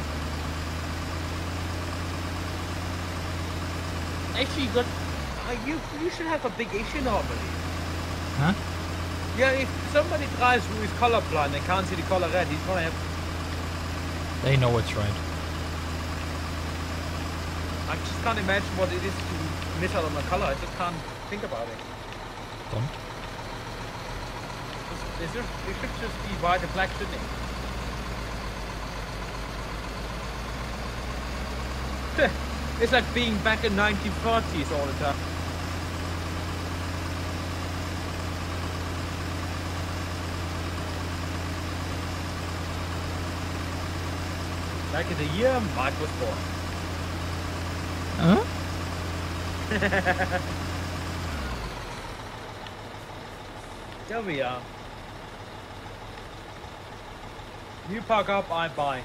Actually, you got. You should have a big issue normally. Huh? Yeah, if somebody drives who is colorblind and can't see the color red, he's gonna have. They know it's right. I just can't imagine what it is to miss out on a color. I just can't think about it. Don't. It should just be white and black, shouldn't it? It's like being back in 1940s all the time. Like in the year Mike was born. Huh? There we are. You park up, I buy.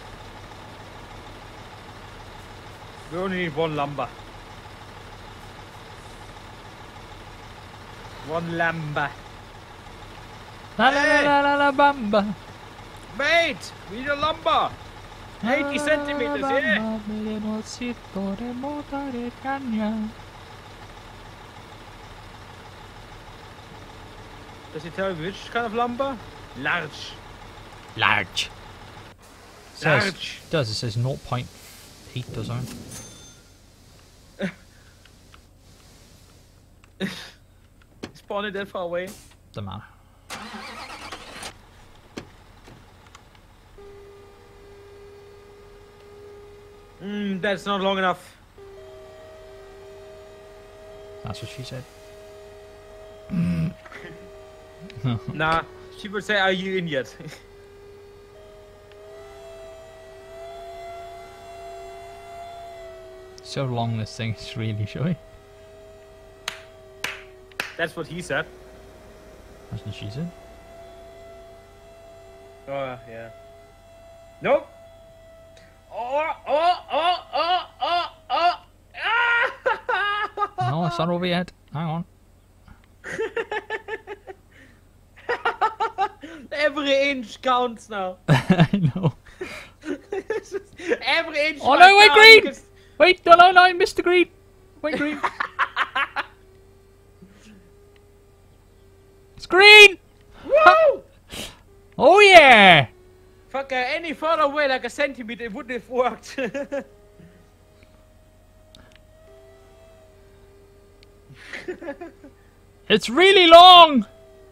We only need one lumber. One lumber. La la la la la la bamba. Mate, we need a lumber. 80 centimeters, yeah. Does he tell you which kind of lumber? Large. Large. Large. It does. It says 0.8, doesn't it? Spawn it that far away. Doesn't matter. That's not long enough. That's what she said. Nah, she would say, are you in yet? So long this thing is really, shall we? That's what he said. That's what she said. Oh, yeah. Nope. No, it's not over yet. Hang on. Every inch counts now. I know. Every inch. Oh no, wait, counts green! because- Wait, no, I missed the green. Wait, green. It's green! Woo! Oh yeah! Fuck, any further away like a centimeter, it wouldn't have worked. It's really long!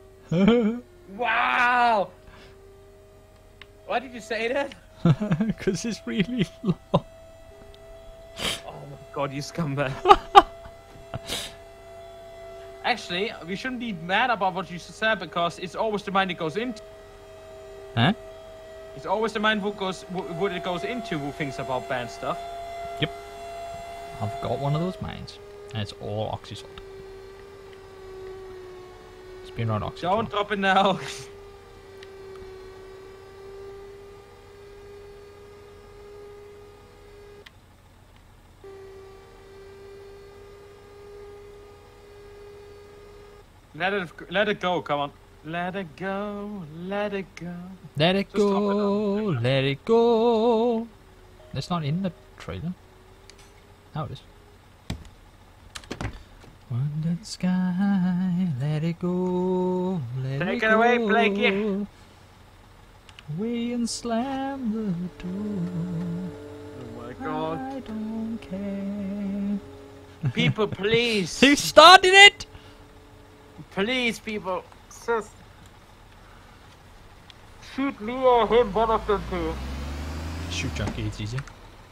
Wow! Why did you say that? Because it's really long. Oh my god, you scumbag. Actually, we shouldn't be mad about what you said because it's always the mind it goes into. Huh? It's always the mind what it goes into who thinks about bad stuff. Yep. I've got one of those mines. And it's all oxysalt. It's been around oxysalt. Don't drop it now. Let it go. Come on. Let it go. Let it go. Let it Just drop it go, down. let it go. That's not in the trailer. Now it is. Under the sky, let it go, let it Take go. it away, Blakey. Away and slam the door. Oh my god. I don't care. People, please. Who started it? Please, people. Just shoot me or him, one of them two. Shoot Junkie, it's easy.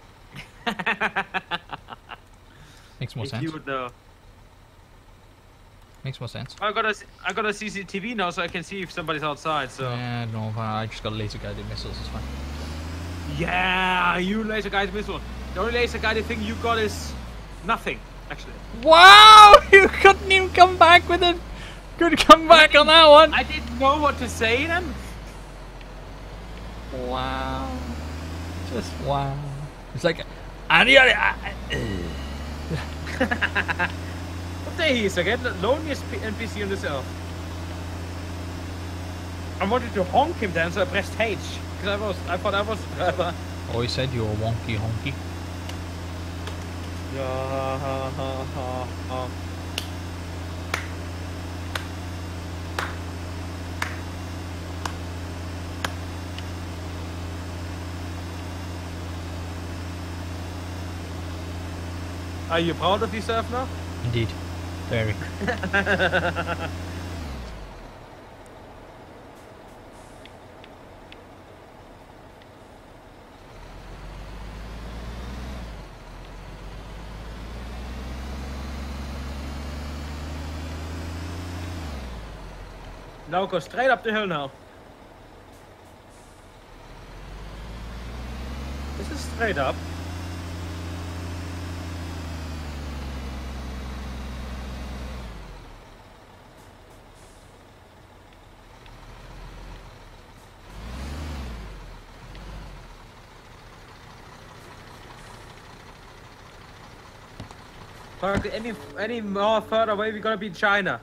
Makes more If sense. you would know. Makes more sense. I got a CCTV now, so I can see if somebody's outside. So Yeah, no, I just got laser guided missiles, it's fine. yeah, you laser guided missile. The only laser guided thing you got is nothing, actually. Wow! You couldn't even come back with it. Good comeback on that one. I didn't know what to say then. Wow. Just wow. It's like, What day he is again? The loneliest NPC on this earth. I wanted to honk him then, so I pressed H. Because I thought I was the driver. Oh, he said you were wonky honky. Yeah. Are you proud of yourself now? Indeed. Very. Now go straight up the hill now. This is straight up. Fuck, any more further away, we're gonna be in China.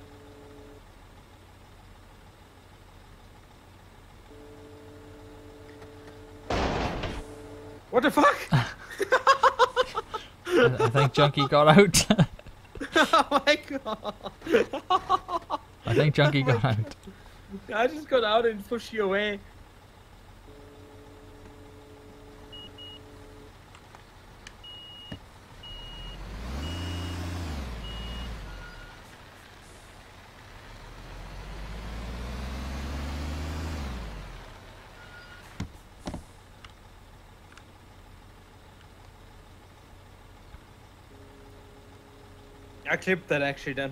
What the fuck? I think Junkie got out. Oh my god. I think Junkie got out. I just got out and pushed you away. I clipped that actually then.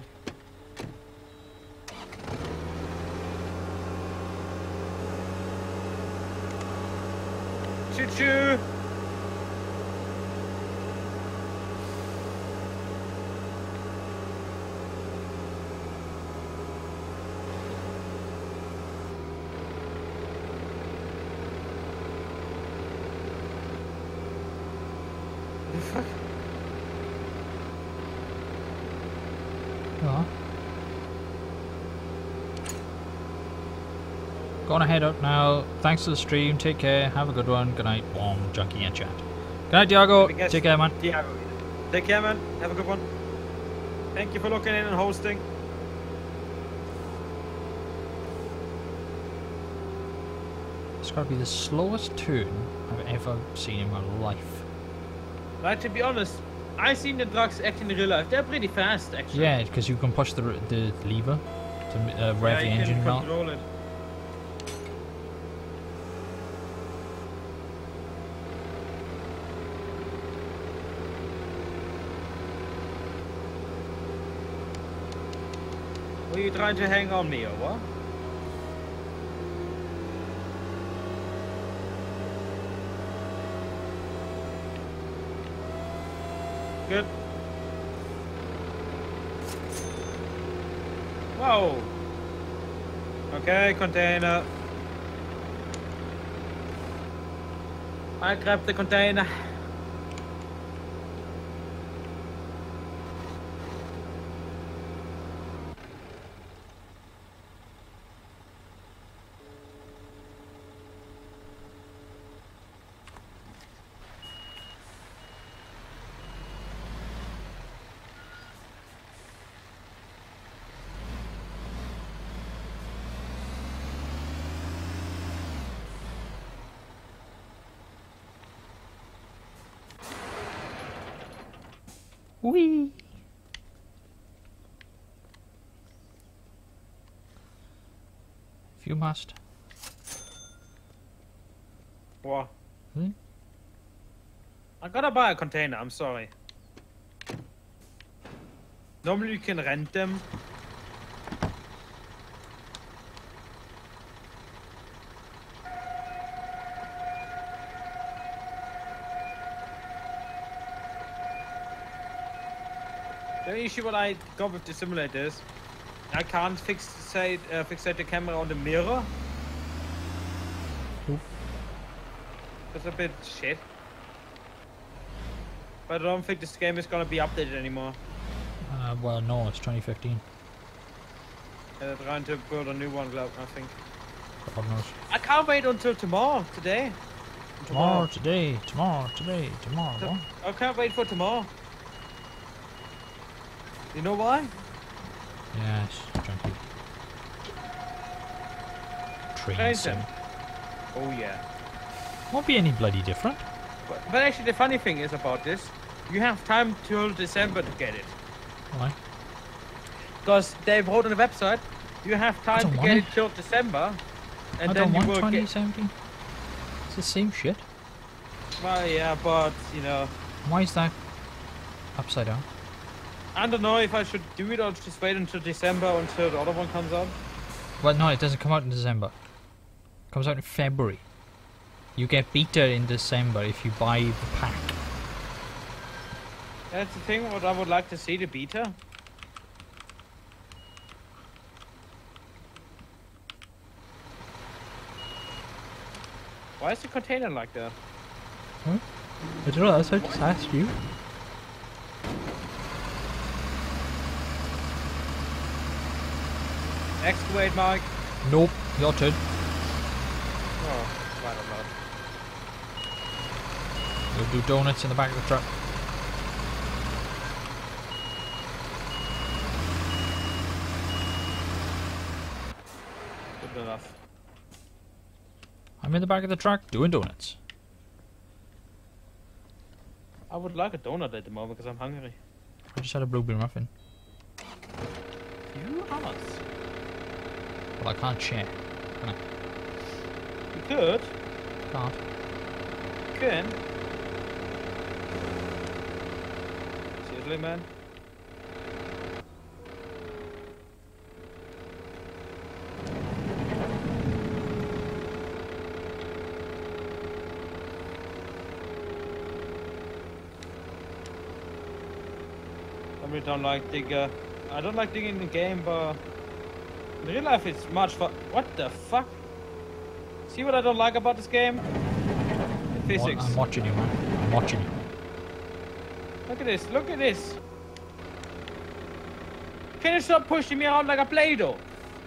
Choo choo! The fuck? Oh. Gonna head up now. Thanks for the stream. Take care. Have a good one. Good night. Bomb, Junkie, and chat. Good night, Diago. Let me guess. Take care, man. Diago. Take care, man. Have a good one. Thank you for looking in and hosting. It's gotta be the slowest turn I've ever seen in my life. Right, to be honest, I've seen the trucks act in real life. They're pretty fast, actually. Yeah, because you can push the lever to rev the you engine can out. control it. Were you trying to hang on me or what? Good. Whoa. Okay, container. I grabbed the container. Whee! If you must. What? Hmm? I gotta buy a container, I'm sorry. Normally you can rent them. The issue what I got with the simulator is I can't fixate the camera on the mirror. Oop. That's a bit shit. But I don't think this game is gonna be updated anymore. Well, no, it's 2015. They're trying to build a new one, I think. God knows. I can't wait until tomorrow, today. Tomorrow, today, tomorrow. What? I can't wait for tomorrow. You know why? Yes, junkie. Train Train sim. sim. Oh yeah. Won't be any bloody different. But actually the funny thing is about this, you have time till December to get it. Why? Because they wrote on the website, you have time don't to want get it. it till December. And I then don't you want will get... 2017. It's the same shit. Well, yeah, but, you know... Why is that upside down? I don't know if I should do it or just wait until December until the other one comes out. Well, no, it doesn't come out in December. It comes out in February. You get beta in December if you buy the pack. That's the thing, what I would like to see, the beta. Why is the container like that? Huh? I don't know, that's what I just asked you. Excavate, Mike. Nope, your turn. Oh, I don't know. You'll do donuts in the back of the truck. Good enough. I'm in the back of the truck doing donuts. I would like a donut at the moment because I'm hungry. I just had a blueberry muffin. You asked. Well, I can't share. Can I? You could. Can't. You can. Seriously, man? I really don't like dig. I don't like digging in the game, but in real life it's much fun. What the fuck? See what I don't like about this game? The physics. I'm watching you, man. I'm watching you. Look at this. Look at this. Can you stop pushing me around like a Play-Doh?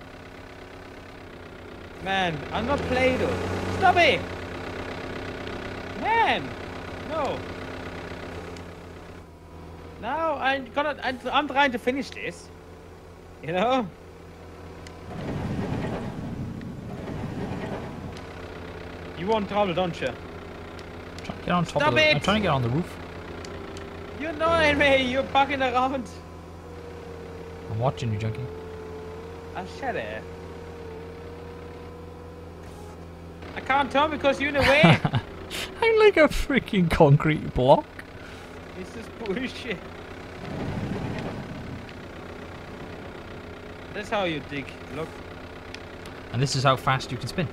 Man, I'm not Play-Doh. Stop it! Man! No. Now I'm trying to finish this. You know? You want trouble, don't you? I'm trying to get on top Stop of the, it! I'm trying to get on the roof. You're annoying me. You're bugging around. I'm watching you, junkie. Ah, shut it. I can't turn because you're in the way. I'm like a freaking concrete block. This is bullshit. That's how you dig. Look. And this is how fast you can spin.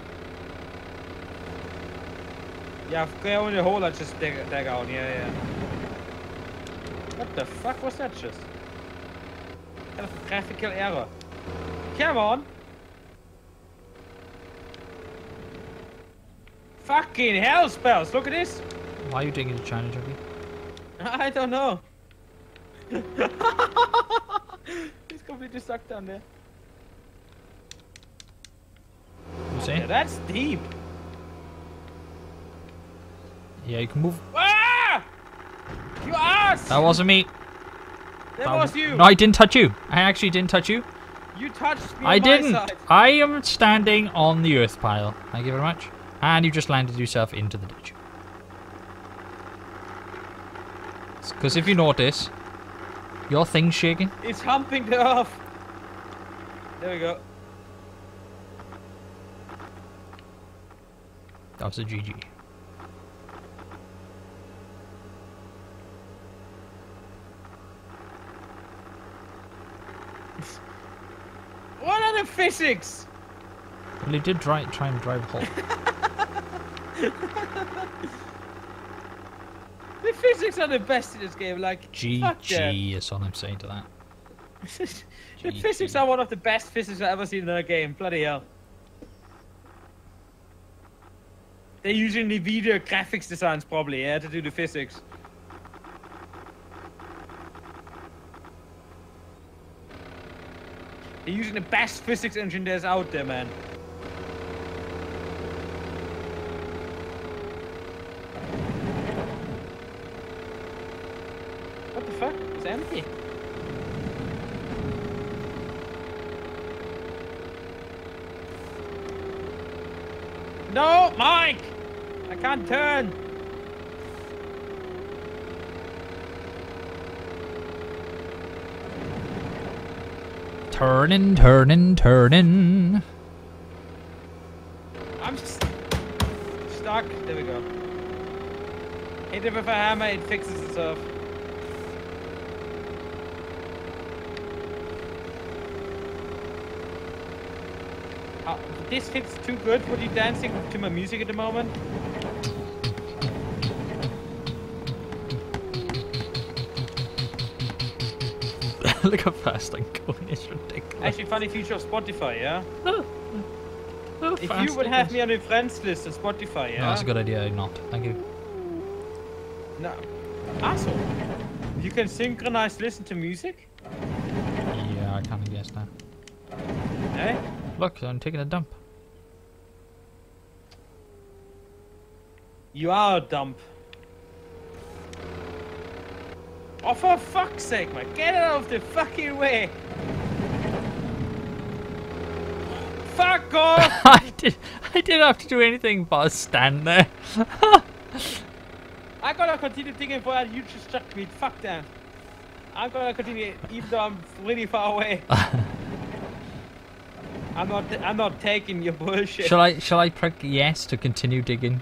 Yeah, go in the hole. I just dig out. Yeah. What the fuck was that just? Kind of graphical error. Come on. Fucking hell, spells. Look at this. Why are you digging to China, junkie? I don't know. He's completely stuck down there. You see? Yeah, that's deep. Yeah, you can move. Ah! You ass! That wasn't me. That was you. No, I didn't touch you. I actually didn't touch you. You touched me I on didn't. my side. I am standing on the earth pile. Thank you very much. And you just landed yourself into the ditch. Because if you notice, your thing's shaking. It's humping the earth. There we go. That was a GG. What are the physics? Well, he did try and drive home. The physics are the best in this game. Like fuck yeah. GG is all I'm saying to that. The physics are one of the best physics I've ever seen in a game. Bloody hell. They're using the video graphics designs probably, yeah, to do the physics. They're using the best physics engine there's out there, man. What the fuck? It's empty. No, Mike! I can't turn. Turning, turning, turning. I'm stuck. There we go. Hit it with a hammer, it fixes itself. This fits too good for you dancing to my music at the moment. Look how fast I'm going, it's ridiculous. Actually, funny feature of Spotify, yeah? How If fast you would it have is. me on your friends list on Spotify, yeah? No, that's a good idea, I'm not. Thank you. No. Asshole. You can synchronize listen to music? Yeah, I kind of guess that. Eh? Look, I'm taking a dump. You are a dump. Oh, for fuck's sake, man. Get out of the fucking way. Fuck off! I didn't have to do anything but stand there. I gotta continue digging for that. You just struck me. Fuck that. I'm gonna continue even though I'm really far away. I'm not taking your bullshit. Shall I prick yes to continue digging?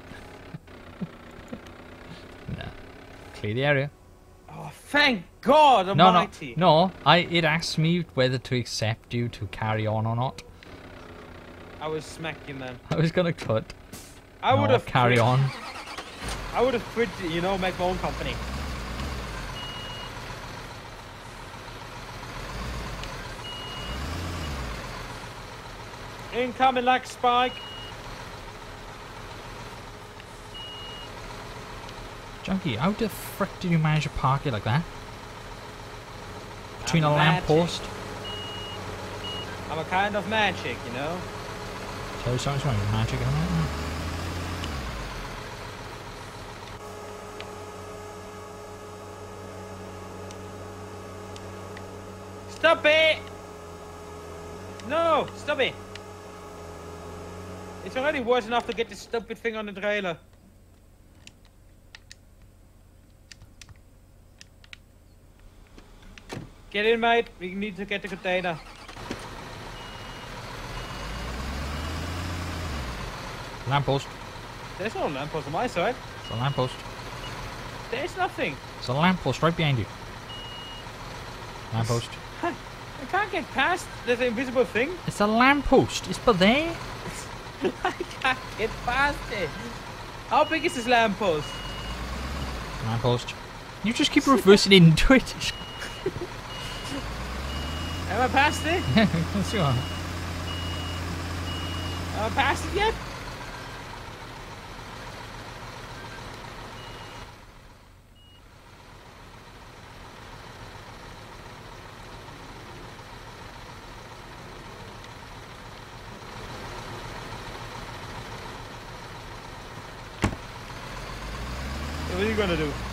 No. Clear the area. Oh, thank God Almighty. No. It asked me whether to accept you to carry on or not. I was smacking, man. I was gonna quit. I would have carry quit. on. I would have quit, you know, make my own company. Incoming like Spike. Junkie, how the frick did you manage to park it like that? Between I'm a magic. lamppost? I'm a kind of magic, you know. Tell you something's wrong with magic in a minute. Stop it! No, stop it! It's already worse enough to get this stupid thing on the trailer. Get in, mate. We need to get the container. Lamppost. There's no lamppost on my side. It's a lamppost. There's nothing. It's a lamppost right behind you. Lamppost. I can't get past this invisible thing. It's a lamppost. It's but there. I can't get past it. How big is this lamppost? Lamppost. You just keep reversing into it. Am I past it? Yes, you are. Am I past it yet? What are you gonna do?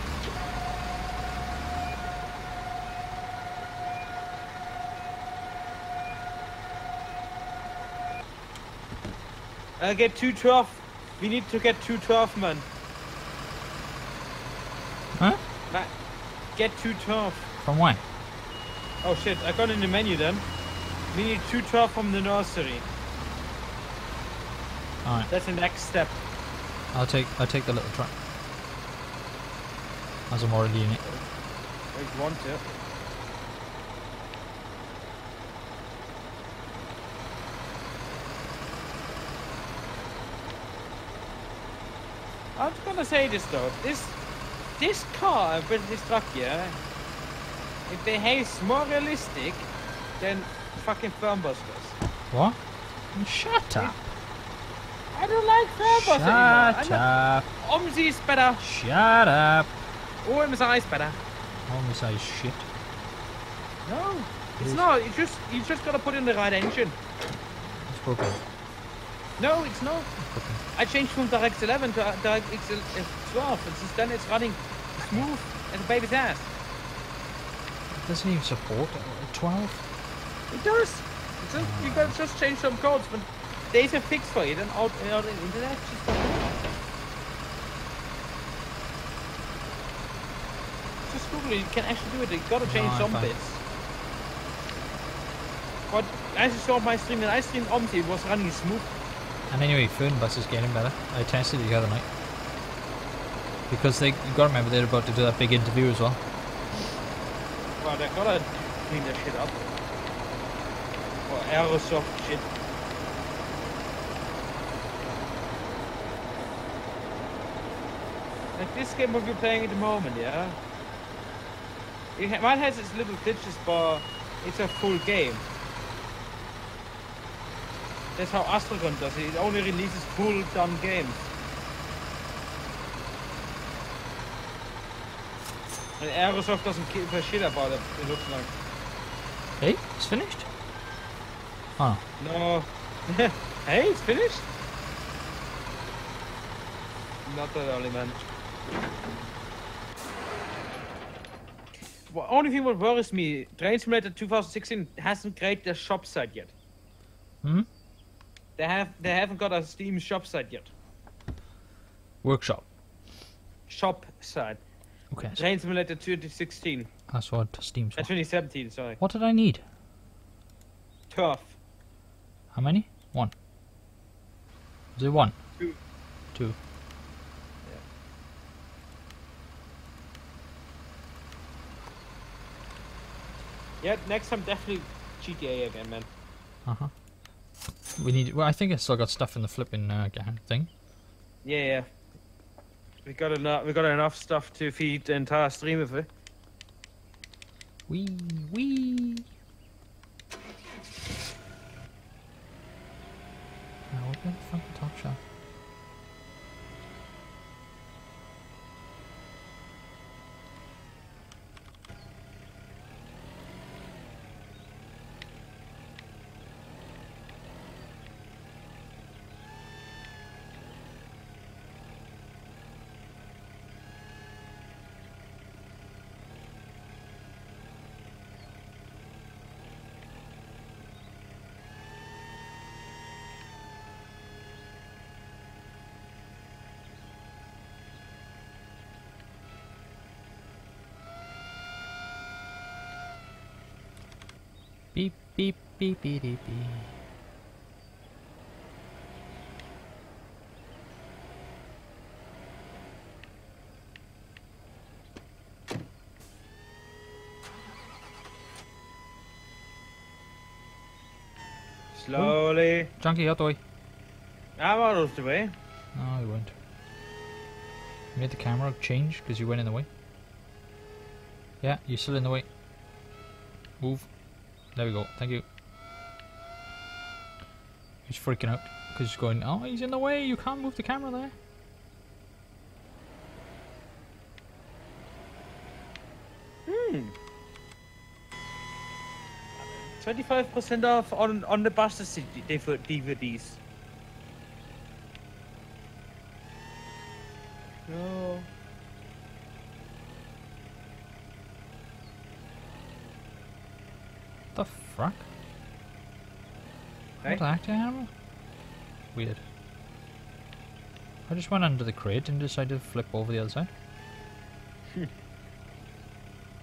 I'll get 212. We need to get 212, man. Huh? Get 2 turf. From where? Oh shit, I got in the menu then. We need 2 turf from the nursery. Alright. That's the next step. I'll take the little truck. As I'm already in it. If you want to. I'm just gonna say this though. This car with this truck here, it behaves more realistic than fucking Firmbusters. What? Shut up. I don't like Firmbusters Shut up. OMSI is better. Shut up. OMSI is better. Almost say shit. No, it's not. You just gotta put in the right engine. It's broken. No, it's not. Broken. I changed from DirectX 11 to DirectX 12. Then it's running smooth as a baby's ass. It doesn't even support 12. It does. It's just, you gotta just change some codes, but there's a fix for it, and out on the internet just don't know. Just Google it. You can actually do it. You gotta change some fine. bits. But as you saw on my stream, when I streamed OMSI, it was running smooth. And anyway, Fernbus is getting better. I tested it the other night. Because you gotta remember they're about to do that big interview as well. Well, they gotta clean that shit up. Or Aerosoft shit. Like this game what we're playing at the moment, yeah? Mine has its little glitches, but it's a full game. That's how Astragon does it. It only releases full done games. And Aerosoft doesn't give a shit about it, it looks like. Hey, it's finished? Oh. No. Hey, it's finished? Not that early, man. Well, only thing what worries me, Train Simulator 2016 hasn't created a shop site yet. Hmm? They haven't got a Steam shop site yet. Workshop. Shop site. Okay. Train Simulator 2016. That's what Steam's for. 2017, sorry. What did I need? Turf. How many? 1. Is it 1? 2. 2. Yeah, next time definitely GTA again, man. Uh-huh. We need... Well, I think I still got stuff in the flipping thing. Yeah. We got enough stuff to feed the entire stream of it. Wee. Now we're going to fucking top shot. Beep, beep, beep, beep, beep, beep. Slowly. Junkie, out the way. I'm out of the way. No, you weren't. You made the camera change because you went in the way. Yeah, you're still in the way. Move. There we go. Thank you. He's freaking out because he's going, oh, he's in the way. You can't move the camera there. Hmm. 25% off on the Buster City DVDs. No. The fuck? Hey? What acting animal? Weird. I just went under the crate and decided to flip over the other side.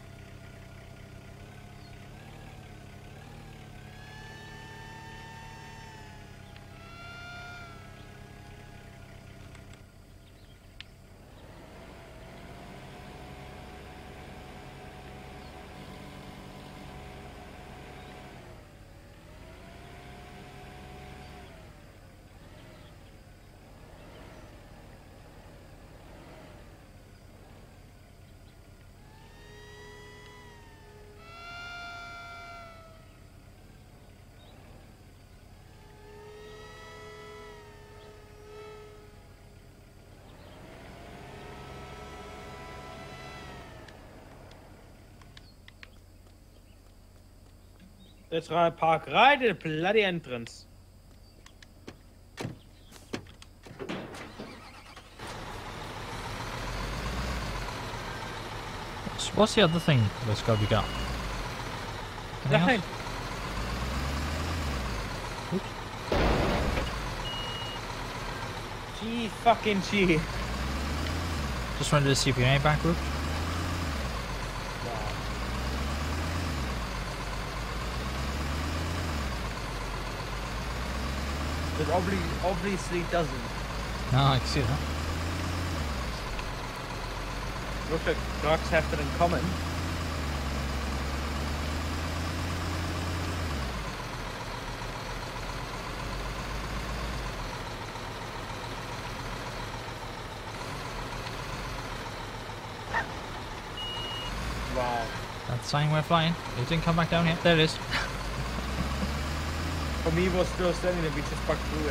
Let's park right at the bloody entrance. What's the other thing that's got to be got? Anything Nothing. else? Gee, fucking gee. Just wanted to see if you ain't back route. It obviously doesn't. No, I can see that. Looks like dogs have that in common. Wow. That's the sign we're flying. It didn't come back down yet. There it is. For me, was still standing there. We just bucked through it.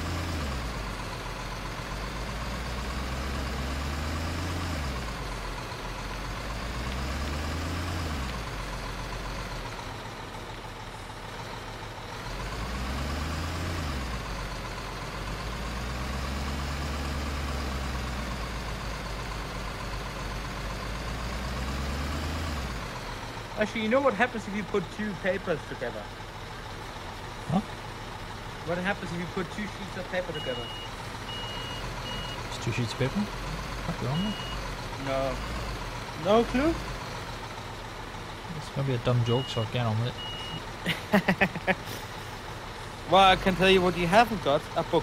Actually, you know what happens if you put two papers together? What? What happens if you put two sheets of paper together? It's 2 sheets of paper. Fuck you on there. No. No clue? It's gonna be a dumb joke, so get on with it. Well, I can tell you what you haven't got. A book.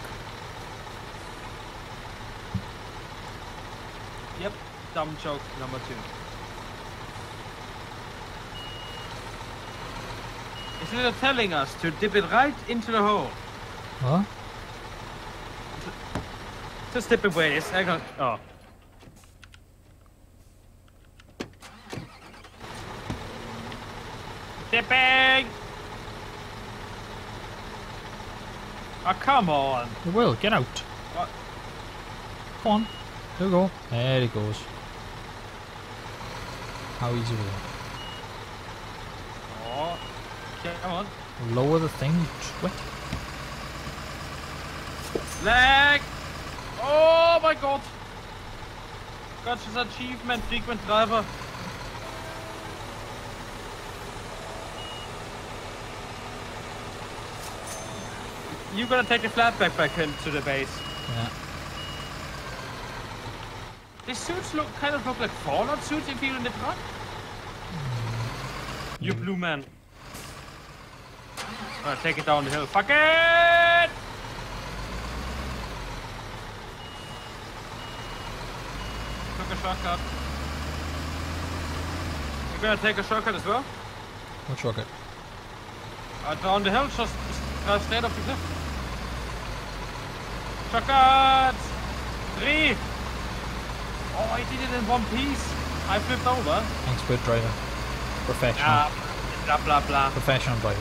Yep. Dumb joke number 2. Instead of telling us to dip it right into the hole. What? Just dip it where it is. I got. Oh. Dipping! Oh, come on. You will, get out. What? Come on. There we go. There it goes. How easy was that? Oh. Come on. Lower the thing, you twit. Lag! Oh my god! Got his achievement, frequent driver. You gotta take the flatback back into the base. Yeah. These suits kind of look like Fallout suits if you're in the truck. You blue man. Take it down the hill. Fuck it! Took a shortcut. You're gonna take a shortcut as well? What rocket? Down the hill, just straight up the cliff. Shortcut! 3! Oh, I did it in one piece. I flipped over. Expert driver. Professional. Yeah, blah blah blah. Professional driver.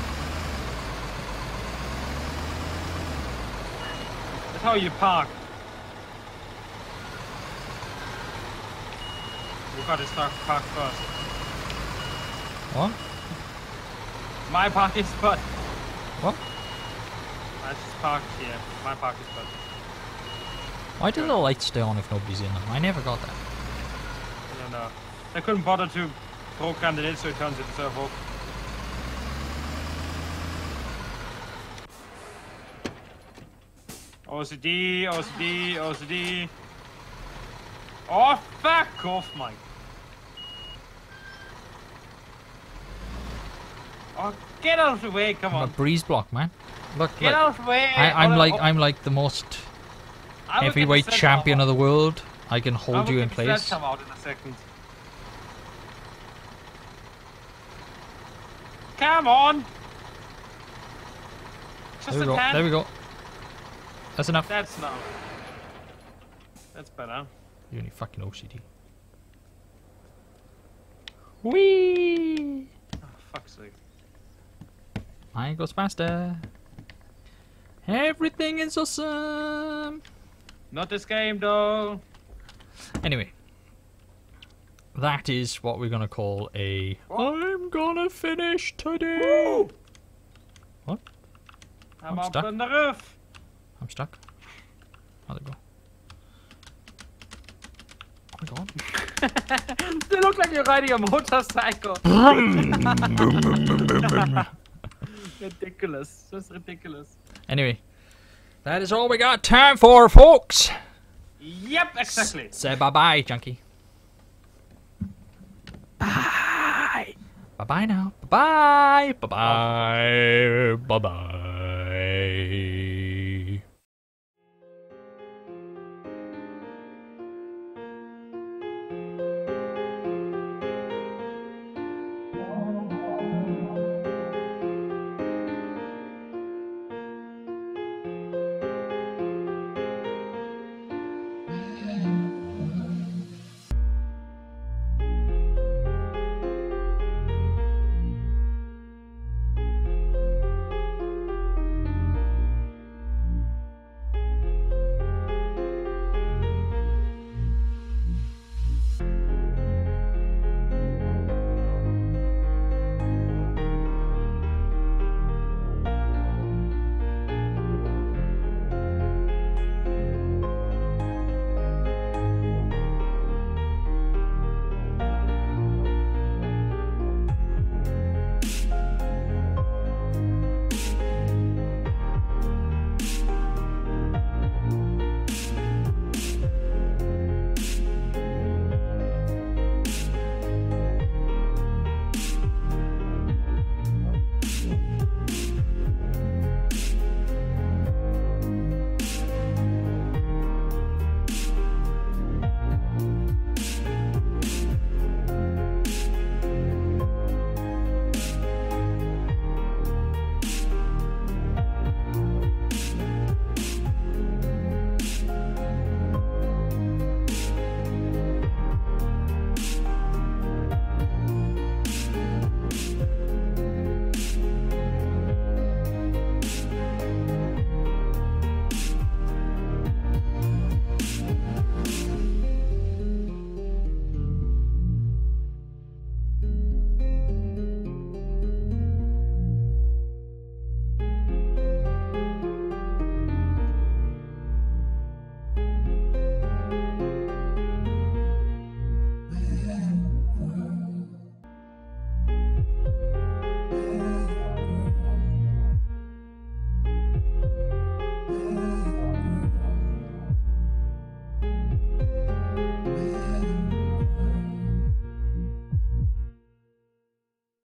That's how you park. We got to start park first. What? My parking spot. What? I just parked here. My parking spot. Why do the lights stay on if nobody's in them? I never got that. I don't know. They couldn't bother to program it in, so it turns itself off. OCD, OCD, OCD. Oh, fuck off, Mike. Oh, get out of the way, come I'm a on. breeze block, man. Look, Get look. out of the way. I'm like the most heavyweight champion of the world. I can hold you in place. Come out in a second. Come on. Just There we a go. tan. There we go. That's enough. That's not. That's better. You only fucking OCD. Whee! Oh, fuck's sake. Mine goes faster. Everything is awesome. Not this game, though. Anyway, that is what we're gonna call a. I'm gonna finish today. What? I'm I'm up stuck. on the roof. I'm stuck. How'd it go? Oh my god. You look like you're riding a motorcycle. Ridiculous. Just ridiculous. Anyway, that is all we got time for, folks. Yep, exactly. Say bye-bye, Junkie. Bye. Bye-bye now. Bye-bye. Bye-bye. Bye-bye.